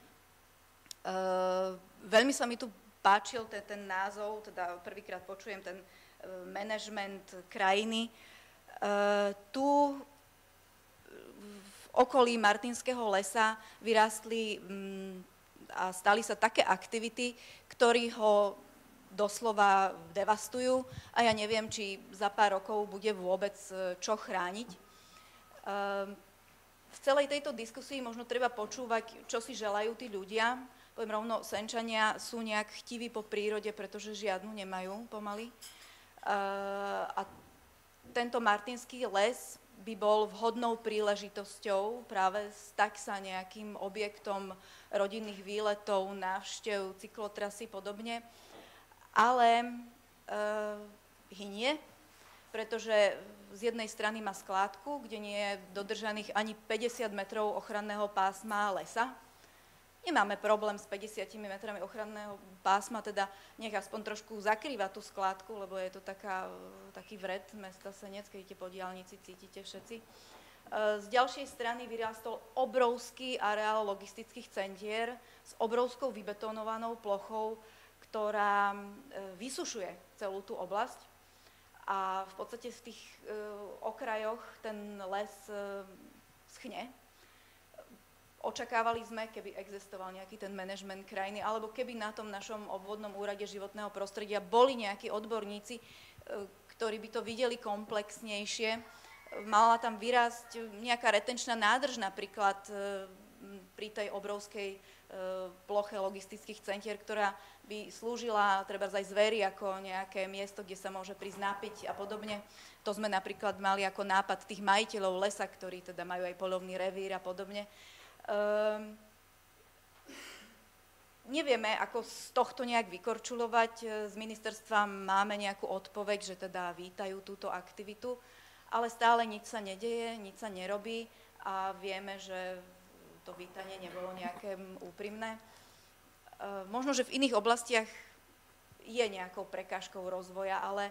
veľmi sa mi tu páčil ten, ten názov, teda prvýkrát počujem ten e, manažment krajiny. E, tu v okolí Martinského lesa vyrástli m, a stali sa také aktivity, ktorí ho doslova devastujú a ja neviem, či za pár rokov bude vôbec čo chrániť. V celej tejto diskusii možno treba počúvať, čo si želajú tí ľudia. Poviem rovno, Senčania sú nejak chtiví po prírode, pretože žiadnu nemajú pomaly. A tento Martinský les by bol vhodnou príležitosťou práve stať sa nejakým objektom rodinných výletov, návštev, cyklotrasy podobne. Ale e, hynie, pretože z jednej strany má skládku, kde nie je dodržaných ani päťdesiat metrov ochranného pásma lesa. Nemáme problém s päťdesiatimi metrami ochranného pásma, teda nech aspoň trošku zakrýva tú skládku, lebo je to taká, taký vred mesta Senec, keď idete po diaľnici, cítite všetci. E, z ďalšej strany vyrástol obrovský areál logistických centier s obrovskou vybetonovanou plochou, ktorá vysušuje celú tú oblasť a v podstate v tých e, okrajoch ten les e, schne. Očakávali sme, keby existoval nejaký ten manažment krajiny, alebo keby na tom našom obvodnom úrade životného prostredia boli nejakí odborníci, e, ktorí by to videli komplexnejšie. Mala tam vyrásť nejaká retenčná nádrž napríklad e, pri tej obrovskej ploche logistických centier, ktorá by slúžila treba aj zveri ako nejaké miesto, kde sa môže prísť napiť a podobne. To sme napríklad mali ako nápad tých majiteľov lesa, ktorí teda majú aj poľovný revír a podobne. Um, nevieme, ako z tohto nejak vykorčulovať. Z ministerstva máme nejakú odpoveď, že teda vítajú túto aktivitu, ale stále nič sa nedeje, nič sa nerobí a vieme, že to vítanie nebolo nejaké úprimné. E, možno, že v iných oblastiach je nejakou prekážkou rozvoja, ale e,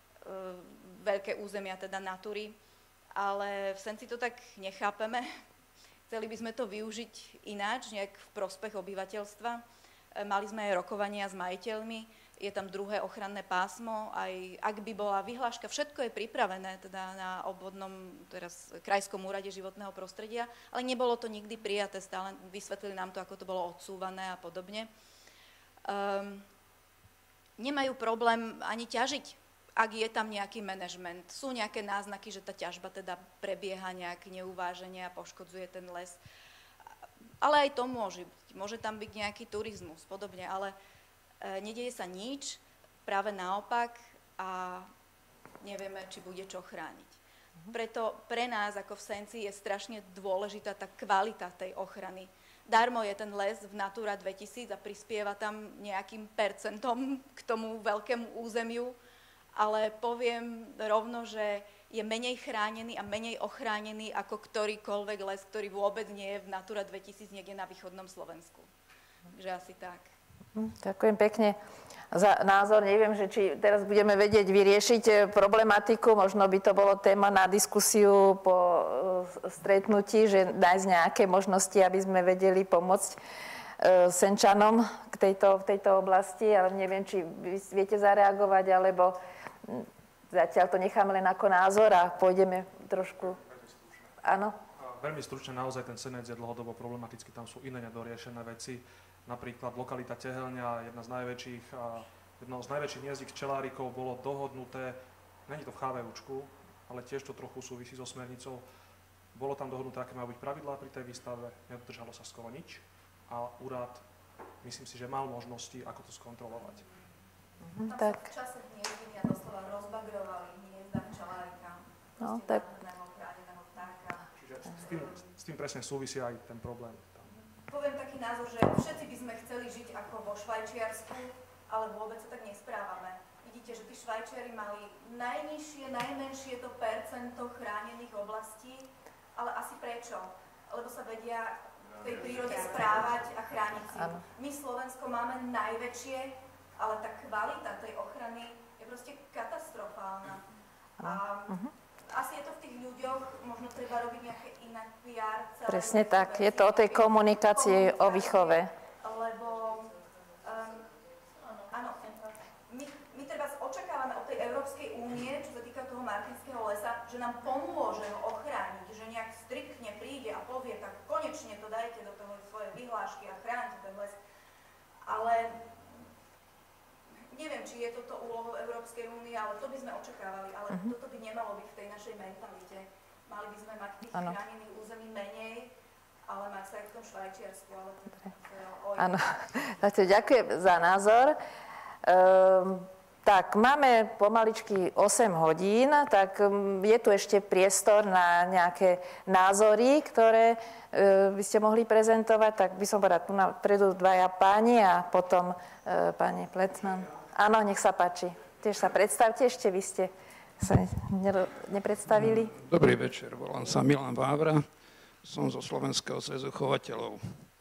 veľké územia, teda natúry, ale v Senci to tak nechápeme. Chceli by sme to využiť ináč, nejak v prospech obyvateľstva. E, mali sme aj rokovania s majiteľmi, je tam druhé ochranné pásmo, aj ak by bola vyhláška, všetko je pripravené teda na obvodnom, teraz krajskom úrade životného prostredia, ale nebolo to nikdy prijaté, stále vysvetlili nám to, ako to bolo odsúvané a podobne. Um, nemajú problém ani ťažiť, ak je tam nejaký manažment. Sú nejaké náznaky, že tá ťažba teda prebieha nejak neuvážene a poškodzuje ten les. Ale aj to môže byť. Môže tam byť nejaký turizmus, podobne, ale nedieje sa nič, práve naopak a nevieme, či bude čo chrániť. Preto pre nás ako v Senci je strašne dôležitá tá kvalita tej ochrany. Darmo je ten les v Natura dvetisíc a prispieva tam nejakým percentom k tomu veľkému územiu, ale poviem rovno, že je menej chránený a menej ochránený ako ktorýkoľvek les, ktorý vôbec nie je v Natura dvetisíc niekde na východnom Slovensku. Takže asi tak. Ďakujem pekne za názor. Neviem, že či teraz budeme vedieť vyriešiť problematiku. Možno by to bolo téma na diskusiu po stretnutí, že nájsť nejaké možnosti, aby sme vedeli pomôcť Senčanom k tejto, v tejto oblasti. Ale neviem, či viete zareagovať, alebo zatiaľ to necháme len ako názor a pôjdeme trošku... Áno? Veľmi stručne, naozaj ten Senec je dlhodobo problematický. Tam sú iné nedoriešené veci. Napríklad lokalita Tehelňa, jedna z najväčších, jedno z najväčších hniezdík včelárikov bolo dohodnuté, není to v CHVUčku, ale tiež to trochu súvisí so smernicou. Bolo tam dohodnuté, aké majú byť pravidlá pri tej výstave, nedodržalo sa skoro nič a úrad, myslím si, že mal možnosti, ako to skontrolovať. Mhm, tak. V čase hniezdenia doslova rozbagrovali hniezda včelárika. No, tak. Čiže s tým, s tým presne súvisí aj ten problém. Poviem taký názor, že všetci by sme chceli žiť ako vo Švajčiarsku, ale vôbec sa tak nesprávame. Vidíte, že tí Švajčiari mali najnižšie, najmenšie to percento chránených oblastí, ale asi prečo? Lebo sa vedia v tej prírode správať a chrániť si. My Slovensko máme najväčšie ale tá kvalita tej ochrany je proste katastrofálna. A uh-huh. asi je to v tých ľuďoch, možno treba robiť nejaké iné pé er. Presne tak, je to o tej komunikácii, o výchove. Lebo, um, áno, my, my treba očakávame od tej Európskej únie, čo sa týka toho martinského lesa, že nám pomôže ho ochrániť, že nejak striktne príde a povie, tak konečne to dajte do toho svoje vyhlášky a chránite ten les. Ale neviem, či je toto úlohou Európskej únie, ale to by sme očakávali, ale uh-huh. toto by nemalo byť v tej našej mentalite. Mali by sme mať tých ano. chránených území menej, ale mať sa aj v tom Švajčiarsku, ale to je oj. Áno, ďakujem za názor. Um, tak, máme pomaličky osem hodín, tak je tu ešte priestor na nejaké názory, ktoré uh, by ste mohli prezentovať. Tak by som povedala, tu napredu dvaja páni a potom uh, pani Plecman. Áno, nech sa páči. Tiež sa predstavte, ešte vy ste sa nepredstavili. Dobrý večer, volám sa Milan Vávra, som zo Slovenského zväzu chovateľov.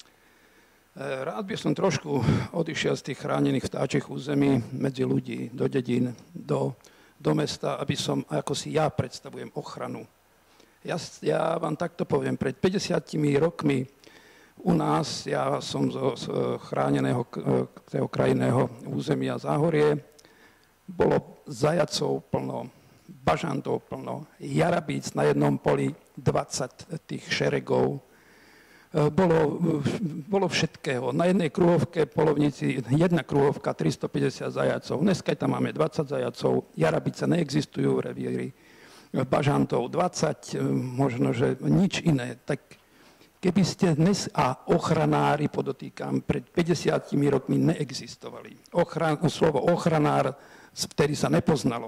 Rád by som trošku odišiel z tých chránených vtáčich území medzi ľudí, do dedín, do, do mesta, aby som, ako si ja predstavujem, ochranu. Ja, ja vám takto poviem, pred päťdesiatimi rokmi u nás, ja som zo, z chráneného toho krajinného územia Záhorie, bolo zajacov plno, bažantov plno, jarabíc na jednom poli, dvadsať tých šeregov, bolo, bolo všetkého. Na jednej kruhovke polovnici, jedna kruhovka, tristopäťdesiat zajacov. Dneska tam máme dvadsať zajacov, jarabice neexistujú, revíry, bažantov dvadsať, možno, že nič iné. Tak keby ste dnes, a ochranári, podotýkam, pred päťdesiatimi rokmi neexistovali. Ochran, slovo ochranár vtedy sa nepoznalo.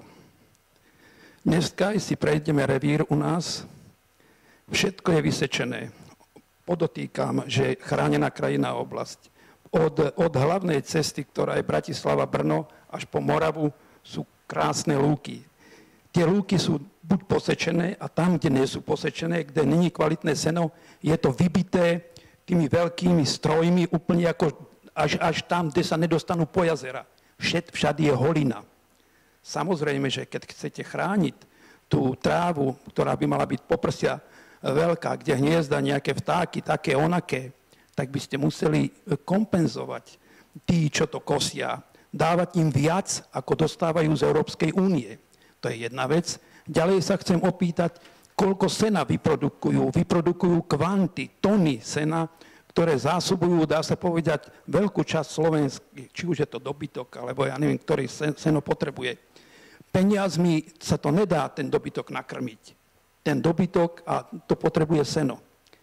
Dneska, si prejdeme revír u nás, všetko je vysečené. Podotýkam, že chránená krajinná oblasť. Od, od hlavnej cesty, ktorá je Bratislava-Brno, až po Moravu, sú krásne lúky. Tie lúky sú buď posečené, a tam, kde nie sú posečené, kde není kvalitné seno, je to vybité tými veľkými strojmi, úplne ako až, až tam, kde sa nedostanú po jazera. Všet, všade je holina. Samozrejme, že keď chcete chrániť tú trávu, ktorá by mala byť poprsia veľká, kde hniezda nejaké vtáky, také onaké, tak by ste museli kompenzovať tí, čo to kosia, dávať im viac, ako dostávajú z Európskej únie. To je jedna vec. Ďalej sa chcem opýtať, koľko sena vyprodukujú. Vyprodukujú kvanty, tony sena, ktoré zásobujú, dá sa povedať, veľkú časť Slovensky, či už je to dobytok, alebo ja neviem, ktorý seno potrebuje. Peniazmi sa to nedá, ten dobytok nakrmiť. Ten dobytok, a to potrebuje seno.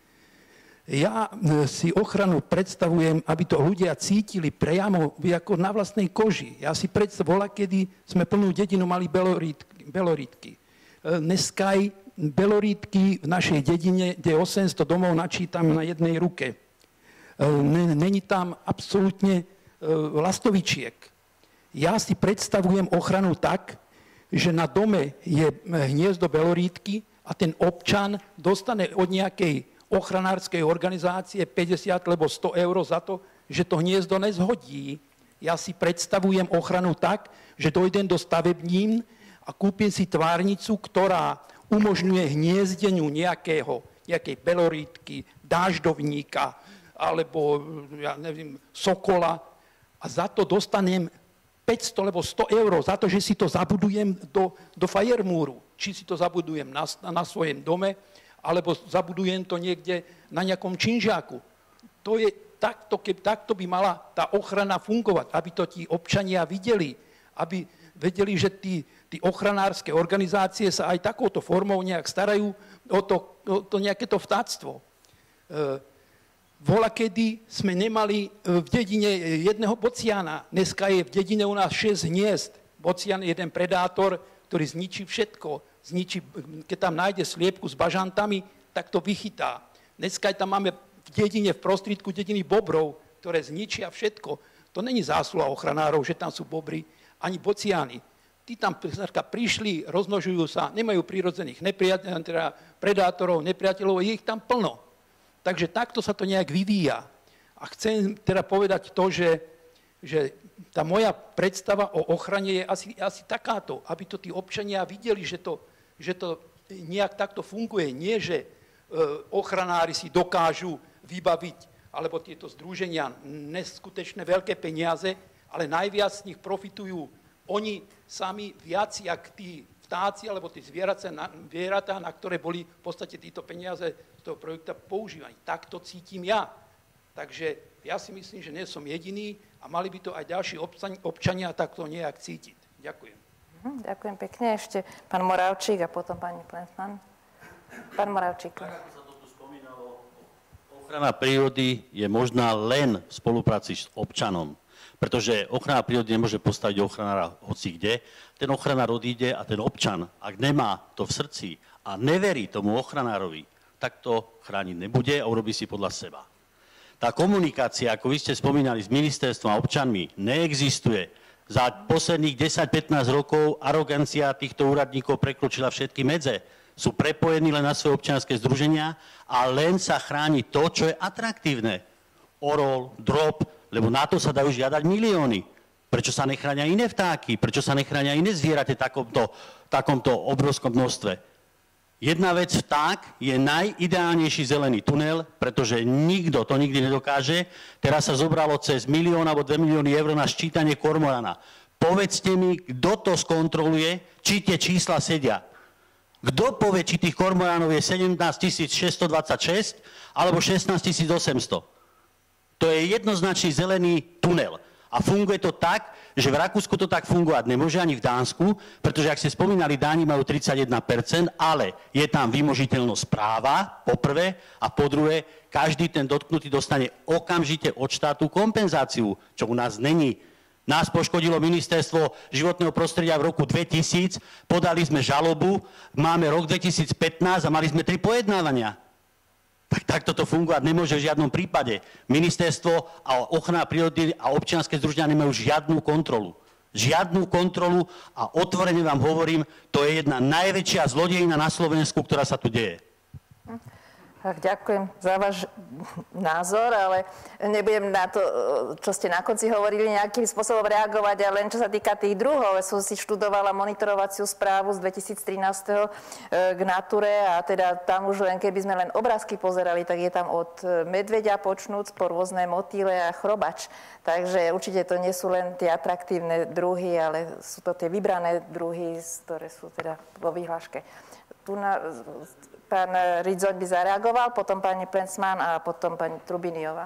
Ja si ochranu predstavujem, aby to ľudia cítili priamo ako na vlastnej koži. Ja si predstavujem, kedy sme plnú dedinu mali belorítky. belorítky. Dneska aj belorítky v našej dedine, kde je osemsto domov, načítam na jednej ruke. Není tam absolútne lastovičiek. Ja si predstavujem ochranu tak, že na dome je hniezdo belorítky a ten občan dostane od nejakej ochranárskej organizácie päťdesiat alebo sto eur za to, že to hniezdo nezhodí. Ja si predstavujem ochranu tak, že dojdem do stavebnín a kúpim si tvárnicu, ktorá umožňuje hniezdeniu nejakého, nejakej belorítky, dáždovníka alebo, ja neviem, sokola, a za to dostanem päťsto alebo sto eur za to, že si to zabudujem do, do fajermúru. Či si to zabudujem na, na svojom dome, alebo zabudujem to niekde na nejakom činžáku. To je takto, keď takto by mala tá ochrana fungovať, aby to tí občania videli, aby vedeli, že tí, tí ochranárske organizácie sa aj takouto formou nejak starajú o to, o to nejaké to vtáctvo. E, Volakedy sme nemali v dedine jedného bociana. Dneska je v dedine u nás šesť hniezd. Bocian je jeden predátor, ktorý zničí všetko. Zničí, keď tam nájde sliepku s bažantami, tak to vychytá. Dneska tam máme v dedine, v prostriedku dediny bobrov, ktoré zničia všetko. To není zásluha ochranárov, že tam sú bobry, ani bociány. Tí tam prišli, rozmnožujú sa, nemajú prírodzených nepriateľov, teda predátorov, nepriateľov, je ich tam plno. Takže takto sa to nejak vyvíja. A chcem teda povedať to, že že tá moja predstava o ochrane je asi, asi takáto, aby to tí občania videli, že to, že to nejak takto funguje. Nie, že e, ochranári si dokážu vybaviť, alebo tieto združenia, neskutečné veľké peniaze, ale najviac z nich profitujú oni sami viac, jak tí vtáci, alebo tí zvieratá, zvieratá, na ktoré boli v podstate títo peniaze z toho projekta používaní. Tak to cítim ja. Takže ja si myslím, že nie som jediný a mali by to aj ďalší občania takto nejak cítiť. Ďakujem. Ďakujem pekne. Ešte pán Moravčík a potom pani Plensman. Pán Moravčík. Ochrana prírody je možná len v spolupráci s občanom, pretože ochrana prírody nemôže postaviť ochranára hoci kde. Ten ochranár odíde a ten občan, ak nemá to v srdci a neverí tomu ochranárovi, tak to chrániť nebude a urobí si podľa seba. Tá komunikácia, ako vy ste spomínali, s ministerstvom a občanmi, neexistuje. Za posledných desať pätnásť rokov arogancia týchto úradníkov prekročila všetky medze. Sú prepojení len na svoje občianske združenia a len sa chráni to, čo je atraktívne. Orol, drób, lebo na to sa dajú žiadať milióny. Prečo sa nechránia iné vtáky? Prečo sa nechránia iné zvieratá v takomto, takomto obrovskom množstve? Jedna vec, vták je najideálnejší zelený tunel, pretože nikto to nikdy nedokáže. Teraz sa zobralo cez milión alebo dve milióny eur na ščítanie kormorana. Povedzte mi, kto to skontroluje, či tie čísla sedia. Kto povie, či tých kormoránov je sedemnásť tisíc šesťstodvadsaťšesť alebo šestnásť tisíc osemsto? To je jednoznačný zelený tunel. A funguje to tak, že v Rakúsku to tak fungovať nemôže ani v Dánsku, pretože, ak ste spomínali, Dáni majú tridsaťjeden percent, ale je tam vymožiteľnosť práva, po prvé, a po druhé, každý ten dotknutý dostane okamžite od štátu kompenzáciu, čo u nás není. Nás poškodilo ministerstvo životného prostredia v roku dvetisíc, podali sme žalobu, máme rok dvetisícpätnásť a mali sme tri pojednávania. Tak takto to fungovať nemôže v žiadnom prípade. Ministerstvo a ochrana prírody a občianske združenia nemajú žiadnu kontrolu. Žiadnu kontrolu a otvorene vám hovorím, to je jedna najväčšia zlodejina na Slovensku, ktorá sa tu deje. Tak ďakujem za váš názor, ale nebudem na to, čo ste na konci hovorili, nejakým spôsobom reagovať, ale len čo sa týka tých druhov. Ja som si študovala monitorovaciu správu z dvetisíctrinásť k Nature a teda tam už len keby sme len obrázky pozerali, tak je tam od medveďa počnúc po rôzne motýle a chrobač. Takže určite to nie sú len tie atraktívne druhy, ale sú to tie vybrané druhy, ktoré sú teda vo vyhláške. Tu na... Pán Ridzoň by zareagoval, potom pani Plensman a potom pani Trubiniová.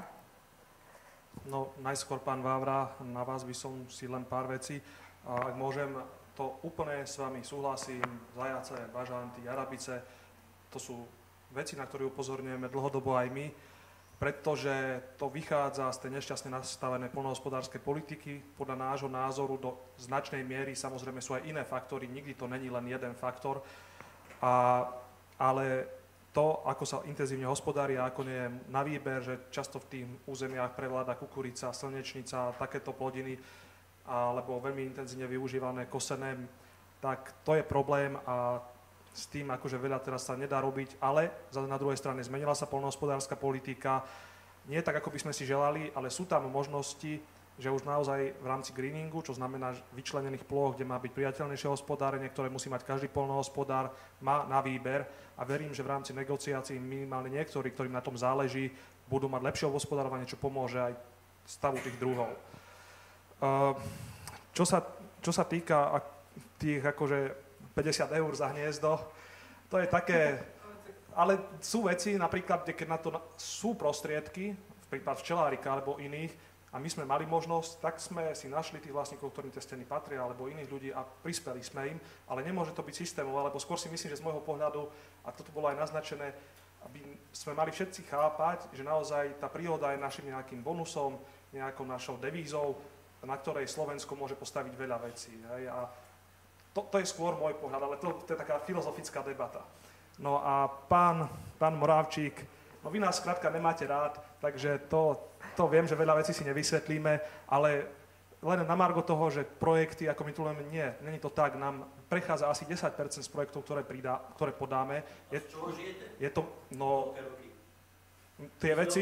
No, najskôr, pán Vávra, na vás by som si len pár vecí. Ak môžem, to úplne s vami súhlasím. Zajace, bažanty, arabice, to sú veci, na ktoré upozorňujeme dlhodobo aj my, pretože to vychádza z tej nešťastne nastavenej poľnohospodárskej politiky. Podľa nášho názoru do značnej miery, samozrejme sú aj iné faktory, nikdy to není len jeden faktor. A ale to, ako sa intenzívne hospodári a ako nie je na výber, že často v tých územiach prevláda kukurica, slnečnica, takéto plodiny, alebo veľmi intenzívne využívané kosené, tak to je problém a s tým akože veľa teraz sa nedá robiť, ale na druhej strane zmenila sa poľnohospodárska politika, nie tak, ako by sme si želali, ale sú tam možnosti, že už naozaj v rámci greeningu, čo znamená vyčlenených plôch, kde má byť priateľnejšie hospodárenie, ktoré musí mať každý poľnohospodár, má na výber a verím, že v rámci negociácií minimálne niektorí, ktorým na tom záleží, budú mať lepšie hospodárovanie, čo pomôže aj stavu tých druhov. Čo sa, čo sa týka tých akože päťdesiat eur za hniezdo, to je také, ale sú veci, napríklad, keď na to sú prostriedky, v prípade včelárika alebo iných, a my sme mali možnosť, tak sme si našli tých vlastníkov, ktorým tie steny patria, alebo iných ľudí a prispeli sme im, ale nemôže to byť systémové, lebo skôr si myslím, že z môjho pohľadu, a toto bolo aj naznačené, aby sme mali všetci chápať, že naozaj tá príroda je našim nejakým bonusom, nejakou našou devízou, na ktorej Slovensko môže postaviť veľa vecí. Hej? A to, to je skôr môj pohľad, ale to, to je taká filozofická debata. No a pán, pán Moravčík, no vy nás skrátka nemáte rád, takže to... To viem, že veľa vecí si nevysvetlíme, ale len na margo toho, že projekty, ako my tu len nie, není to tak, nám prechádza asi desať percent z projektov, ktoré, pridá, ktoré podáme. Je, je to, no, tie veci...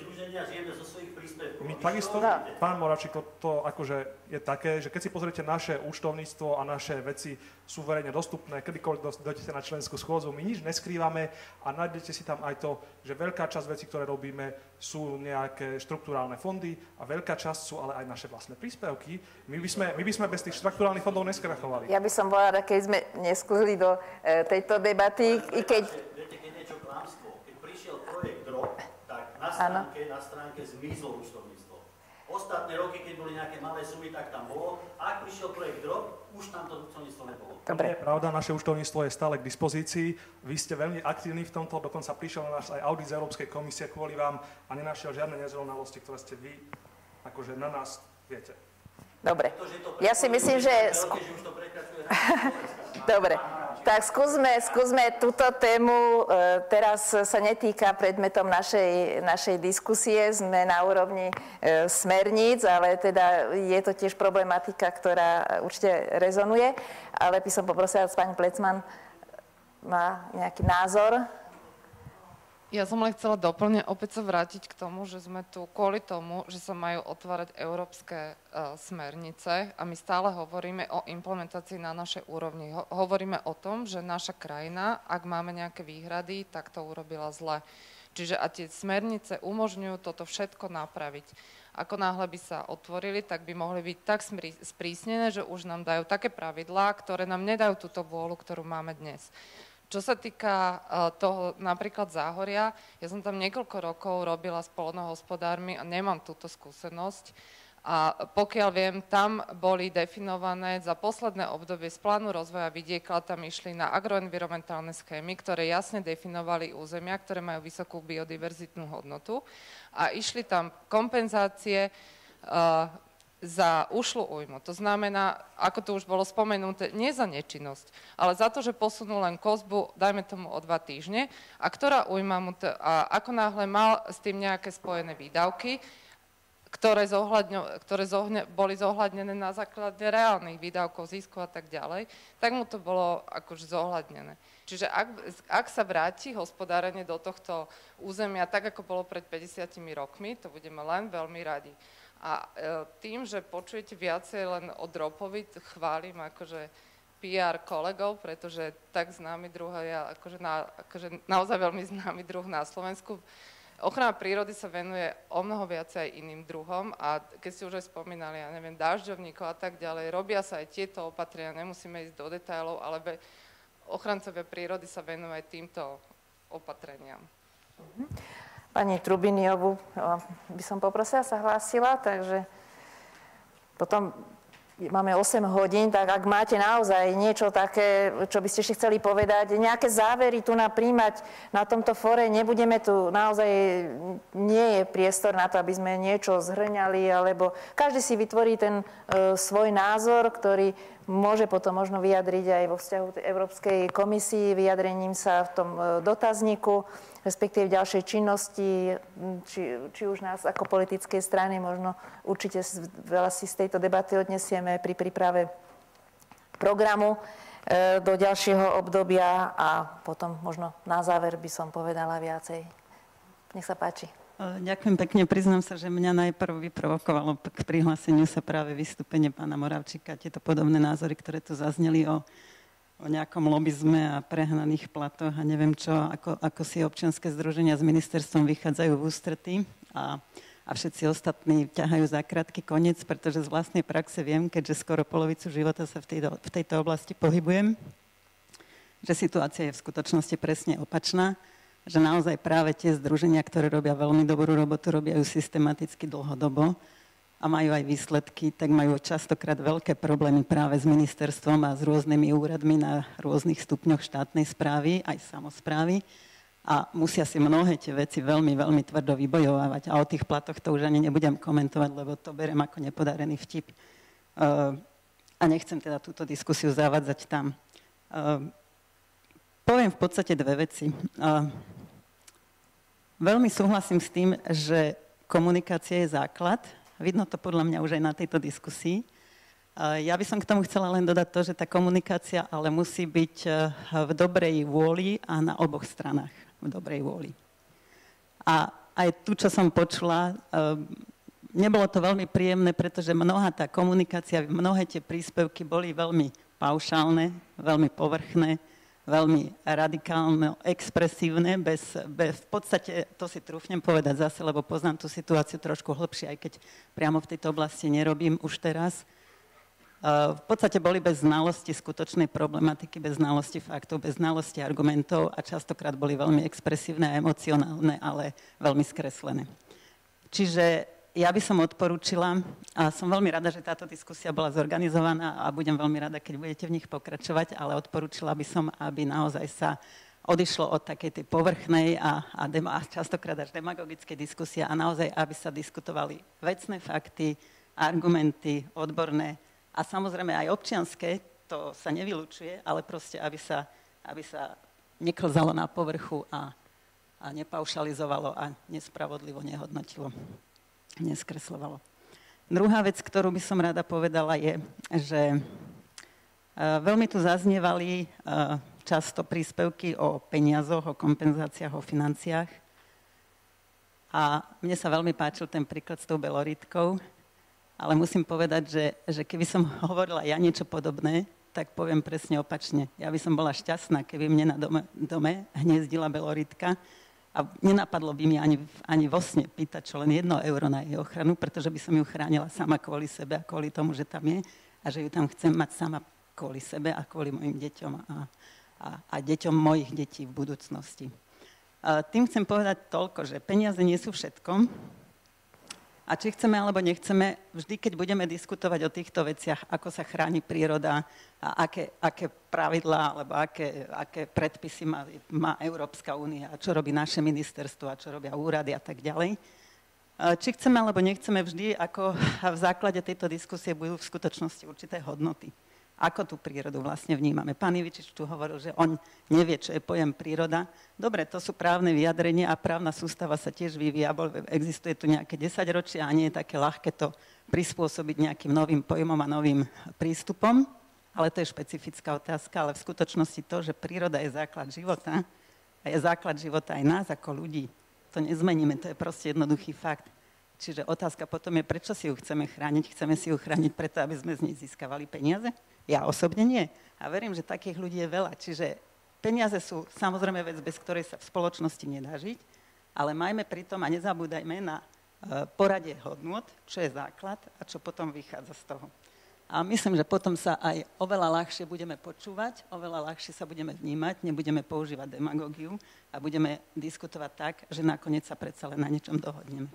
My takisto, pán Moravčík, to, to akože je také, že keď si pozriete naše účtovníctvo a naše veci sú verejne dostupné, kedykoľvek dojdete na členskú schôdzu, my nič neskrývame a nájdete si tam aj to, že veľká časť vecí, ktoré robíme, sú nejaké štrukturálne fondy a veľká časť sú ale aj naše vlastné príspevky. My by sme, my by sme bez tých štrukturálnych fondov neskrachovali. Ja by som bola rada, keď sme neskúzli do e, tejto debaty, i keď... Viete, keď niečo klamstvo, keď prišiel projekt DROP, tak na stránke, na stránke zmizlo účtovníctvo. Ostatné roky, keď boli nejaké malé sumy, tak tam bolo. A ak prišiel projekt DROP, už tam to účtovníctvo nebolo. Dobre. Je pravda, naše účtovníctvo je stále k dispozícii. Vy ste veľmi aktívni v tomto, dokonca prišiel na nás aj audit z Európskej komisie kvôli vám a nenašiel žiadne nezrovnalosti, ktoré ste vy akože na nás viete. Dobre. Ja si myslím, že... Dobre. Tak skúsme, skúsme túto tému, e, teraz sa netýka predmetom našej, našej diskusie, sme na úrovni e, smerníc, ale teda je to tiež problematika, ktorá určite rezonuje, ale by som poprosila, pani Plecman má nejaký názor. Ja som len chcela doplne opäť sa vrátiť k tomu, že sme tu kvôli tomu, že sa majú otvárať európske uh, smernice a my stále hovoríme o implementácii na našej úrovni. Ho- hovoríme o tom, že naša krajina, ak máme nejaké výhrady, tak to urobila zle. Čiže a tie smernice umožňujú toto všetko napraviť. Ako náhle by sa otvorili, tak by mohli byť tak sprísnené, že už nám dajú také pravidlá, ktoré nám nedajú túto vôľu, ktorú máme dnes. Čo sa týka uh, toho napríklad Záhoria, ja som tam niekoľko rokov robila s poľnohospodármi a nemám túto skúsenosť. A pokiaľ viem, tam boli definované za posledné obdobie z plánu rozvoja vidieka, tam išli na agroenvironmentálne schémy, ktoré jasne definovali územia, ktoré majú vysokú biodiverzitnú hodnotu a išli tam kompenzácie uh, za ušlú újmu. To znamená, ako to už bolo spomenuté, nie za nečinnosť, ale za to, že posunul len kozbu, dajme tomu o dva týždne, a ktorá újma mu to, a ako náhle mal s tým nejaké spojené výdavky, ktoré, zohľadňo, ktoré zohne, boli zohľadnené na základe reálnych výdavkov, zisku a tak ďalej, tak mu to bolo akože zohľadnené. Čiže ak, ak sa vráti hospodárenie do tohto územia tak, ako bolo pred päťdesiatimi rokmi, to budeme len veľmi radi. A e, tým, že počujete viacej len o dropovi, chválim akože pé er kolegov, pretože tak známy druh, ja akože, na, akože naozaj veľmi známy druh na Slovensku. Ochrana prírody sa venuje o mnoho viacej aj iným druhom a keď ste už aj spomínali, ja neviem, dažďovníkov a tak ďalej, robia sa aj tieto opatrenia, nemusíme ísť do detailov, ale be, ochrancovia prírody sa venujú aj týmto opatreniam. Mhm. Pani Trubiniovu by som poprosila, sa hlásila, takže potom máme osem hodín, tak ak máte naozaj niečo také, čo by ste ešte chceli povedať, nejaké závery tu napríjmať na tomto fóre, nebudeme tu, naozaj nie je priestor na to, aby sme niečo zhrňali, alebo každý si vytvorí ten e, svoj názor, ktorý môže potom možno vyjadriť aj vo vzťahu Európskej komisii, vyjadrením sa v tom e, dotazníku, respektíve v ďalšej činnosti, či, či už nás ako politickej strany, možno určite veľa si z tejto debaty odnesieme pri príprave programu e, do ďalšieho obdobia a potom možno na záver by som povedala viacej. Nech sa páči. Ďakujem pekne. Priznám sa, že mňa najprv vyprovokovalo k prihláseniu sa práve vystúpenie pána Moravčíka, tieto podobné názory, ktoré tu zazneli o o nejakom lobizme a prehnaných platoch a neviem čo, ako, ako si občianske združenia s ministerstvom vychádzajú v ústretí a, a všetci ostatní ťahajú za krátky koniec, pretože z vlastnej praxe viem, keďže skoro polovicu života sa v tejto, v tejto oblasti pohybujem, že situácia je v skutočnosti presne opačná, že naozaj práve tie združenia, ktoré robia veľmi dobrú robotu, robia ju systematicky dlhodobo a majú aj výsledky, tak majú častokrát veľké problémy práve s ministerstvom a s rôznymi úradmi na rôznych stupňoch štátnej správy, aj samosprávy. A musia si mnohé tie veci veľmi, veľmi tvrdo vybojovávať. A o tých platoch to už ani nebudem komentovať, lebo to berem ako nepodarený vtip. Uh, a nechcem teda túto diskusiu zavádzať tam. Uh, poviem v podstate dve veci. Uh, veľmi súhlasím s tým, že komunikácia je základ. Vidno to podľa mňa už aj na tejto diskusii. Ja by som k tomu chcela len dodať to, že tá komunikácia ale musí byť v dobrej vôli a na oboch stranách v dobrej vôli. A aj tu, čo som počula, nebolo to veľmi príjemné, pretože mnohá tá komunikácia, mnohé tie príspevky boli veľmi paušálne, veľmi povrchné, veľmi radikálne, expresívne, bez, bez, v podstate, to si trúfnem povedať zase, lebo poznám tú situáciu trošku hlbšie, aj keď priamo v tejto oblasti nerobím už teraz. V podstate boli bez znalosti skutočnej problematiky, bez znalosti faktov, bez znalosti argumentov a častokrát boli veľmi expresívne a emocionálne, ale veľmi skreslené. Čiže ja by som odporúčila, a som veľmi rada, že táto diskusia bola zorganizovaná a budem veľmi rada, keď budete v nich pokračovať, ale odporúčila by som, aby naozaj sa odišlo od takej tej povrchnej a, a, dem, a častokrát až demagogickej diskusie a naozaj, aby sa diskutovali vecné fakty, argumenty, odborné a samozrejme aj občianske, to sa nevylučuje, ale proste, aby sa, aby sa neklzalo na povrchu a, a nepaušalizovalo a nespravodlivo nehodnotilo. Neskreslovalo. Druhá vec, ktorú by som rada povedala, je, že veľmi tu zaznievali často príspevky o peniazoch, o kompenzáciách, o financiách. A mne sa veľmi páčil ten príklad s tou beloritkou, ale musím povedať, že, že keby som hovorila ja niečo podobné, tak poviem presne opačne. Ja by som bola šťastná, keby mne na dome, dome hniezdila beloritka, a nenapadlo by mi ani, ani vo sne pýtať čo len jedno euro na jej ochranu, pretože by som ju chránila sama kvôli sebe a kvôli tomu, že tam je a že ju tam chcem mať sama kvôli sebe a kvôli mojim deťom a, a, a deťom mojich detí v budúcnosti. A tým chcem povedať toľko, že peniaze nie sú všetko. A či chceme alebo nechceme, vždy, keď budeme diskutovať o týchto veciach, ako sa chráni príroda a aké, aké pravidlá alebo aké, aké predpisy má, má Európska únia a čo robí naše ministerstvo a čo robia úrady a tak ďalej. Či chceme alebo nechceme, vždy ako v základe tejto diskusie budú v skutočnosti určité hodnoty. Ako tú prírodu vlastne vnímame. Pán Ivičič tu hovoril, že on nevie, čo je pojem príroda. Dobre, to sú právne vyjadrenia a právna sústava sa tiež vyvíja. Existuje tu nejaké desaťročia a nie je také ľahké to prispôsobiť nejakým novým pojmom a novým prístupom. Ale to je špecifická otázka. Ale v skutočnosti to, že príroda je základ života a je základ života aj nás ako ľudí, to nezmeníme. To je proste jednoduchý fakt. Čiže otázka potom je, prečo si ju chceme chrániť. Chceme si ju chrániť preto, aby sme z nej získavali peniaze? Ja osobne nie. A verím, že takých ľudí je veľa. Čiže peniaze sú samozrejme vec, bez ktorej sa v spoločnosti nedá žiť, ale majme pritom a nezabúdajme na poradie hodnôt, čo je základ a čo potom vychádza z toho. A myslím, že potom sa aj oveľa ľahšie budeme počúvať, oveľa ľahšie sa budeme vnímať, nebudeme používať demagógiu a budeme diskutovať tak, že nakoniec sa predsa len na niečom dohodneme.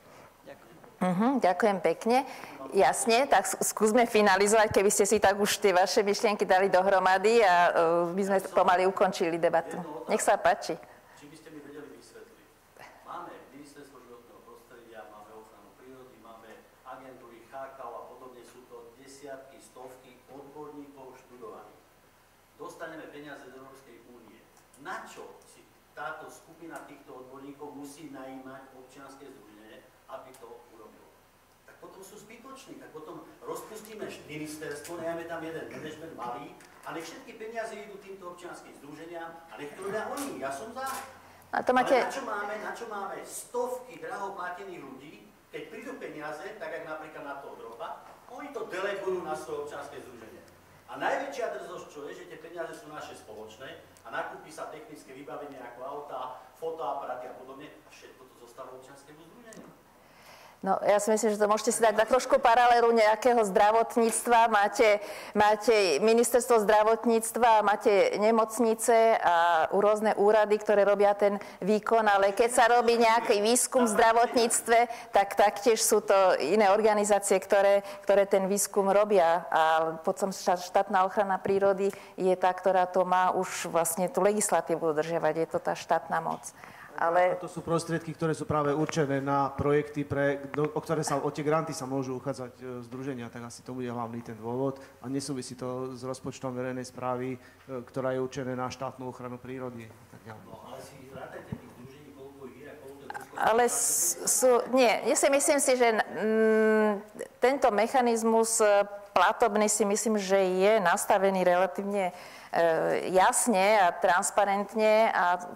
Uh-huh, ďakujem pekne. Jasne, tak skúsme finalizovať, keby ste si tak už tie vaše myšlienky dali dohromady a uh, by sme pomaly ukončili debatu. Nech sa páči. Či by ste mi vedeli vysvetliť? Máme ministerstvo životného prostredia, máme ochranu prírody, máme agentúry há ká ó a podobne, sú to desiatky, stovky odborníkov študovaných. Dostaneme peniaze z Európskej únie. Na čo si táto skupina týchto odborníkov musí najímať občianske združenie, aby to urobilo? Tak potom sú zbytoční, tak potom rozpustíme ministerstvo, nejame tam jeden manažment malý a nech všetky peniaze idú týmto občianským združeniam a nech to robia oni. Ja som za. A to máte... Ale na čo máme, na čo máme stovky draho platených ľudí, keď prídu peniaze, tak jak napríklad na toho droba, oni to delegujú na svoje občianske združenie. A najväčšia drzosť, čo je, že tie peniaze sú naše spoločné a nakúpi sa technické vybavenie ako autá, fotoaparáty a podobne a všetko to zostáva občianskému združeniu. No, ja si myslím, že to môžete si dať na trošku paralelu nejakého zdravotníctva. Máte, máte ministerstvo zdravotníctva, máte nemocnice a rôzne úrady, ktoré robia ten výkon, ale keď sa robí nejaký výskum v zdravotníctve, tak taktiež sú to iné organizácie, ktoré, ktoré ten výskum robia. A potom štátna ochrana prírody je tá, ktorá to má už vlastne tú legislatívu dodržiavať. Je to tá štátna moc. Ale... To sú prostriedky, ktoré sú práve určené na projekty, pre, do, o ktoré sa, o tie granty sa môžu uchádzať e, združenia, tak asi to bude hlavný ten dôvod a nesúvisí to s rozpočtom verejnej správy, e, ktorá je určené na štátnu ochranu prírody. Tak ja. No, ale si rátajte tých združení, koľko ich je a koľko je... Ale sú, nie, ja si myslím si, že mm, tento mechanizmus platobný si myslím, že je nastavený relatívne e, jasne a transparentne a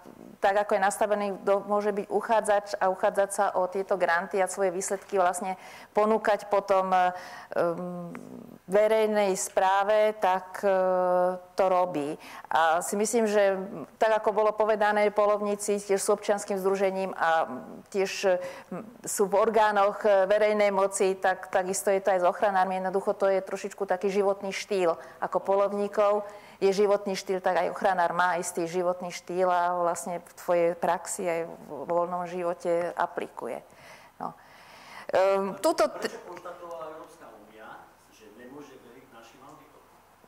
tak ako je nastavený, kto môže byť uchádzač a uchádzať sa o tieto granty a svoje výsledky vlastne ponúkať potom um, verejnej správe, tak uh, to robí. A si myslím, že tak ako bolo povedané, polovníci tiež sú občianskym združením a tiež sú v orgánoch verejnej moci, tak takisto je to aj s ochranármi. Jednoducho to je trošičku taký životný štýl ako polovníkov. Je životný štýl, tak aj ochranár má istý životný štýl a vlastne v tvojej praxi aj v voľnom živote aplikuje. No. Um, tuto... Prečo konštatovala Európska únia, že nemôže veriť našim auditorom?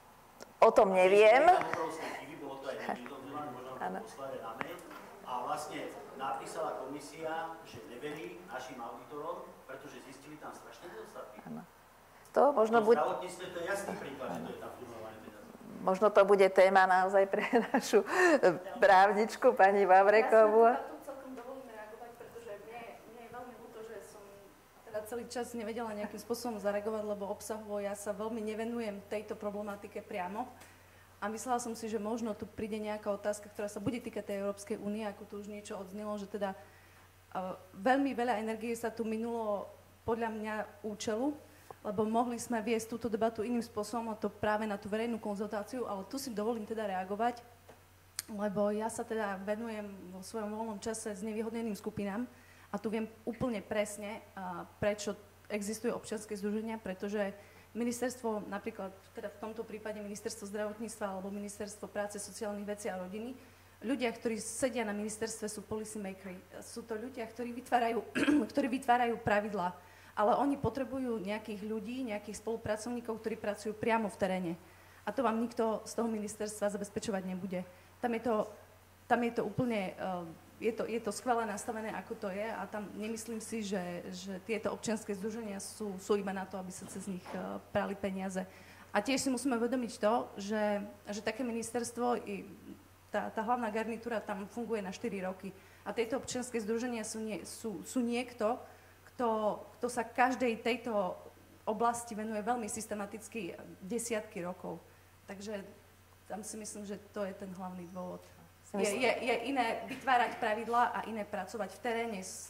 O tom neviem. Bolo to aj nevyhodnované, možno to poslali na mail. A vlastne napísala komisia, že neverí našim auditorom, pretože zistili tam strašné nedostatky. To možno bude... V zdravotníctve to je jasný príklad, že to je tam filmované. Možno to bude téma naozaj pre našu právničku, pani Vavrekovú. Ja si tu celkom dovolím reagovať, pretože mne, mne je veľmi ľúto, že som teda celý čas nevedela nejakým spôsobom zareagovať, lebo obsahovo ja sa veľmi nevenujem tejto problematike priamo. A myslela som si, že možno tu príde nejaká otázka, ktorá sa bude týkať tej Európskej únie, ako tu už niečo odznelo, že teda uh, veľmi veľa energie sa tu minulo podľa mňa účelu, lebo mohli sme viesť túto debatu iným spôsobom, a to práve na tú verejnú konzultáciu, ale tu si dovolím teda reagovať, lebo ja sa teda venujem vo svojom voľnom čase s nevýhodneným skupinám a tu viem úplne presne, prečo existujú občianske združenia, pretože ministerstvo, napríklad teda v tomto prípade ministerstvo zdravotníctva alebo ministerstvo práce, sociálnych vecí a rodiny, ľudia, ktorí sedia na ministerstve, sú policy makery. Sú to ľudia, ktorí vytvárajú, ktorí vytvárajú pravidlá, ale oni potrebujú nejakých ľudí, nejakých spolupracovníkov, ktorí pracujú priamo v teréne. A to vám nikto z toho ministerstva zabezpečovať nebude. Tam je to, tam je to úplne, je to, je to skvelé nastavené, ako to je, a tam nemyslím si, že, že tieto občianske združenia sú, sú iba na to, aby sa cez nich prali peniaze. A tiež si musíme uvedomiť to, že, že také ministerstvo, i tá, tá hlavná garnitúra tam funguje na štyri roky. A tieto občianske združenia sú, nie, sú, sú niekto, Kto, kto sa každej tejto oblasti venuje veľmi systematicky desiatky rokov. Takže tam si myslím, že to je ten hlavný dôvod. Je, je, je iné vytvárať pravidlá a iné pracovať v teréne s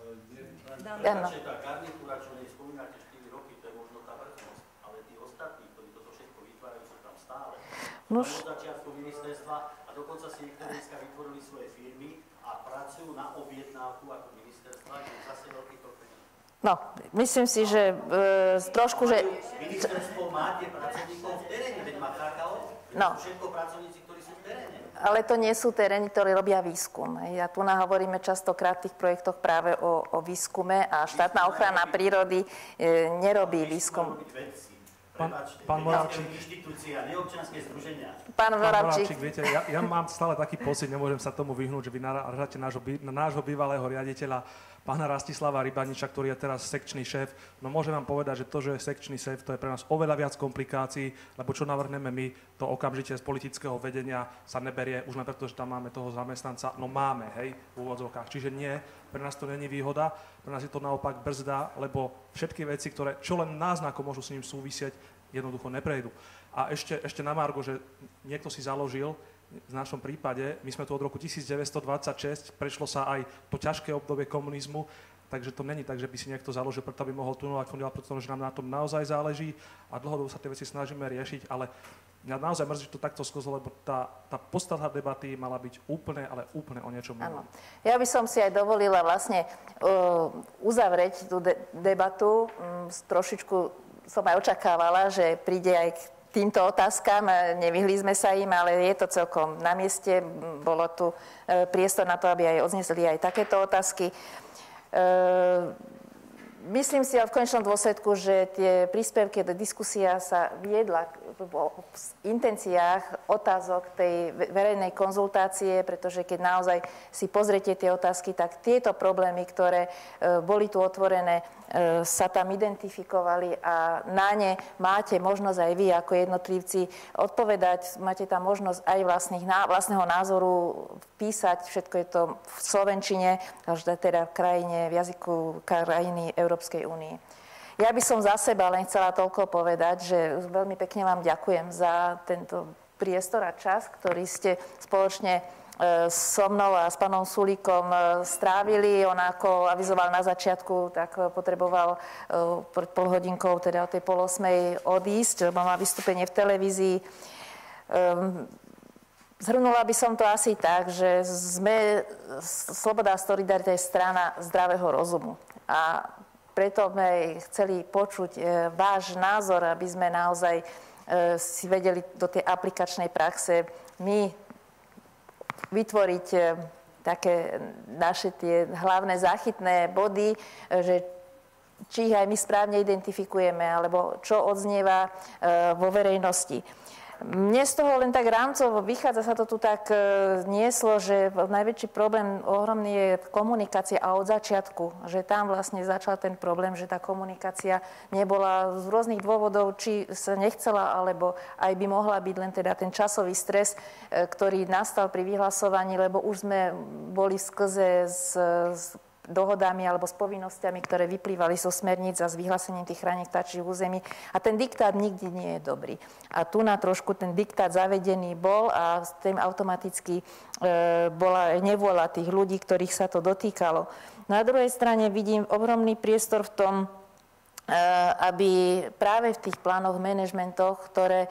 daným. Tá garnitúra, čo nej spomínate štyri roky, to je možno tá vrchnosť, ale tí ostatní, ktorí toto všetko vytvárajú, sú tam stále. Od začiatku ministerstva a dokonca si niektoré dneska vytvorili svoje firmy a pracujú na objednávku ako ministerstva, že zase veľký to. No, myslím si, že e, trošku, že... Ministerstvo máte pracovníkov v teréne, veď má ká ká ó, no. Sú všetko pracovníci, ktorí sú v teréne. Ale to nie sú terény, ktorí robia výskum. Ja tu hovoríme častokrát v tých projektoch práve o, o výskume a štátna ochrana prírody e, nerobí výskum. Pán, pán Moravčík. Inštitúcia, neobčianske združenia. Pán Moravčík, viete, ja, ja mám stále taký pocit, nemôžem sa tomu vyhnúť, že vy narážate nášho, nášho bývalého riaditeľa, pána Rastislava Rybaniča, ktorý je teraz sekčný šéf. No môžem vám povedať, že to, že je sekčný šéf, to je pre nás oveľa viac komplikácií, lebo čo navrhneme my, to okamžite z politického vedenia sa neberie, už len preto, že tam máme toho zamestnanca. No máme, hej, v úvodzovkách. Čiže nie, pre nás to není výhoda, pre nás je to naopak brzda, lebo všetky veci, ktoré čo len náznakom môžu s ním súvisieť, jednoducho neprejdú. A ešte, ešte na margo, že niekto si založil, v našom prípade, my sme tu od roku devätnásťstodvadsaťšesť, prešlo sa aj to ťažké obdobie komunizmu, takže to není tak, že by si niekto založil, preto by mohol tunovať fungovať, pretože nám na tom naozaj záleží a dlhodobo sa tie veci snažíme riešiť, ale mňa naozaj mrzí, že to takto sklzlo, lebo tá, tá podstata debaty mala byť úplne, ale úplne o niečom inom. Ja by som si aj dovolila vlastne uh, uzavrieť tú de- debatu. Um, trošičku som aj očakávala, že príde aj k týmto otázkam, nevyhli sme sa im, ale je to celkom na mieste. Bolo tu priestor na to, aby aj odnesli aj takéto otázky. Myslím si ale v konečnom dôsledku, že tie príspevky, diskusia sa viedla v intenciách otázok tej verejnej konzultácie, pretože keď naozaj si pozriete tie otázky, tak tieto problémy, ktoré boli tu otvorené, sa tam identifikovali a na ne máte možnosť aj vy ako jednotlivci odpovedať. Máte tam možnosť aj vlastných, vlastného názoru písať. Všetko je to v slovenčine, teda v krajine, v jazyku krajiny Európskej únie. Ja by som za seba len chcela toľko povedať, že veľmi pekne vám ďakujem za tento priestor a čas, ktorý ste spoločne so mnou a s pánom Sulíkom strávili. On ako avizoval na začiatku, tak potreboval pred pol hodinkou, teda o tej pol osmej odísť, lebo má vystúpenie v televízii. Zhrnula by som to asi tak, že sme, Sloboda a solidarita je strana zdravého rozumu. A preto sme chceli počuť váš názor, aby sme naozaj si vedeli do tej aplikačnej praxe my vytvoriť také naše tie hlavné záchytné body, že či ich aj my správne identifikujeme, alebo čo odznieva vo verejnosti. Mne z toho len tak rámcovo vychádza, sa to tu tak nieslo, že najväčší problém ohromný je komunikácia a od začiatku, že tam vlastne začal ten problém, že tá komunikácia nebola z rôznych dôvodov, či sa nechcela, alebo aj by mohla byť len teda ten časový stres, ktorý nastal pri vyhlasovaní, lebo už sme boli sklze z, z dohodami alebo s povinnosťami, ktoré vyplývali zo smerníc a s vyhlásením tých chránených vtáčich území. A ten diktát nikdy nie je dobrý. A tu na trošku ten diktát zavedený bol a s tým automaticky e, bola nevôľa tých ľudí, ktorých sa to dotýkalo. Na druhej strane vidím ohromný priestor v tom, e, aby práve v tých plánoch, manažmentoch, ktoré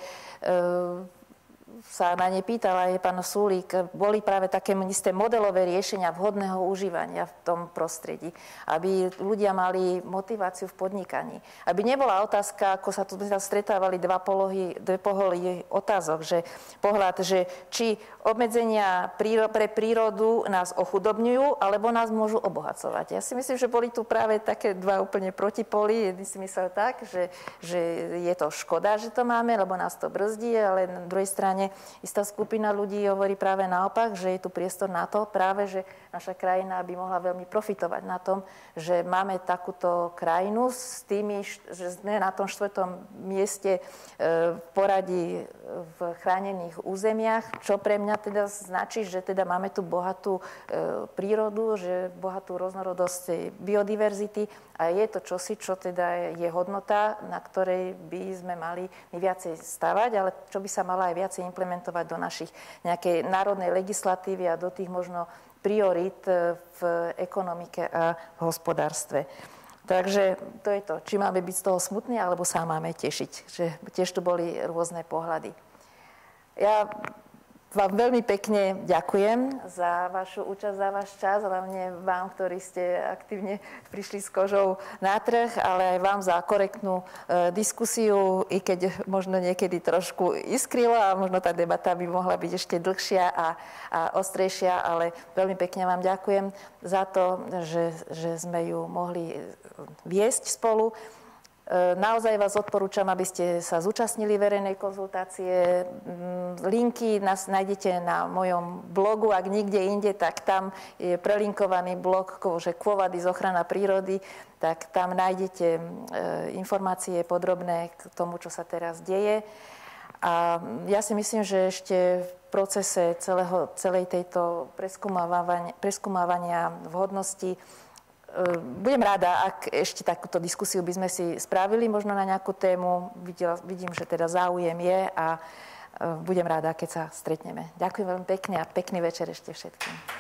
e, sa na ne pýtala aj pán Sulík, boli práve také isté modelové riešenia vhodného užívania v tom prostredí. Aby ľudia mali motiváciu v podnikaní. Aby nebola otázka, ako sa tu stretávali dva polohy, dve poholy otázok, že pohľad, že či obmedzenia pre prírodu nás ochudobňujú, alebo nás môžu obohacovať. Ja si myslím, že boli tu práve také dva úplne protipóly. Jedný si myslel tak, že, že je to škoda, že to máme, lebo nás to brzdí, ale na druhej strane istá skupina ľudí hovorí práve naopak, že je tu priestor na to práve, že naša krajina by mohla veľmi profitovať na tom, že máme takúto krajinu s tými, že sme na tom štvrtom mieste v poradí v chránených územiach, čo pre mňa teda značí, že teda máme tu bohatú prírodu, že bohatú rôznorodosť biodiverzity a je to čosi, čo teda je hodnota, na ktorej by sme mali my viacej stavať, ale čo by sa mala aj viacej implementovať do našich nejakej národnej legislatívy a do tých možno priorít v ekonomike a v hospodárstve. Takže to je to, či máme byť z toho smutní, alebo sa máme tešiť. Že tiež tu boli rôzne pohľady. Ja vám veľmi pekne ďakujem za vašu účasť, za váš čas, hlavne vám, ktorí ste aktívne prišli s kožou na trh, ale aj vám za korektnú e, diskusiu, i keď možno niekedy trošku iskrila a možno tá debata by mohla byť ešte dlhšia a, a ostrejšia, ale veľmi pekne vám ďakujem za to, že, že sme ju mohli viesť spolu. Naozaj vás odporúčam, aby ste sa zúčastnili verejnej konzultácie. Linky nás nájdete na mojom blogu, ak nikde inde, tak tam je prelinkovaný blog, že Quo Vadis ochrana prírody, tak tam nájdete informácie podrobné k tomu, čo sa teraz deje. A ja si myslím, že ešte v procese celého, celej tejto preskúmavania, preskúmavania vhodnosti budem rada, ak ešte takúto diskusiu by sme si spravili možno na nejakú tému. Videla, vidím, že teda záujem je a budem rada, keď sa stretneme. Ďakujem veľmi pekne a pekný večer ešte všetkým.